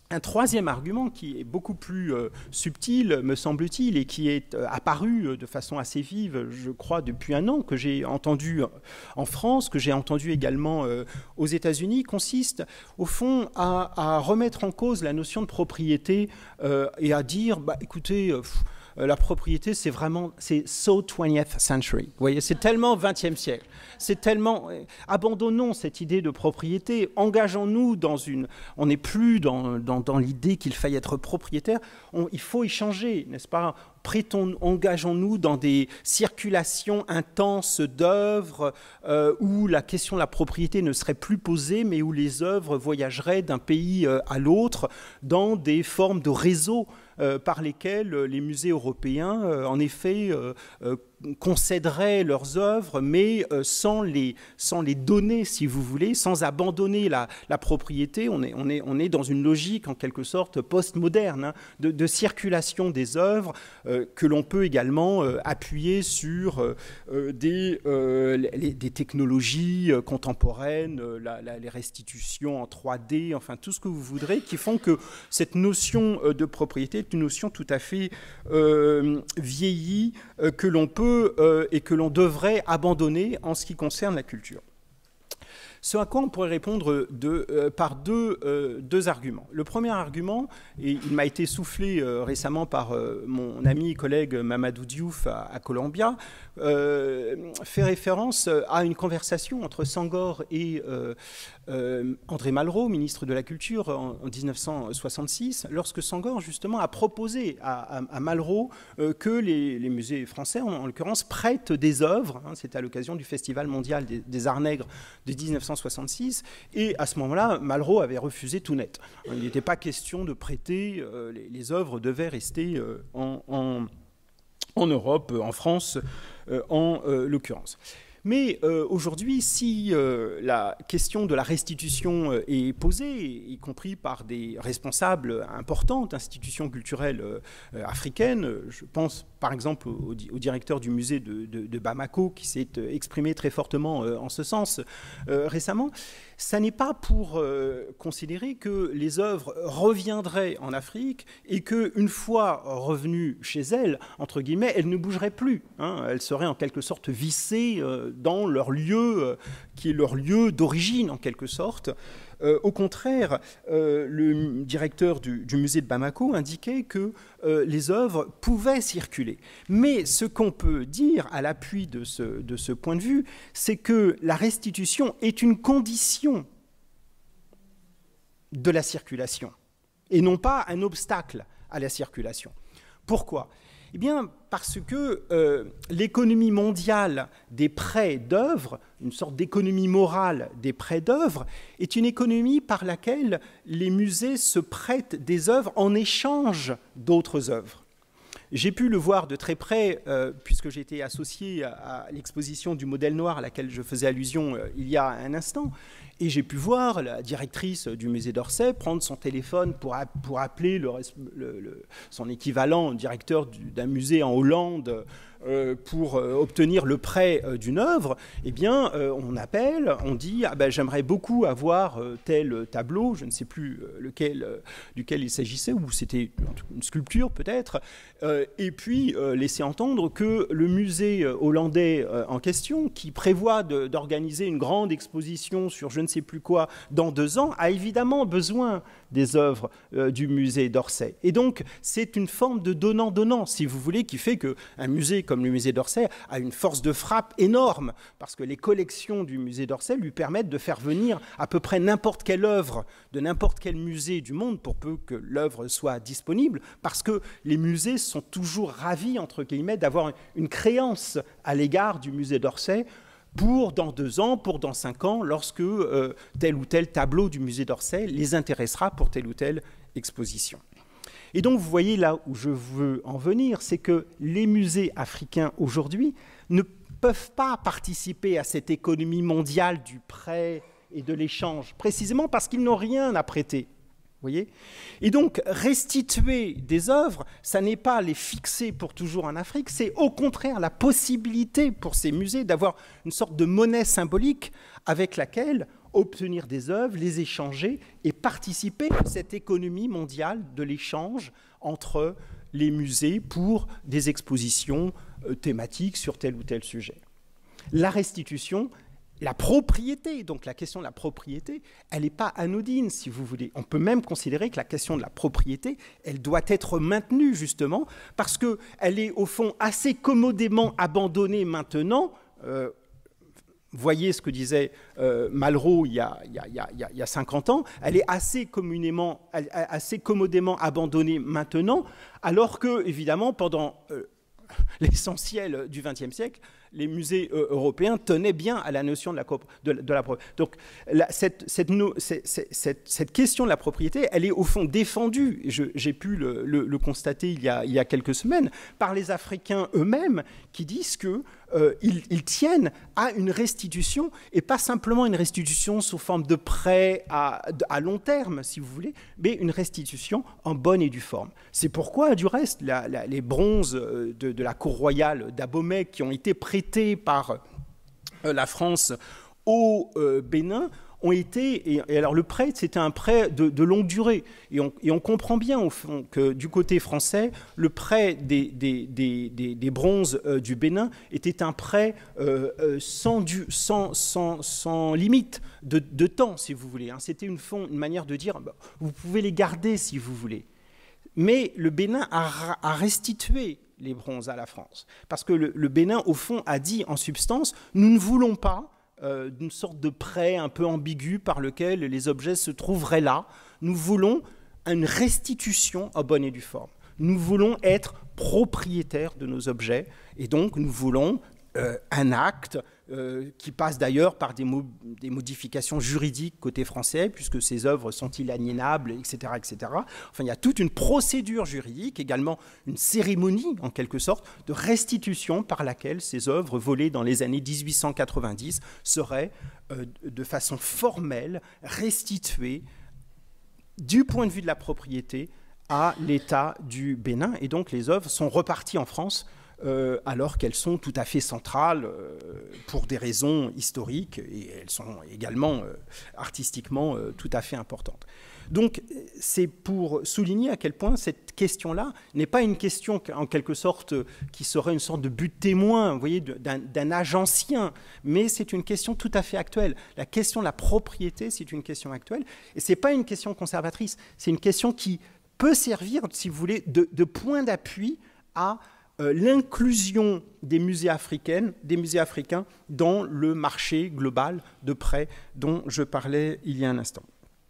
un troisième argument qui est beaucoup plus euh, subtil, me semble-t-il, et qui est euh, apparu de façon assez vive, je crois, depuis un an, que j'ai entendu en France, que j'ai entendu également euh, aux États-Unis, consiste, au fond, à, à remettre en cause la notion de propriété euh, et à dire, bah, écoutez, euh, pff, la propriété, c'est vraiment, c'est so twentieth century. Vous voyez, c'est tellement vingtième siècle. C'est tellement... Abandonnons cette idée de propriété. Engageons-nous dans une... On n'est plus dans, dans, dans l'idée qu'il faille être propriétaire. On, il faut y changer, n'est-ce pas ? Prêtons, engageons-nous dans des circulations intenses d'œuvres euh, où la question de la propriété ne serait plus posée, mais où les œuvres voyageraient d'un pays euh, à l'autre dans des formes de réseaux euh, par lesquels les musées européens, euh, en effet, euh, euh, concéderaient leurs œuvres, mais euh, sans, les, sans les donner, si vous voulez, sans abandonner la, la propriété. On est, on, est, on est dans une logique, en quelque sorte, post-moderne, hein, de, de circulation des œuvres, euh, que l'on peut également euh, appuyer sur euh, des, euh, les, des technologies euh, contemporaines, euh, la, la, les restitutions en trois D, enfin tout ce que vous voudrez, qui font que cette notion euh, de propriété est une notion tout à fait euh, vieillie, euh, que l'on peut Euh, et que l'on devrait abandonner en ce qui concerne la culture. Ce à quoi on pourrait répondre de, euh, par deux, euh, deux arguments. Le premier argument, et il m'a été soufflé euh, récemment par euh, mon ami et collègue Mamadou Diouf à, à Columbia, euh, fait référence à une conversation entre Senghor et euh, euh, André Malraux, ministre de la Culture, en, en dix-neuf cent soixante-six, lorsque Senghor, justement, a proposé à, à, à Malraux euh, que les, les musées français, en, en l'occurrence, prêtent des œuvres. Hein, c'était à l'occasion du Festival mondial des, des arts nègres de dix-neuf cent soixante-six, et à ce moment-là, Malraux avait refusé tout net. Il n'était pas question de prêter, euh, les, les œuvres devaient rester euh, en, en, en Europe, en France, euh, en euh, l'occurrence. Mais euh, aujourd'hui, si euh, la question de la restitution euh, est posée, y compris par des responsables importants d'institutions culturelles euh, africaines, je pense par exemple au, au directeur du musée de, de, de Bamako qui s'est exprimé très fortement euh, en ce sens euh, récemment, ça n'est pas pour euh, considérer que les œuvres reviendraient en Afrique et qu'une fois revenues chez elles, entre guillemets, elles ne bougeraient plus. Hein, elles seraient en quelque sorte vissées euh, dans leur lieu, euh, qui est leur lieu d'origine en quelque sorte. Euh, au contraire, euh, le directeur du, du musée de Bamako indiquait que euh, les œuvres pouvaient circuler. Mais ce qu'on peut dire à l'appui de ce, de ce point de vue, c'est que la restitution est une condition de la circulation et non pas un obstacle à la circulation. Pourquoi ? Eh bien, parce que euh, l'économie mondiale des prêts d'œuvres, une sorte d'économie morale des prêts d'œuvres, est une économie par laquelle les musées se prêtent des œuvres en échange d'autres œuvres. J'ai pu le voir de très près, euh, puisque j'ai été associé à, à l'exposition du modèle noir à laquelle je faisais allusion euh, il y a un instant. Et j'ai pu voir la directrice du musée d'Orsay prendre son téléphone pour, a, pour appeler le, le, le, son équivalent directeur du, d'un musée en Hollande euh, pour euh, obtenir le prêt euh, d'une œuvre. Eh bien, euh, on appelle, on dit ah ben, j'aimerais beaucoup avoir euh, tel tableau, je ne sais plus euh, lequel, euh, duquel il s'agissait, ou c'était une sculpture peut-être, euh, et puis euh, laisser entendre que le musée hollandais euh, en question, qui prévoit de, d'organiser une grande exposition sur je ne sais plus quoi dans deux ans, a évidemment besoin des œuvres euh, du musée d'Orsay. Et donc, c'est une forme de donnant-donnant, si vous voulez, qui fait qu'un musée comme le musée d'Orsay a une force de frappe énorme, parce que les collections du musée d'Orsay lui permettent de faire venir à peu près n'importe quelle œuvre de n'importe quel musée du monde, pour peu que l'œuvre soit disponible, parce que les musées sont toujours ravis, entre guillemets, d'avoir une créance à l'égard du musée d'Orsay, pour dans deux ans, pour dans cinq ans, lorsque euh, tel ou tel tableau du musée d'Orsay les intéressera pour telle ou telle exposition. Et donc, vous voyez là où je veux en venir, c'est que les musées africains aujourd'hui ne peuvent pas participer à cette économie mondiale du prêt et de l'échange, précisément parce qu'ils n'ont rien à prêter. Voyez ? Et donc, restituer des œuvres, ça n'est pas les fixer pour toujours en Afrique, c'est au contraire la possibilité pour ces musées d'avoir une sorte de monnaie symbolique avec laquelle obtenir des œuvres, les échanger et participer à cette économie mondiale de l'échange entre les musées pour des expositions euh, thématiques sur tel ou tel sujet. La restitution, la propriété, donc la question de la propriété, elle n'est pas anodine, si vous voulez. On peut même considérer que la question de la propriété, elle doit être maintenue, justement, parce qu'elle est, au fond, assez commodément abandonnée maintenant. Euh, voyez ce que disait euh, Malraux il y, a, il, y a, il, y a, il y a cinquante ans, elle est assez, communément, assez commodément abandonnée maintenant, alors que, évidemment, pendant euh, l'essentiel du vingtième siècle, les musées euh, européens tenaient bien à la notion de la, de, de la propriété. Donc, la, cette, cette, cette, cette, cette question de la propriété, elle est au fond défendue, j'ai pu le, le, le constater il y, a, il y a quelques semaines, par les Africains eux-mêmes qui disent qu'ils euh, ils tiennent à une restitution, et pas simplement une restitution sous forme de prêt à, à long terme, si vous voulez, mais une restitution en bonne et due forme. C'est pourquoi, du reste, la, la, les bronzes de, de la cour royale d'Abomey qui ont été prêtés par la France au euh, Bénin ont été, et, et alors le prêt, c'était un prêt de, de longue durée, et on, et on comprend bien au fond que du côté français, le prêt des, des, des, des, des bronzes euh, du Bénin était un prêt euh, euh, sans, du, sans, sans, sans limite de, de temps, si vous voulez. Hein. C'était une, fond, une manière de dire, bah, vous pouvez les garder si vous voulez. Mais le Bénin a, a restitué les bronzes à la France. Parce que le, le Bénin, au fond, a dit en substance, nous ne voulons pas euh, d'une sorte de prêt un peu ambigu par lequel les objets se trouveraient là. Nous voulons une restitution en bonne et due forme. Nous voulons être propriétaires de nos objets et donc nous voulons euh, un acte euh, qui passe d'ailleurs par des, mo des modifications juridiques côté français, puisque ces œuvres sont inaliénables, et cetera, et cetera. Enfin, il y a toute une procédure juridique, également une cérémonie, en quelque sorte, de restitution par laquelle ces œuvres volées dans les années mille huit cent quatre-vingt-dix seraient, euh, de façon formelle, restituées du point de vue de la propriété à l'État du Bénin. Et donc, les œuvres sont reparties en France Euh, alors qu'elles sont tout à fait centrales euh, pour des raisons historiques et elles sont également euh, artistiquement euh, tout à fait importantes. Donc c'est pour souligner à quel point cette question-là n'est pas une question en quelque sorte qui serait une sorte de but témoin, vous voyez, d'un âge ancien, mais c'est une question tout à fait actuelle. La question de la propriété, c'est une question actuelle et c'est pas une question conservatrice, c'est une question qui peut servir, si vous voulez, de, de point d'appui à Euh, l'inclusion des musées africains, des musées africains dans le marché global de prêt dont je parlais il y a un instant.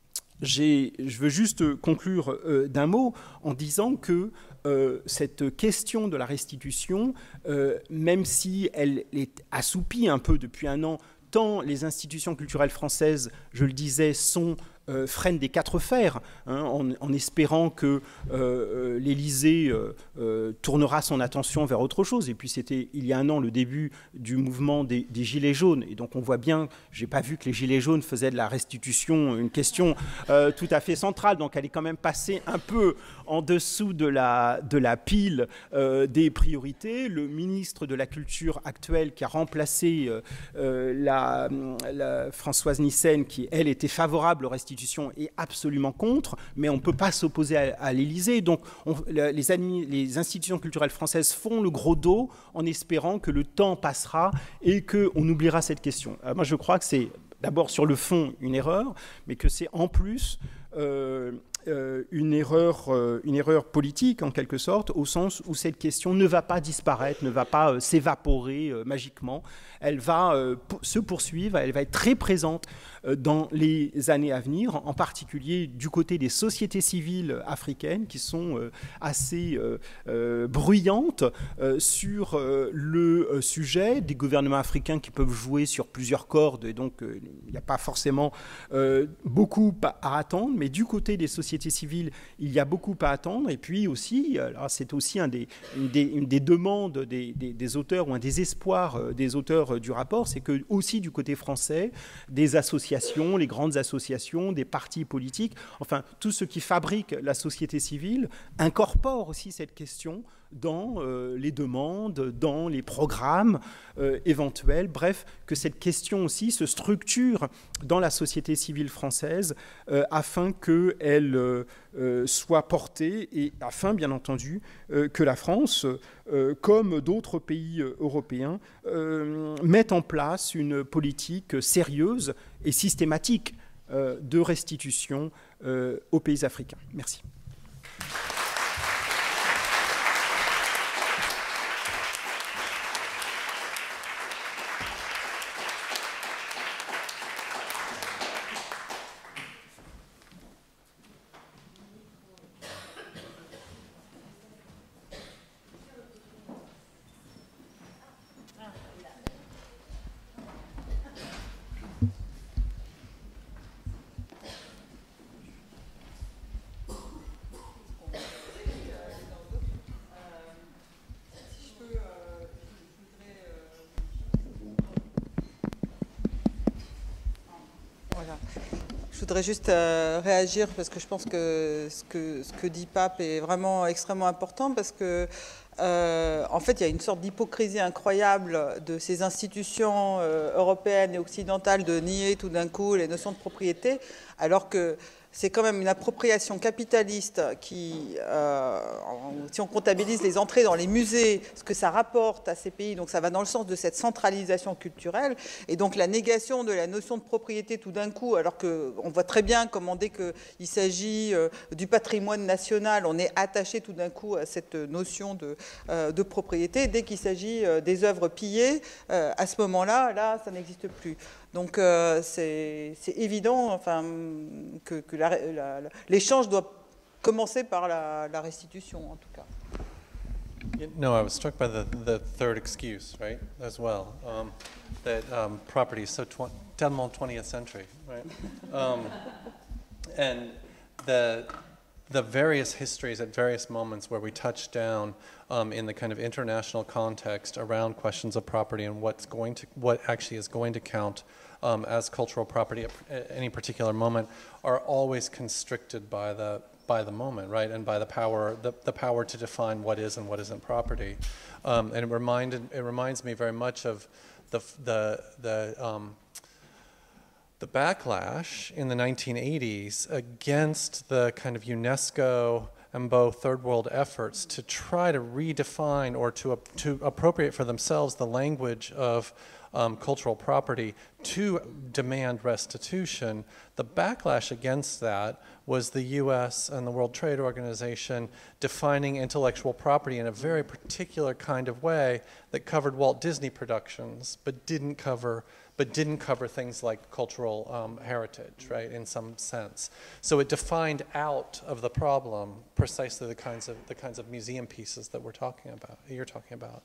Je veux juste conclure euh, d'un mot en disant que euh, cette question de la restitution, euh, même si elle est assoupie un peu depuis un an, tant les institutions culturelles françaises, je le disais, sont Euh, freinent des quatre fers, hein, en, en espérant que euh, l'Élysée euh, euh, tournera son attention vers autre chose. Et puis c'était il y a un an le début du mouvement des, des Gilets jaunes. Et donc on voit bien, je n'ai pas vu que les Gilets jaunes faisaient de la restitution une question euh, tout à fait centrale. Donc elle est quand même passée un peu en dessous de la, de la pile euh, des priorités. Le ministre de la Culture actuel qui a remplacé euh, euh, la, la Françoise Nyssen, qui elle était favorable aux restitutions, est absolument contre, mais on ne peut pas s'opposer à, à l'Élysée. Donc on, les, les institutions culturelles françaises font le gros dos en espérant que le temps passera et qu'on oubliera cette question. Alors moi je crois que c'est d'abord sur le fond une erreur, mais que c'est en plus euh, euh, une, erreur, euh, une erreur politique en quelque sorte, au sens où cette question ne va pas disparaître, ne va pas euh, s'évaporer euh, magiquement. Elle va euh, se poursuivre, elle va être très présente euh, dans les années à venir, en particulier du côté des sociétés civiles africaines qui sont euh, assez euh, euh, bruyantes euh, sur euh, le euh, sujet, des gouvernements africains qui peuvent jouer sur plusieurs cordes, et donc euh, il n'y a pas forcément euh, beaucoup à attendre, mais du côté des sociétés civiles, il y a beaucoup à attendre, et puis aussi, c'est aussi un des, une, des, une des demandes des, des, des auteurs, ou un des espoirs euh, des auteurs du rapport, c'est que aussi du côté français, des associations, les grandes associations, des partis politiques, enfin tout ce qui fabrique la société civile, incorpore aussi cette question dans euh, les demandes, dans les programmes euh, éventuels, bref, que cette question aussi se structure dans la société civile française euh, afin qu'elle euh, euh, soit portée et afin, bien entendu, euh, que la France, euh, comme d'autres pays euh, européens, euh, mette en place une politique sérieuse et systématique euh, de restitution euh, aux pays africains. Merci. Je voudrais juste euh, réagir parce que je pense que ce, que ce que dit Pape est vraiment extrêmement important parce que euh, en fait il y a une sorte d'hypocrisie incroyable de ces institutions euh, européennes et occidentales de nier tout d'un coup les notions de propriété alors que c'est quand même une appropriation capitaliste qui, euh, si on comptabilise les entrées dans les musées, ce que ça rapporte à ces pays, donc ça va dans le sens de cette centralisation culturelle, et donc la négation de la notion de propriété tout d'un coup, alors qu'on voit très bien comment dès qu'il s'agit euh, du patrimoine national, on est attaché tout d'un coup à cette notion de, euh, de propriété, dès qu'il s'agit euh, des œuvres pillées, euh, à ce moment-là, là, ça n'existe plus. Donc euh, c'est évident enfin, que, que l'échange doit commencer par la, la restitution, en tout cas. No, I was struck by the, the third excuse, right, as well, um, that um, property is so tw tellement twentieth century, right? Um, and the, the various histories at various moments where we touch down um, in the kind of international context around questions of property and what's going to, what actually is going to count um, as cultural property at, at any particular moment are always constricted by the by the moment, right, and by the power the, the power to define what is and what isn't property. Um, and it reminded it reminds me very much of the the the um, the backlash in the nineteen eighties against the kind of UNESCO and both third world efforts to try to redefine or to to appropriate for themselves the language of Um, cultural property to demand restitution. The backlash against that was the U S and the World Trade Organization defining intellectual property in a very particular kind of way that covered Walt Disney productions, but didn't cover, but didn't cover things like cultural um, heritage, right, in some sense. So it defined out of the problem precisely the kinds of the kinds of museum pieces that we're talking about. You're talking about.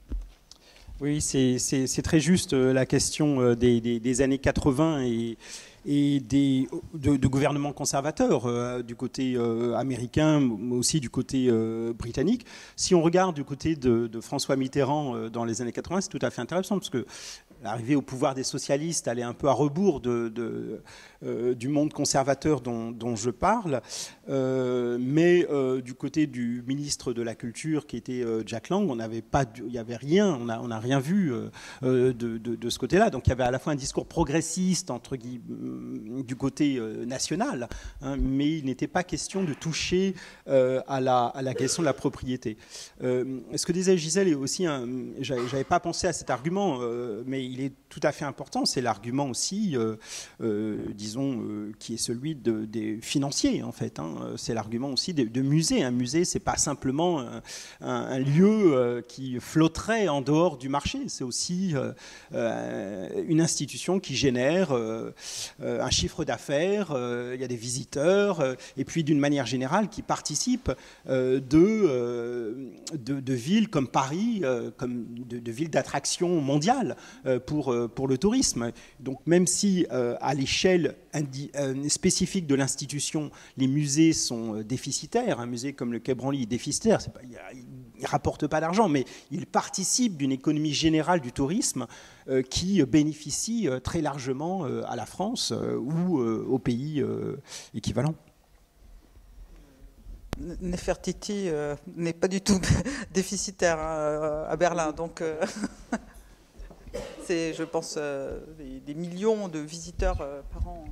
Oui, c'est très juste la question des, des, des années quatre-vingt et, et des, de, de gouvernements conservateurs euh, du côté euh, américain, mais aussi du côté euh, britannique. Si on regarde du côté de, de François Mitterrand euh, dans les années quatre-vingt, c'est tout à fait intéressant parce que l'arrivée au pouvoir des socialistes allait un peu à rebours de, de, euh, du monde conservateur dont, dont je parle. Euh, mais euh, du côté du ministre de la Culture, qui était euh, Jack Lang, on n'avait pas, il n'y avait rien, on n'a on a rien vu euh, de, de, de ce côté-là. Donc il y avait à la fois un discours progressiste entre guillemets, du côté euh, national, hein, mais il n'était pas question de toucher euh, à, la, à la question de la propriété. Euh, ce que disait Gisèle est aussi, j'avais pas pensé à cet argument, euh, mais il est tout à fait important, c'est l'argument aussi, euh, euh, disons, euh, qui est celui de, des financiers, en fait. Hein. C'est l'argument aussi de, de musées. Un musée, c'est pas simplement un, un, un lieu euh, qui flotterait en dehors du marché, c'est aussi euh, euh, une institution qui génère euh, euh, un chiffre d'affaires, euh, il y a des visiteurs, euh, et puis d'une manière générale qui participe euh, de, euh, de, de villes comme Paris, euh, comme de, de villes d'attraction mondiale, euh, Pour, pour le tourisme. Donc même si euh, à l'échelle euh, spécifique de l'institution, les musées sont déficitaires, un musée comme le Quai Branly est déficitaire, c'est pas, il ne rapporte pas d'argent, mais il participe d'une économie générale du tourisme euh, qui bénéficie euh, très largement euh, à la France euh, ou euh, aux pays euh, équivalents. Nefertiti euh, n'est pas du tout déficitaire hein, à Berlin. Donc, euh, c'est, je pense, euh, des, des millions de visiteurs euh, par an.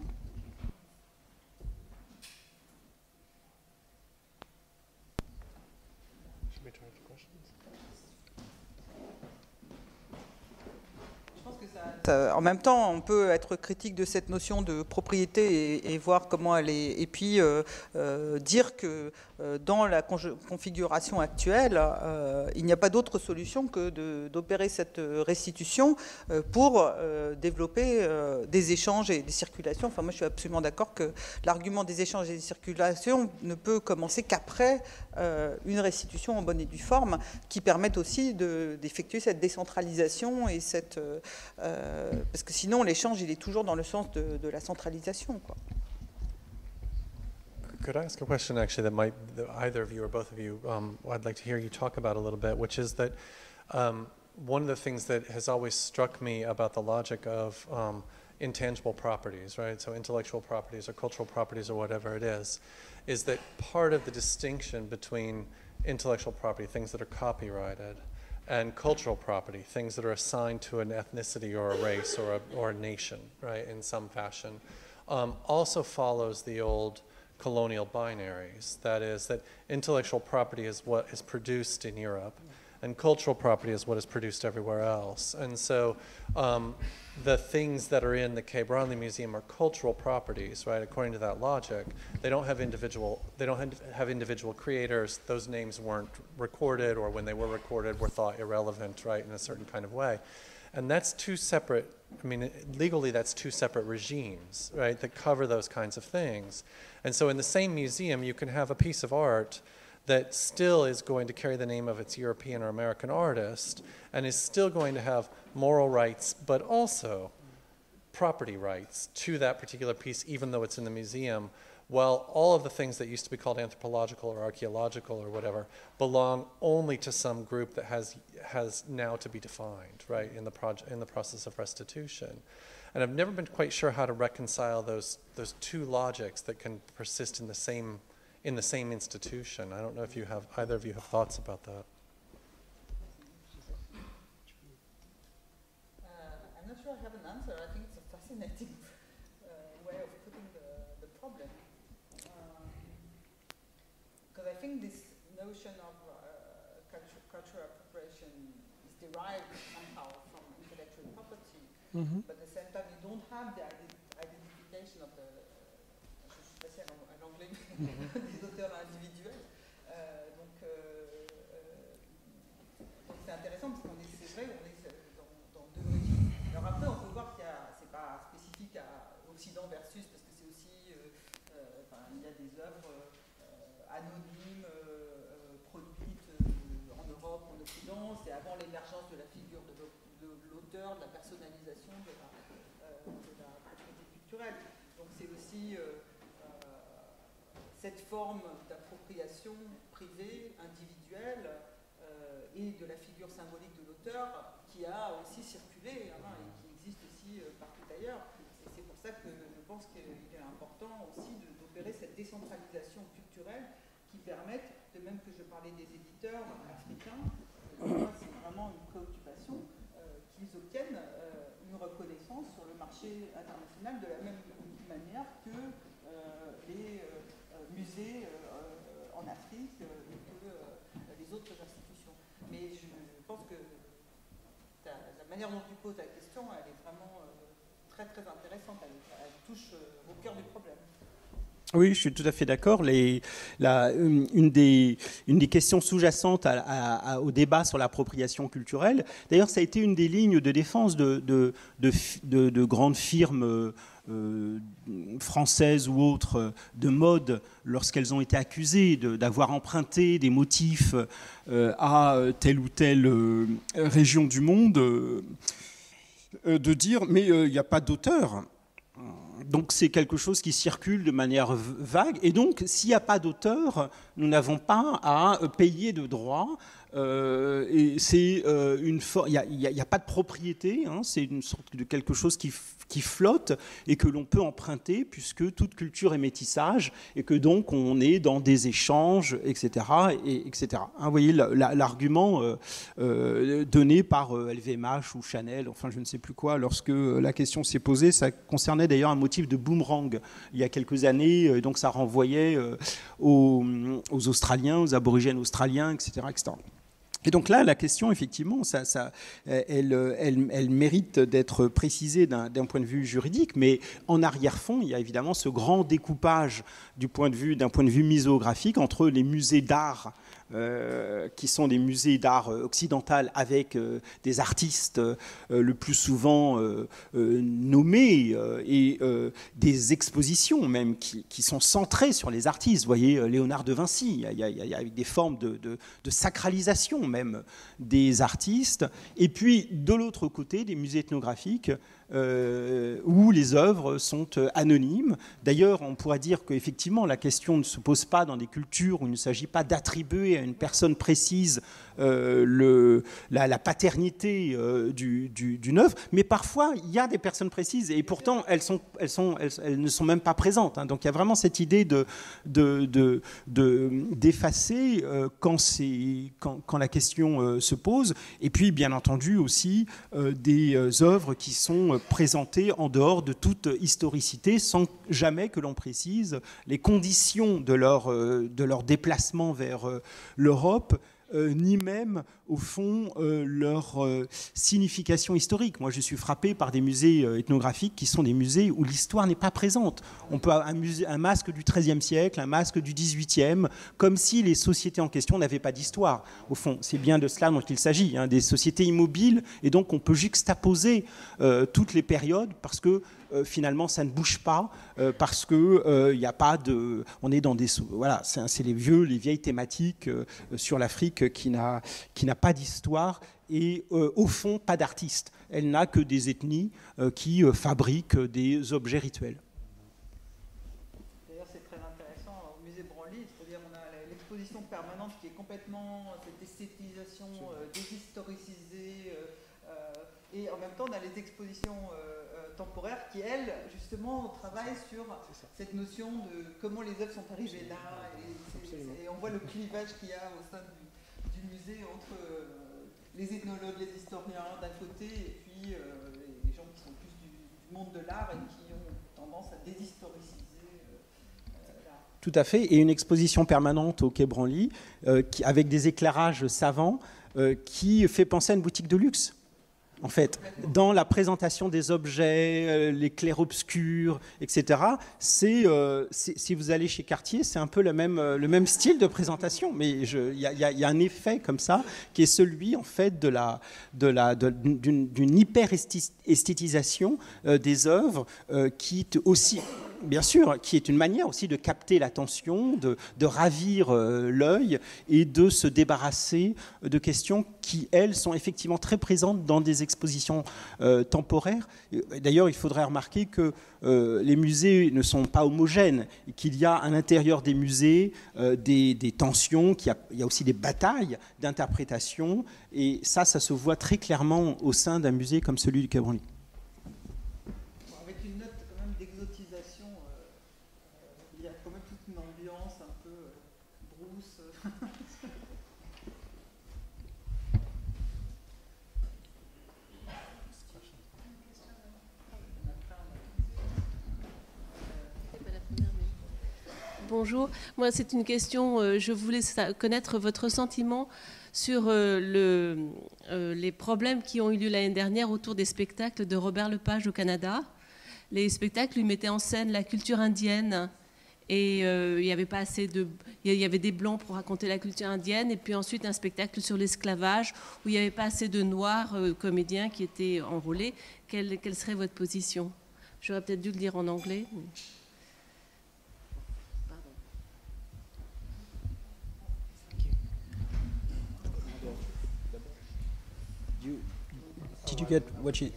En même temps, on peut être critique de cette notion de propriété et, et voir comment elle est. Et puis euh, euh, dire que euh, dans la configuration actuelle, euh, il n'y a pas d'autre solution que de, d'opérer cette restitution euh, pour euh, développer euh, des échanges et des circulations. Enfin, moi, je suis absolument d'accord que l'argument des échanges et des circulations ne peut commencer qu'après euh, une restitution en bonne et due forme, qui permette aussi de, d'effectuer cette décentralisation et cette euh, Euh, parce que sinon, l'échange, il est toujours dans le sens de, de la centralisation, quoi. Could I ask a question, actually, that might that either of you or both of you, um, I'd like to hear you talk about a little bit, which is that um, one of the things that has always struck me about the logic of um, intangible properties, right? So intellectual properties or cultural properties or whatever it is, is that part of the distinction between intellectual property, things that are copyrighted, and cultural property, things that are assigned to an ethnicity or a race or a, or a nation, right, in some fashion, um, also follows the old colonial binaries. That is, that intellectual property is what is produced in Europe, and cultural property is what is produced everywhere else. And so um, the things that are in the Kay Brownlee Museum are cultural properties, right, according to that logic. They don't have individual, they don't have individual creators. Those names weren't recorded, or when they were recorded were thought irrelevant, right, in a certain kind of way. And that's two separate, I mean, legally that's two separate regimes, right, that cover those kinds of things. And so in the same museum, you can have a piece of art that still is going to carry the name of its European or American artist and is still going to have moral rights, but also property rights to that particular piece, even though it's in the museum, while all of the things that used to be called anthropological or archaeological or whatever belong only to some group that has, has now to be defined, right, in the, project, in the process of restitution. And I've never been quite sure how to reconcile those, those two logics that can persist in the same in the same institution. I don't know if you have, either of you have thoughts about that. Uh, I'm not sure I have an answer. I think it's a fascinating uh, way of putting the, the problem. Because um, I think this notion of uh, culture, cultural appropriation is derived somehow from intellectual property, mm-hmm. but at the same time you don't have the identification of the des auteurs individuels. Euh, donc, euh, euh, donc c'est intéressant parce qu'on est, c'est vrai, on est dans, dans deux registres. Alors après, on peut voir qu'il y a, c'est pas spécifique à Occident versus, parce que c'est aussi, euh, euh, enfin, il y a des œuvres euh, anonymes euh, produites euh, en Europe, en Occident. C'est avant l'émergence de la figure de, de l'auteur, de la personnalisation de la, euh, de la propriété culturelle. Donc c'est aussi euh, cette forme d'appropriation privée, individuelle, euh, et de la figure symbolique de l'auteur qui a aussi circulé hein, et qui existe aussi euh, partout ailleurs. Et c'est pour ça que je pense qu'il est important aussi de, d'opérer cette décentralisation culturelle qui permette, de même que je parlais des éditeurs africains, euh, c'est vraiment une préoccupation, euh, qu'ils obtiennent euh, une reconnaissance sur le marché international de la même manière que euh, les euh, musées euh, en Afrique euh, et que euh, les autres institutions. Mais je pense que ta, la manière dont tu poses la question, elle est vraiment euh, très très intéressante. Elle, elle touche euh, au cœur du problème. Oui, je suis tout à fait d'accord. Les, la, une, des, une des questions sous-jacentes à, à, à, au débat sur l'appropriation culturelle, d'ailleurs, ça a été une des lignes de défense de, de, de, de, de grandes firmes euh, françaises ou autres de mode lorsqu'elles ont été accusées de, d'avoir emprunté des motifs euh, à telle ou telle euh, région du monde, euh, de dire « mais il euh, n'y a pas d'auteur ». Donc c'est quelque chose qui circule de manière vague. Et donc, s'il n'y a pas d'auteur, nous n'avons pas à payer de droits Euh, et c'est euh, une for- il n'y a, il y a, il y a pas de propriété, hein, c'est une sorte de quelque chose qui, f- qui flotte et que l'on peut emprunter, puisque toute culture est métissage et que donc on est dans des échanges, et cetera. Et, etc. Hein, vous voyez la, la, l'argument euh, euh, donné par euh, L V M H ou Chanel, enfin je ne sais plus quoi, lorsque la question s'est posée, ça concernait d'ailleurs un motif de boomerang il y a quelques années, euh, donc ça renvoyait euh, aux, aux Australiens, aux aborigènes australiens, et cetera, et cetera. Et donc là, la question, effectivement, ça, ça, elle, elle, elle mérite d'être précisée d'un, d'un point de vue juridique, mais en arrière-fond, il y a évidemment ce grand découpage du point de vue, d'un point de vue muséographique entre les musées d'art, euh, qui sont des musées d'art occidental avec euh, des artistes euh, le plus souvent euh, euh, nommés euh, et euh, des expositions même qui, qui sont centrées sur les artistes. Vous voyez, Léonard de Vinci, il y a, il y a, il y a des formes de, de, de sacralisation même des artistes, et puis de l'autre côté des musées ethnographiques euh, où les œuvres sont anonymes. D'ailleurs, on pourrait dire qu'effectivement la question ne se pose pas dans des cultures où il ne s'agit pas d'attribuer à une personne précise euh, le, la, la paternité euh, du, du, d'une œuvre, mais parfois il y a des personnes précises et pourtant elles, sont, elles, sont, elles, elles ne sont même pas présentes, hein. Donc il y a vraiment cette idée de, de, de, de, d'effacer euh, quand, c'est, quand, quand la question euh, se pose, et puis bien entendu aussi euh, des euh, œuvres qui sont présentées en dehors de toute historicité sans jamais que l'on précise les conditions de leur, euh, de leur déplacement vers euh, l'Europe, Euh, ni même, au fond, euh, leur euh, signification historique. Moi, je suis frappé par des musées euh, ethnographiques qui sont des musées où l'histoire n'est pas présente. On peut avoir un, musée, un masque du treizième siècle, un masque du dix-huitième, comme si les sociétés en question n'avaient pas d'histoire. Au fond, c'est bien de cela dont il s'agit, hein, des sociétés immobiles, et donc on peut juxtaposer euh, toutes les périodes parce que Euh, finalement ça ne bouge pas euh, parce que il euh, n'y a pas de, on est dans des, voilà, c'est, c'est les vieux, les vieilles thématiques euh, sur l'Afrique qui n'a qui n'a pas d'histoire et euh, au fond pas d'artistes. Elle n'a que des ethnies euh, qui euh, fabriquent des objets rituels. D'ailleurs, c'est très intéressant au musée Branly, c'est-à-dire on a l'exposition permanente qui est complètement cette esthétisation euh, déshistoricisée euh, et en même temps on a les expositions euh, temporaire qui, elle, justement, travaille sur cette notion de comment les œuvres sont arrivées là. Et, c'est, c'est, et on voit le clivage qu'il y a au sein du, du musée entre euh, les ethnologues, les historiens d'un côté, et puis euh, les gens qui sont plus du, du monde de l'art et qui ont tendance à déshistoriciser euh, l'art. Tout à fait. Et une exposition permanente au Quai Branly, euh, qui, avec des éclairages savants, euh, qui fait penser à une boutique de luxe. En fait, dans la présentation des objets, euh, les clairs-obscurs, et cetera, c'est, euh, c'est, si vous allez chez Cartier, c'est un peu le même, euh, le même style de présentation, mais il y, y, y a un effet comme ça qui est celui, en fait, de la, de la, de, d'une, d'une hyper-esthétisation euh, des œuvres euh, qui aussi... Bien sûr, qui est une manière aussi de capter l'attention, de, de ravir euh, l'œil et de se débarrasser de questions qui, elles, sont effectivement très présentes dans des expositions euh, temporaires. D'ailleurs, il faudrait remarquer que euh, les musées ne sont pas homogènes, et qu'il y a à l'intérieur des musées euh, des, des tensions, qu'il y a, il y a aussi des batailles d'interprétation, et ça, ça se voit très clairement au sein d'un musée comme celui du Quai Branly. Bonjour, moi c'est une question, euh, je voulais connaître votre sentiment sur euh, le, euh, les problèmes qui ont eu lieu l'année dernière autour des spectacles de Robert Lepage au Canada. Les spectacles lui mettaient en scène la culture indienne et euh, il n'y avait pas assez de, il y avait des blancs pour raconter la culture indienne, et puis ensuite un spectacle sur l'esclavage où il n'y avait pas assez de noirs euh, comédiens qui étaient enrôlés. Quelle, quelle serait votre position? J'aurais peut-être dû le dire en anglais. Mais... Did you get what you...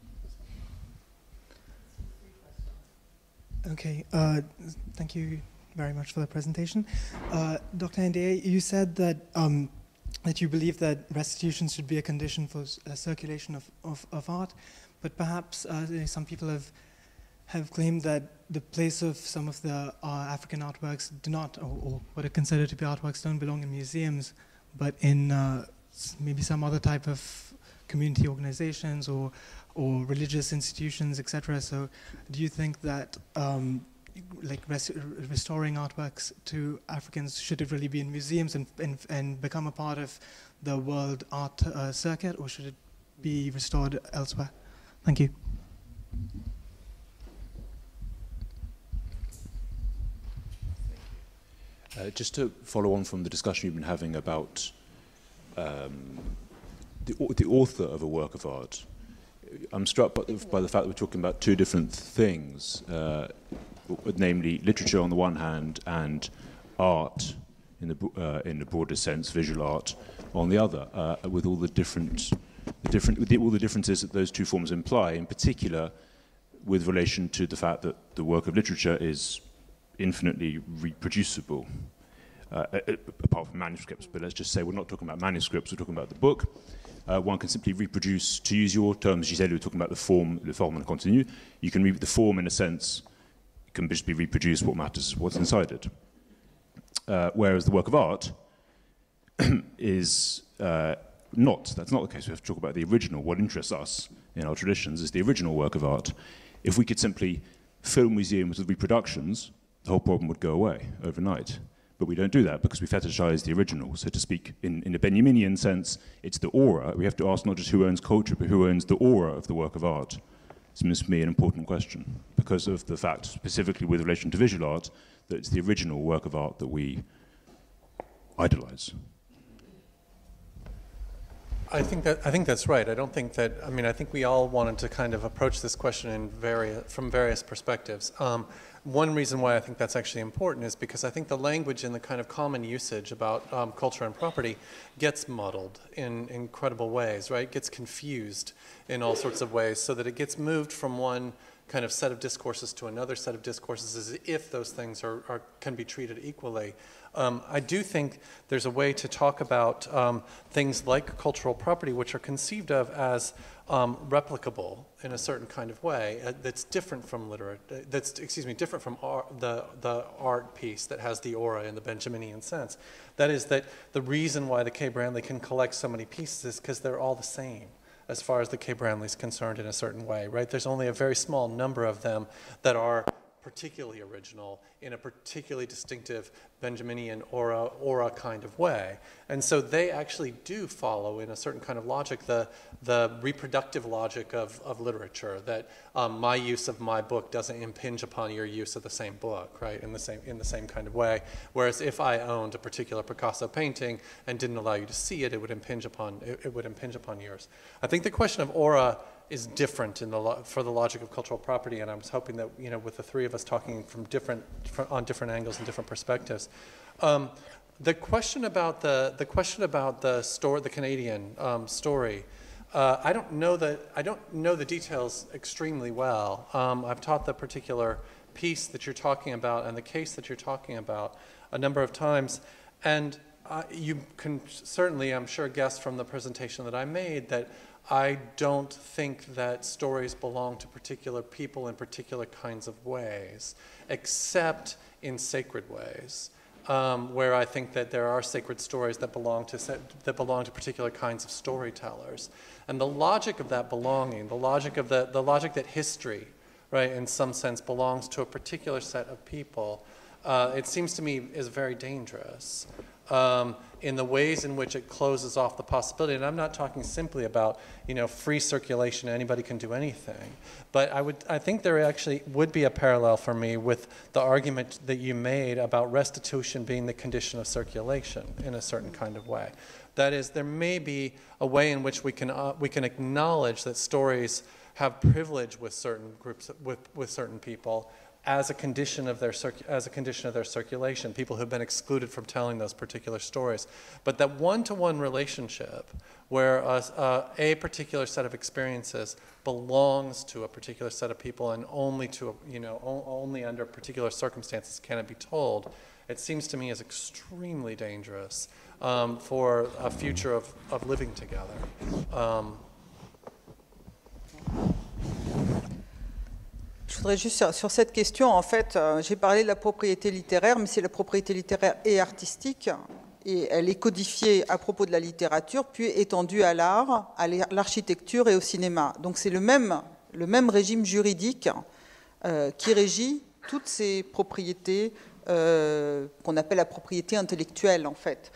Okay, uh, thank you very much for the presentation. Uh, Doctor Ndiaye, you said that um, that you believe that restitution should be a condition for uh, circulation of, of, of art, but perhaps uh, some people have have claimed that the place of some of the uh, African artworks do not, or, or what are considered to be artworks, don't belong in museums, but in uh, maybe some other type of community organizations or or religious institutions, et cetera. So, do you think that um, like res restoring artworks to Africans, should it really be in museums and and, and become a part of the world art uh, circuit, or should it be restored elsewhere? Thank you. Uh, just to follow on from the discussion you've been having about um, the, the author of a work of art, I'm struck by, by the fact that we're talking about two different things, uh, namely literature on the one hand and art in the, uh, in the broader sense, visual art on the other, uh, with all the different, the different with the, all the differences that those two forms imply, in particular with relation to the fact that the work of literature is infinitely reproducible, uh, apart from manuscripts. But let's just say we're not talking about manuscripts, we're talking about the book. Uh, one can simply reproduce, to use your terms, Gisèle, you were talking about the form, le forme and continu. You can read the form in a sense, it can just be reproduced, what matters is what's inside it. Uh, whereas the work of art is uh, not, that's not the case. We have to talk about the original. What interests us in our traditions is the original work of art. If we could simply fill museums with reproductions, the whole problem would go away overnight. But we don't do that because we fetishize the original. So to speak, in, in a Benjaminian sense, it's the aura. We have to ask not just who owns culture, but who owns the aura of the work of art. Seems to me an important question because of the fact, specifically with relation to visual art, that it's the original work of art that we idolize. I think that I think that's right. I don't think that. I mean, I think we all wanted to kind of approach this question in various from various perspectives. Um, one reason why I think that's actually important is because I think the language and the kind of common usage about um, culture and property gets muddled in incredible ways, right? Gets confused in all sorts of ways, so that it gets moved from one kind of set of discourses to another set of discourses as if those things are, are can be treated equally. Um, I do think there's a way to talk about um, things like cultural property, which are conceived of as um, replicable in a certain kind of way uh, that's different from literate, uh, that's, excuse me, different from art, the, the art piece that has the aura in the Benjaminian sense. That is that the reason why the Kay Branley can collect so many pieces is because they're all the same as far as the Kay Branley is concerned in a certain way, right? There's only a very small number of them that are particularly original in a particularly distinctive Benjaminian aura, aura kind of way. And so they actually do follow in a certain kind of logic, the, the reproductive logic of, of literature, that um, my use of my book doesn't impinge upon your use of the same book, right, in the same, in the same kind of way. Whereas if I owned a particular Picasso painting and didn't allow you to see it, it would impinge upon, it, it would impinge upon yours. I think the question of aura is different in the lo for the logic of cultural property, and I was hoping that, you know, with the three of us talking from different, from, on different angles and different perspectives. Um, the question about the the question about the story, the Canadian um, story, uh, I don't know the I don't know the details extremely well. Um, I've taught the particular piece that you're talking about and the case that you're talking about a number of times, and uh, you can certainly, I'm sure, guess from the presentation that I made that I don't think that stories belong to particular people in particular kinds of ways, except in sacred ways, um, where I think that there are sacred stories that belong to that belong to particular kinds of storytellers. And the logic of that belonging, the logic of the the logic that history, right, in some sense belongs to a particular set of people, uh, it seems to me is very dangerous. Um, in the ways in which it closes off the possibility, and I'm not talking simply about, you know, free circulation, anybody can do anything, but I would, I think there actually would be a parallel for me with the argument that you made about restitution being the condition of circulation in a certain kind of way. That is, there may be a way in which we can uh, we can acknowledge that stories have privilege with certain groups, with with certain people, as a condition of their as a condition of their circulation, people who've been excluded from telling those particular stories. But that one-to-one relationship where a, a, a particular set of experiences belongs to a particular set of people and only to, you know, only under particular circumstances can it be told, it seems to me is extremely dangerous um, for a future of, of living together. Um, Je voudrais juste sur, sur cette question, en fait, euh, j'ai parlé de la propriété littéraire, mais c'est la propriété littéraire et artistique, et elle est codifiée à propos de la littérature, puis étendue à l'art, à l'architecture et au cinéma. Donc c'est le même, le même régime juridique euh, qui régit toutes ces propriétés euh, qu'on appelle la propriété intellectuelle, en fait.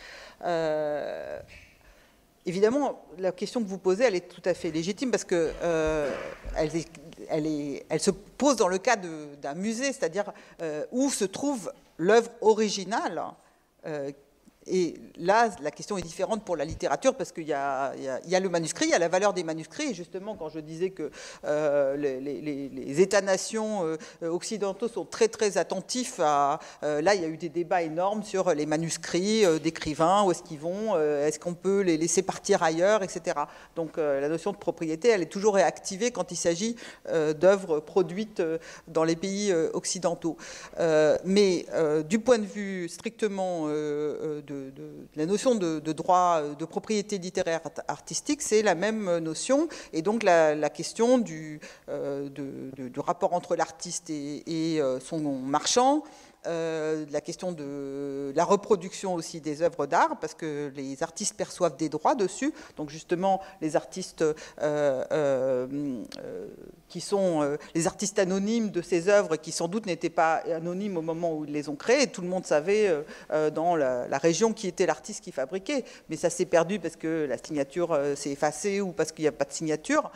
Euh, Évidemment, la question que vous posez, elle est tout à fait légitime parce que euh, elle, est, elle, est, elle se pose dans le cas d'un musée, c'est-à-dire euh, où se trouve l'œuvre originale. Euh, et là, la question est différente pour la littérature parce qu'il y, y, y a le manuscrit, il y a la valeur des manuscrits. Et justement, quand je disais que euh, les, les, les États-nations euh, occidentaux sont très très attentifs à... Euh, là, il y a eu des débats énormes sur les manuscrits euh, d'écrivains, où est-ce qu'ils vont, euh, est-ce qu'on peut les laisser partir ailleurs, et cetera. Donc euh, la notion de propriété, elle est toujours réactivée quand il s'agit euh, d'œuvres produites euh, dans les pays euh, occidentaux. Euh, mais euh, du point de vue strictement euh, de De, de, la notion de, de droit de propriété littéraire artistique, c'est la même notion, et donc la, la question du, euh, de, de, du rapport entre l'artiste et, et son marchand, euh, la question de la reproduction aussi des œuvres d'art, parce que les artistes perçoivent des droits dessus, donc justement les artistes euh, euh, euh, qui sont euh, les artistes anonymes de ces œuvres qui sans doute n'étaient pas anonymes au moment où ils les ont créées, tout le monde savait euh, dans la, la région qui était l'artiste qui fabriquait, mais ça s'est perdu parce que la signature euh, s'est effacée ou parce qu'il n'y a pas de signature.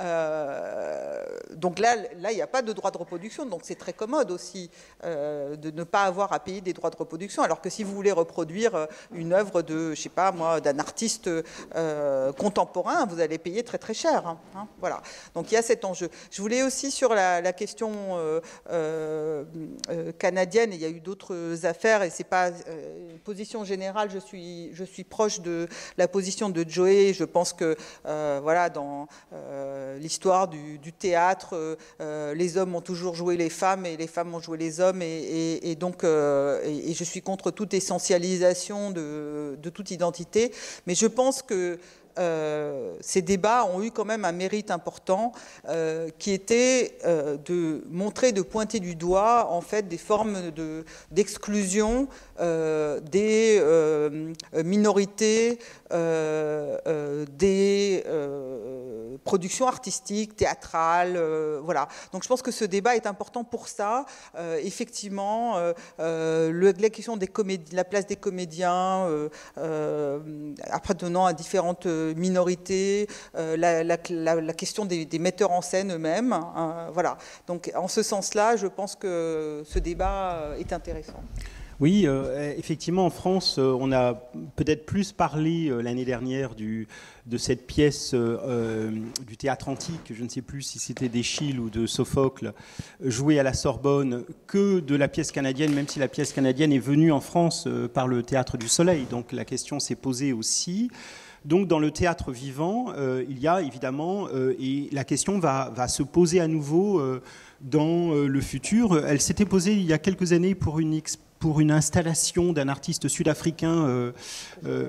Euh, donc là, là, il n'y a pas de droit de reproduction, donc c'est très commode aussi euh, de ne pas avoir à payer des droits de reproduction, alors que si vous voulez reproduire une œuvre de, je sais pas moi, d'un artiste euh, contemporain, vous allez payer très très cher. Hein, hein, voilà. Donc il y a cet enjeu. Je voulais aussi sur la, la question euh, euh, canadienne, et il y a eu d'autres affaires, et c'est pas euh, une position générale. Je suis, je suis proche de la position de Joe. Je pense que euh, voilà, dans euh, l'histoire du, du théâtre, euh, les hommes ont toujours joué les femmes et les femmes ont joué les hommes, et, et, et donc euh, et, et je suis contre toute essentialisation de, de toute identité. Mais je pense que Euh, ces débats ont eu quand même un mérite important euh, qui était euh, de montrer, de pointer du doigt en fait des formes de, d'exclusion euh, des euh, minorités, euh, euh, des euh, productions artistiques, théâtrales, euh, voilà. Donc je pense que ce débat est important pour ça. Euh, effectivement, euh, euh, le, la question des comédies, la place des comédiens, euh, euh, appartenant à différentes minorités, euh, la, la, la, la question des, des metteurs en scène eux-mêmes. Hein, voilà. Donc, en ce sens-là, je pense que ce débat est intéressant. Oui, euh, effectivement, en France, euh, on a peut-être plus parlé euh, l'année dernière du, de cette pièce euh, du théâtre antique, je ne sais plus si c'était d'Échille ou de Sophocle, jouée à la Sorbonne, que de la pièce canadienne, même si la pièce canadienne est venue en France euh, par le Théâtre du Soleil. Donc la question s'est posée aussi. Donc dans le théâtre vivant, euh, il y a évidemment, euh, et la question va, va se poser à nouveau euh, dans euh, le futur. Elle s'était posée il y a quelques années pour une, pour une installation d'un artiste sud-africain euh, euh,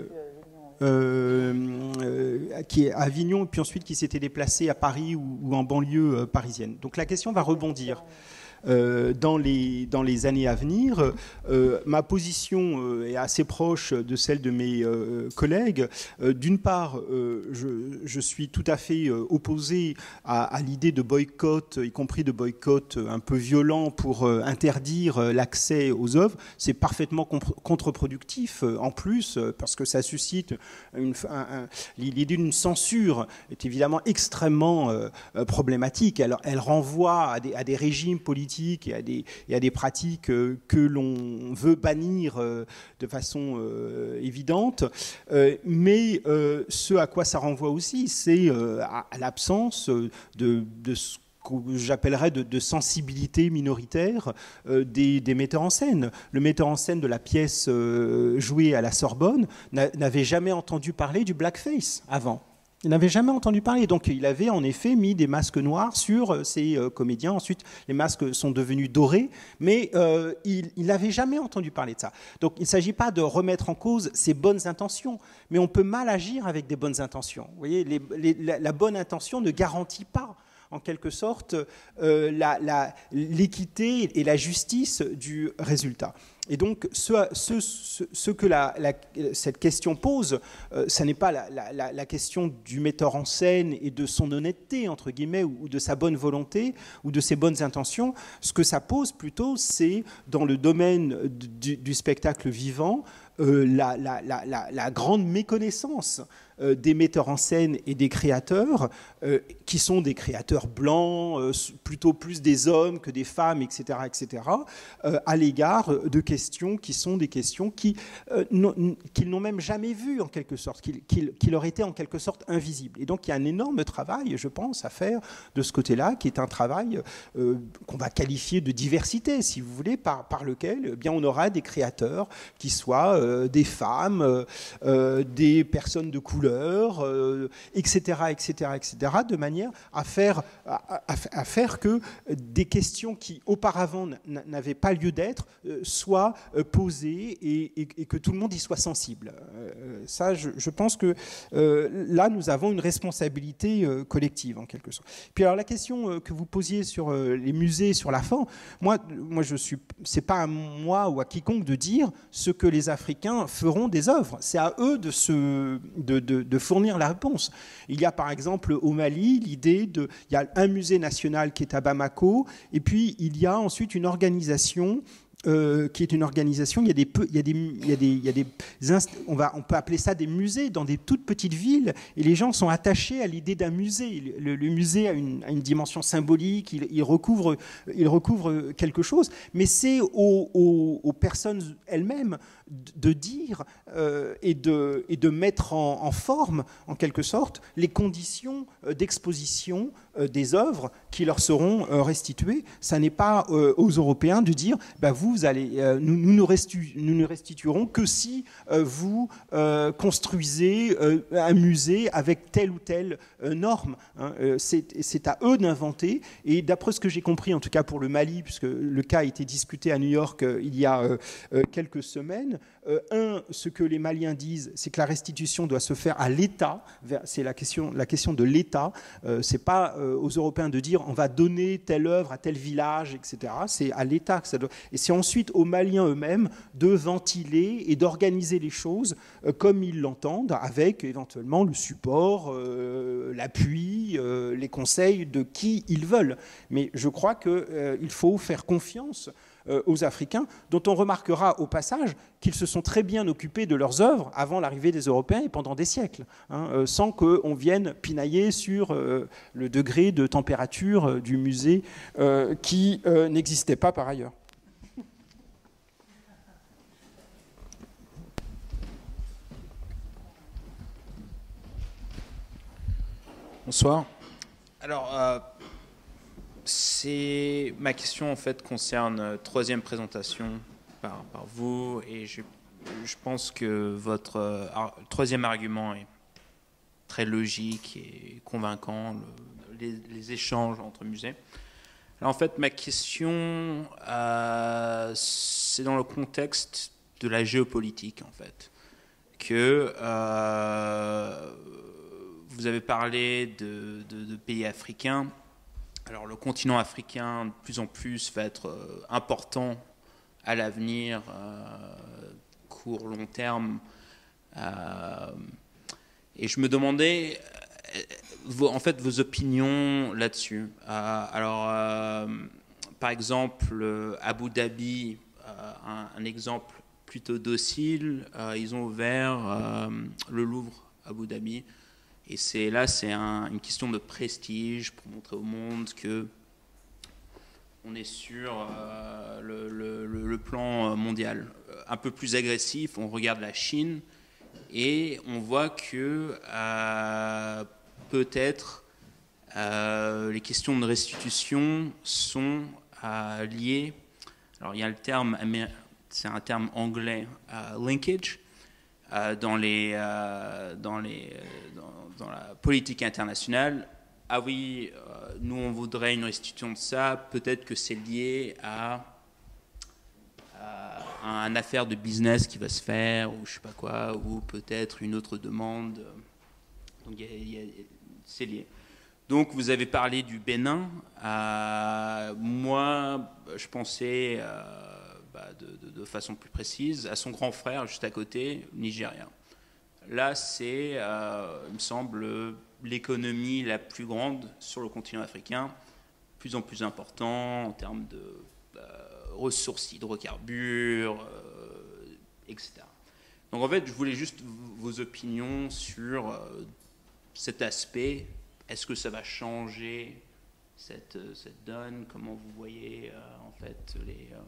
euh, euh, qui est à Avignon, puis ensuite qui s'était déplacé à Paris ou, ou en banlieue euh, parisienne. Donc la question va rebondir. Euh, dans, les, dans les années à venir. Euh, ma position euh, est assez proche de celle de mes euh, collègues. Euh, D'une part, euh, je, je suis tout à fait euh, opposé à, à l'idée de boycott, y compris de boycott un peu violent pour euh, interdire euh, l'accès aux œuvres. C'est parfaitement contre-productif euh, en plus, euh, parce que ça suscite une, un, un, l'idée d'une censure est évidemment extrêmement euh, problématique. Elle, elle renvoie à des, à des régimes politiques et à des, et à des pratiques euh, que l'on veut bannir euh, de façon euh, évidente. Euh, mais euh, ce à quoi ça renvoie aussi, c'est euh, à, à l'absence de, de ce que j'appellerais de, de sensibilité minoritaire euh, des, des metteurs en scène. Le metteur en scène de la pièce euh, jouée à la Sorbonne n'avait jamais entendu parler du blackface avant. Il n'avait jamais entendu parler. Donc il avait en effet mis des masques noirs sur ces euh, comédiens. Ensuite, les masques sont devenus dorés, mais euh, il n'avait jamais entendu parler de ça. Donc il ne s'agit pas de remettre en cause ses bonnes intentions, mais on peut mal agir avec des bonnes intentions. Vous voyez, les, les, la, la bonne intention ne garantit pas en quelque sorte euh, la, la, l'équité et la justice du résultat. Et donc, ce, ce, ce, ce que la, la, cette question pose, euh, ce n'est pas la, la, la question du metteur en scène et de son honnêteté, entre guillemets, ou, ou de sa bonne volonté, ou de ses bonnes intentions. Ce que ça pose plutôt, c'est dans le domaine du, du spectacle vivant, euh, la, la, la, la, la grande méconnaissance euh, des metteurs en scène et des créateurs, euh, qui sont des créateurs blancs, euh, plutôt plus des hommes que des femmes, et cetera, et cetera, euh, à l'égard de questions qui sont des questions qui, euh, n'ont, qu'ils n'ont même jamais vues, en quelque sorte, qui, qui, qui leur étaient en quelque sorte invisibles. Et donc il y a un énorme travail, je pense, à faire de ce côté-là, qui est un travail euh, qu'on va qualifier de diversité, si vous voulez, par, par lequel eh bien, on aura des créateurs qui soient euh, des femmes, euh, des personnes de couleur, euh, et cetera, et cetera, et cetera, de manière à faire, à, à, à faire que des questions qui auparavant n'avaient pas lieu d'être euh, soient posées et, et, et que tout le monde y soit sensible. Euh, ça, je, je pense que euh, là, nous avons une responsabilité euh, collective, en quelque sorte. Puis alors, la question euh, que vous posiez sur euh, les musées, sur la fin, moi, moi je suis, c'est pas à moi ou à quiconque de dire ce que les Africains feront des œuvres. C'est à eux de, se, de, de, de fournir la réponse. Il y a par exemple au Mali l'idée de, il y a un musée national qui est à Bamako, et puis il y a ensuite une organisation Euh, qui est une organisation, il y a des, il y a des, il y a des, il y a des inst- on, va, on peut appeler ça des musées dans des toutes petites villes, et les gens sont attachés à l'idée d'un musée. Le, le musée a une, a une dimension symbolique, il, il, recouvre, il recouvre quelque chose, mais c'est aux, aux, aux personnes elles-mêmes de dire euh, et, de, et de mettre en, en forme, en quelque sorte, les conditions d'exposition euh, des œuvres qui leur seront euh, restituées. Ça n'est pas euh, aux Européens de dire bah, vous, vous allez, euh, nous, nous, nous, restitu- nous ne restituerons que si euh, vous euh, construisez euh, un musée avec telle ou telle euh, norme. Hein. Euh, c'est, c'est à eux d'inventer. Et d'après ce que j'ai compris, en tout cas pour le Mali, puisque le cas a été discuté à New York euh, il y a euh, euh, quelques semaines, Euh, un, ce que les Maliens disent, c'est que la restitution doit se faire à l'État. C'est la question, la question de l'État. Euh, c'est pas euh, aux Européens de dire on va donner telle œuvre à tel village, et cetera. C'est à l'État que ça doit. Et c'est ensuite aux Maliens eux-mêmes de ventiler et d'organiser les choses euh, comme ils l'entendent, avec éventuellement le support, euh, l'appui, euh, les conseils de qui ils veulent. Mais je crois qu'il euh, faut faire confiance aux Africains, dont on remarquera au passage qu'ils se sont très bien occupés de leurs œuvres avant l'arrivée des Européens et pendant des siècles, hein, euh, sans qu'on vienne pinailler sur euh, le degré de température euh, du musée euh, qui euh, n'existait pas par ailleurs. Bonsoir. Alors, euh, c'est, ma question en fait concerne euh, troisième présentation par, par vous, et je, je pense que votre euh, ar- troisième argument est très logique et convaincant, le, les, les échanges entre musées. Alors en fait, ma question, euh, c'est dans le contexte de la géopolitique en fait, que euh, vous avez parlé de, de, de pays africains. Alors le continent africain de plus en plus va être euh, important à l'avenir, euh, court, long terme. Euh, et je me demandais, euh, vos, en fait, vos opinions là-dessus. Euh, alors, euh, par exemple, Abu Dhabi, euh, un, un exemple plutôt docile, euh, ils ont ouvert euh, le Louvre Abu Dhabi. Et c'est, là, c'est un, une question de prestige pour montrer au monde que on est sur euh, le, le, le plan mondial. Un peu plus agressif, on regarde la Chine et on voit que euh, peut-être euh, les questions de restitution sont euh, liées. Alors il y a le terme, c'est un terme anglais, uh, linkage, euh, dans, les, euh, dans, les, dans, dans la politique internationale. Ah oui, euh, nous on voudrait une restitution de ça, peut-être que c'est lié à, à une affaire de business qui va se faire, ou je sais pas quoi, ou peut-être une autre demande. Donc y a, y a, c'est lié. Donc vous avez parlé du Bénin. Euh, moi, je pensais... Euh, De, de, de façon plus précise, à son grand frère juste à côté, Nigeria. Là, c'est, euh, il me semble, l'économie la plus grande sur le continent africain, de plus en plus important en termes de euh, ressources hydrocarbures, euh, et cetera. Donc en fait, je voulais juste vos opinions sur euh, cet aspect. Est-ce que ça va changer cette, cette donne? Comment vous voyez euh, en fait les... Euh,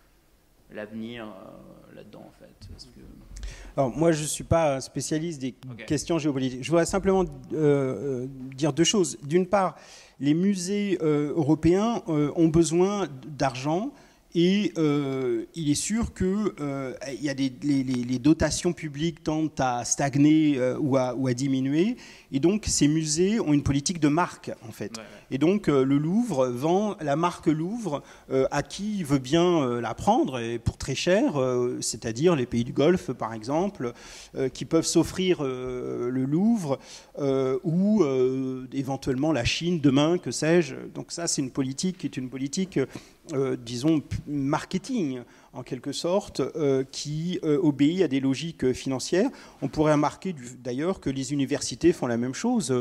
l'avenir euh, là-dedans, en fait. Parce que... Alors, moi, je ne suis pas spécialiste des okay. questions géopolitiques. Je voudrais simplement euh, dire deux choses. D'une part, les musées euh, européens euh, ont besoin d'argent et euh, il est sûr que euh, y a des, les, les dotations publiques tendent à stagner euh, ou, à, ou à diminuer. Et donc, ces musées ont une politique de marque, en fait. Ouais, ouais. Et donc, euh, le Louvre vend la marque Louvre euh, à qui veut bien euh, la prendre, et pour très cher, euh, c'est-à-dire les pays du Golfe, par exemple, euh, qui peuvent s'offrir euh, le Louvre, euh, ou euh, éventuellement la Chine demain, que sais-je. Donc ça, c'est une politique qui est une politique, euh, disons, marketing, en quelque sorte, euh, qui euh, obéit à des logiques financières. On pourrait remarquer d'ailleurs que les universités font la même chose.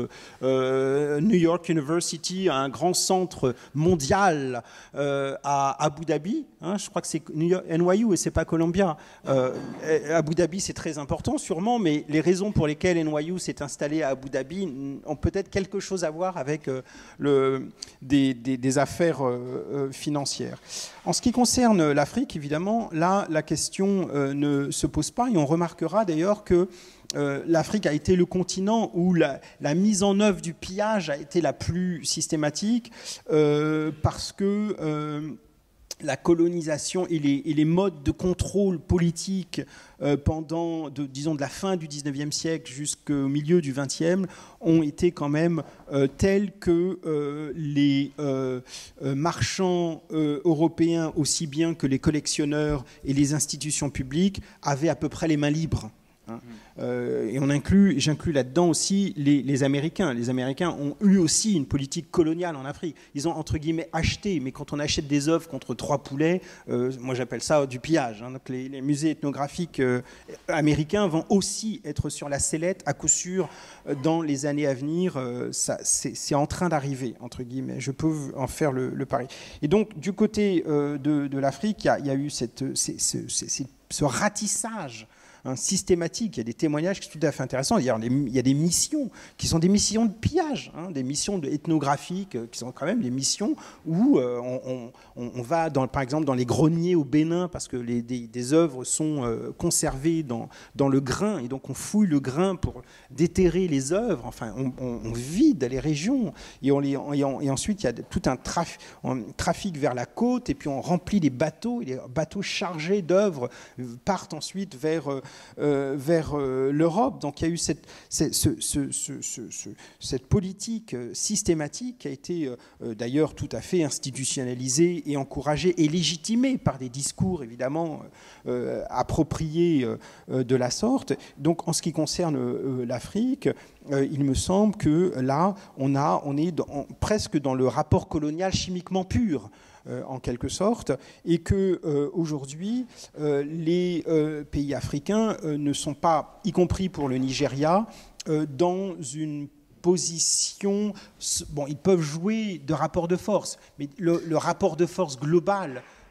Euh, New York University a un grand centre mondial euh, à Abu Dhabi. Hein, je crois que c'est N Y U et c'est pas Columbia. Euh, Abu Dhabi, c'est très important, sûrement, mais les raisons pour lesquelles N Y U s'est installé à Abu Dhabi ont peut-être quelque chose à voir avec euh, le, des, des, des affaires euh, financières. En ce qui concerne l'Afrique, évidemment, là, la question euh, ne se pose pas. Et on remarquera d'ailleurs que euh, l'Afrique a été le continent où la, la mise en œuvre du pillage a été la plus systématique euh, parce que euh, la colonisation et les, et les modes de contrôle politique euh, pendant, de, disons, de la fin du dix-neuvième siècle jusqu'au milieu du vingtième ont été quand même euh, tels que euh, les euh, euh, marchands euh, européens, aussi bien que les collectionneurs et les institutions publiques, avaient à peu près les mains libres. Hein. Euh, et on inclut, j'inclus là-dedans aussi les, les Américains. Les Américains ont eu aussi une politique coloniale en Afrique. Ils ont entre guillemets acheté, mais quand on achète des œuvres contre trois poulets, euh, moi j'appelle ça du pillage. Hein. Donc les, les musées ethnographiques euh, américains vont aussi être sur la sellette à coup sûr euh, dans les années à venir. Euh, ça, c'est, c'est en train d'arriver, entre guillemets. Je peux en faire le, le pari. Et donc du côté euh, de, de l'Afrique, il y a, il y a eu cette, c'est, c'est, c'est, ce ratissage Hein, systématique. Il y a des témoignages qui sont tout à fait intéressants. Il y a, les, il y a des missions qui sont des missions de pillage, hein, des missions de, ethnographiques qui sont quand même des missions où euh, on, on, on va, dans, par exemple, dans les greniers au Bénin parce que les, des, des œuvres sont euh, conservées dans, dans le grain et donc on fouille le grain pour déterrer les œuvres. Enfin, on, on, on vide les régions et, on les, et, on, et ensuite il y a tout un traf, un trafic vers la côte et puis on remplit les bateaux et les bateaux chargés d'œuvres partent ensuite vers Euh, vers euh, l'Europe. Donc il y a eu cette, cette, ce, ce, ce, ce, cette politique systématique qui a été euh, d'ailleurs tout à fait institutionnalisée et encouragée et légitimée par des discours évidemment euh, appropriés euh, de la sorte. Donc en ce qui concerne euh, l'Afrique, euh, il me semble que là on, a, on est dans, presque dans le rapport colonial chimiquement pur. Euh, en quelque sorte, et que euh, aujourd'hui euh, les euh, pays africains euh, ne sont pas, y compris pour le Nigeria, euh, dans une position. Bon, ils peuvent jouer de rapport de force, mais le, le rapport de force global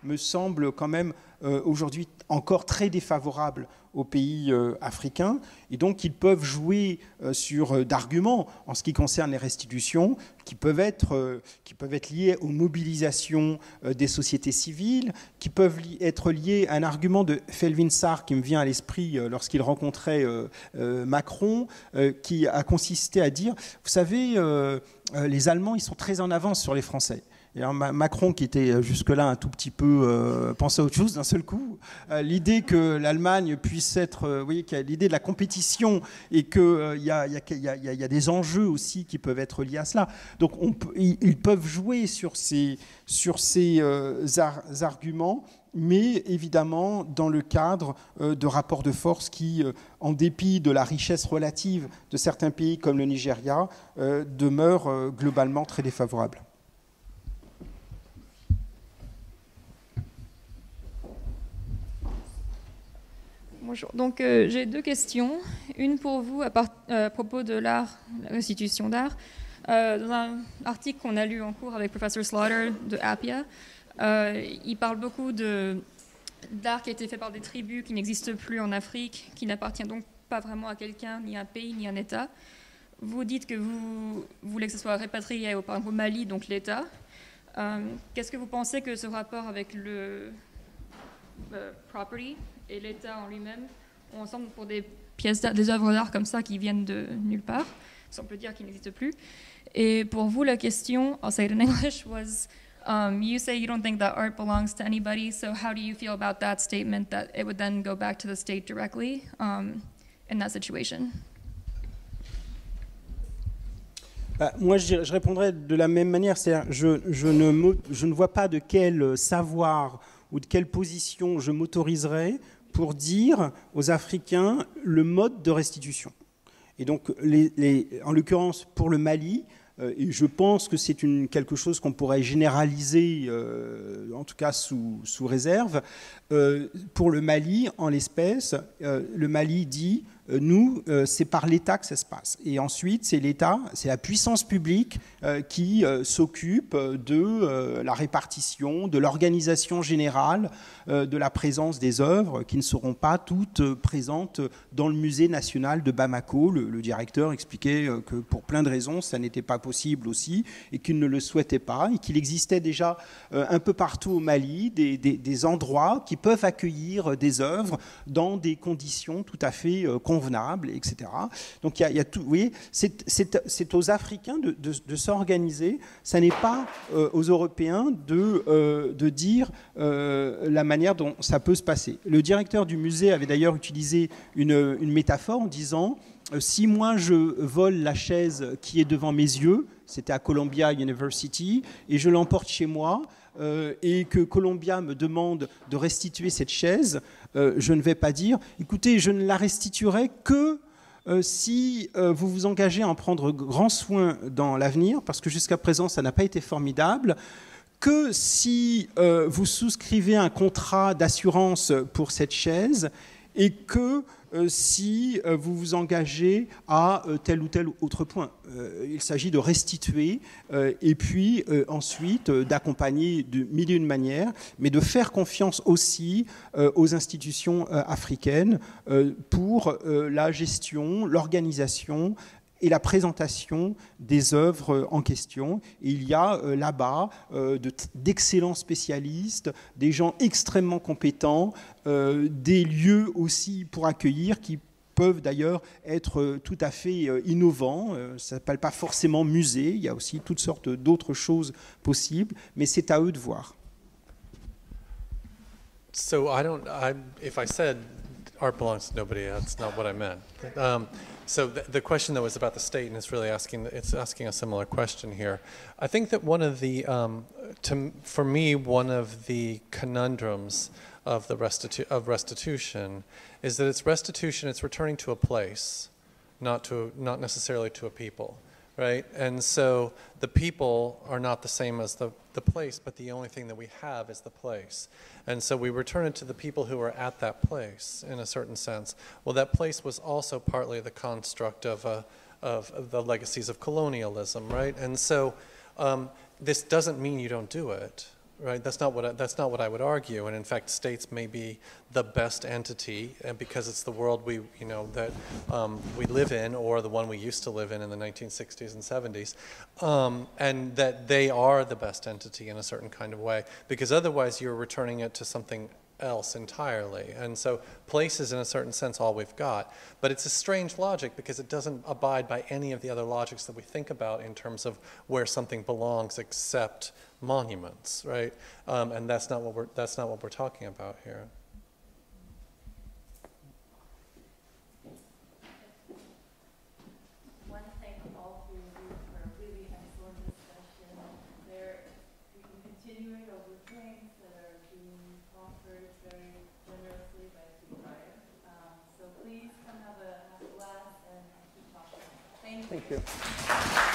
me semble quand même euh, aujourd'hui encore très défavorable aux pays euh, africains, et donc ils peuvent jouer euh, sur euh, d'arguments en ce qui concerne les restitutions qui peuvent être, euh, qui peuvent être liés aux mobilisations euh, des sociétés civiles, qui peuvent li- être liés à un argument de Felwine Sarr qui me vient à l'esprit euh, lorsqu'il rencontrait euh, euh, Macron, euh, qui a consisté à dire, vous savez, euh, euh, les Allemands, ils sont très en avance sur les Français. Et alors Macron, qui était jusque-là un tout petit peu euh, pensait à autre chose d'un seul coup, euh, l'idée que l'Allemagne puisse être, euh, vous voyez, qu'il y a l'idée de la compétition et qu'il euh, y, y, y, y, y a des enjeux aussi qui peuvent être liés à cela. Donc on peut, ils, ils peuvent jouer sur ces, sur ces euh, ar- arguments, mais évidemment dans le cadre euh, de rapports de force qui, euh, en dépit de la richesse relative de certains pays comme le Nigeria, euh, demeurent euh, globalement très défavorables. Bonjour. Donc euh, j'ai deux questions. Une pour vous à, part, euh, à propos de l'art, la restitution d'art. Euh, dans un article qu'on a lu en cours avec professeur Slaughter de Appia, euh, il parle beaucoup de, d'art qui a été fait par des tribus qui n'existent plus en Afrique, qui n'appartient donc pas vraiment à quelqu'un, ni à un pays, ni à un État. Vous dites que vous, vous voulez que ce soit répatrié au, par exemple, au Mali, donc l'État. Euh, qu'est-ce que vous pensez que ce rapport avec le euh, property et l'État en lui-même ont ensemble pour des pièces d'art, des œuvres d'art comme ça qui viennent de nulle part, si on peut dire qu'ils n'existent plus. Et pour vous, la question, I'll say it in English, was um, you say you don't think that art belongs to anybody, so how do you feel about that statement that it would then go back to the state directly um, in that situation? Bah, moi, je, je répondrais de la même manière. C'est-à-dire, je, je, ne, je ne vois pas de quel savoir ou de quelle position je m'autoriserais pour dire aux Africains le mode de restitution. Et donc, les, les, en l'occurrence, pour le Mali, euh, et je pense que c'est une, quelque chose qu'on pourrait généraliser, euh, en tout cas sous, sous réserve, euh, pour le Mali, en l'espèce, euh, le Mali dit... Nous, euh, c'est par l'État que ça se passe. Et ensuite, c'est l'État, c'est la puissance publique euh, qui euh, s'occupe de euh, la répartition, de l'organisation générale, euh, de la présence des œuvres qui ne seront pas toutes euh, présentes dans le musée national de Bamako. Le, le directeur expliquait euh, que pour plein de raisons, ça n'était pas possible aussi et qu'il ne le souhaitait pas et qu'il existait déjà euh, un peu partout au Mali des, des, des endroits qui peuvent accueillir des œuvres dans des conditions tout à fait euh, convenable, et cetera. Donc il y a, il y a tout. Vous voyez, c'est, c'est, c'est aux Africains de, de, de s'organiser. Ça n'est pas euh, aux Européens de, euh, de dire euh, la manière dont ça peut se passer. Le directeur du musée avait d'ailleurs utilisé une, une métaphore en disant euh, si moi je vole la chaise qui est devant mes yeux, c'était à Columbia University, et je l'emporte chez moi. Euh, et que Columbia me demande de restituer cette chaise, euh, je ne vais pas dire « Écoutez, je ne la restituerai que euh, si euh, vous vous engagez à en prendre grand soin dans l'avenir, parce que jusqu'à présent, ça n'a pas été formidable, que si euh, vous souscrivez un contrat d'assurance pour cette chaise et que euh, si euh, vous vous engagez à euh, tel ou tel autre point. Euh, il s'agit de restituer euh, et puis euh, ensuite euh, d'accompagner de mille et une manières, mais de faire confiance aussi euh, aux institutions euh, africaines euh, pour euh, la gestion, l'organisation et la présentation des œuvres en question. Et il y a euh, là-bas euh, de, d'excellents spécialistes, des gens extrêmement compétents, euh, des lieux aussi pour accueillir qui peuvent d'ailleurs être euh, tout à fait euh, innovants. Euh, ça ne s'appelle pas forcément musée, il y a aussi toutes sortes d'autres choses possibles, mais c'est à eux de voir. So I don't, I, if I said art belongs to nobody, that's not what I meant. Um, So the, the question that was about the state, and it's really asking, it's asking a similar question here. I think that one of the, um, to, for me, one of the conundrums of the restitu- of restitution is that it's restitution, it's returning to a place, not to, not necessarily to a people, right? And so the people are not the same as the, the place, but the only thing that we have is the place. And so we return it to the people who are at that place, in a certain sense. Well, that place was also partly the construct of, a, of, of the legacies of colonialism, right? And so um, this doesn't mean you don't do it, right? That's not what I, that's not what I would argue. And in fact, states may be the best entity, and because it's the world we you know that um, we live in, or the one we used to live in in the nineteen sixties and seventies, um, and that they are the best entity in a certain kind of way. Because otherwise, you're returning it to something else entirely. And so place is in a certain sense all we've got. But it's a strange logic because it doesn't abide by any of the other logics that we think about in terms of where something belongs except monuments, right? Um, and that's not what we're that's not what we're talking about here. Want to thank all three of you for a really excellent discussion. There, we can continue it over drinks that are being offered very generously by Sweetbriar. Um, so please come have a, have a glass and keep talking. Thank you. Thank you.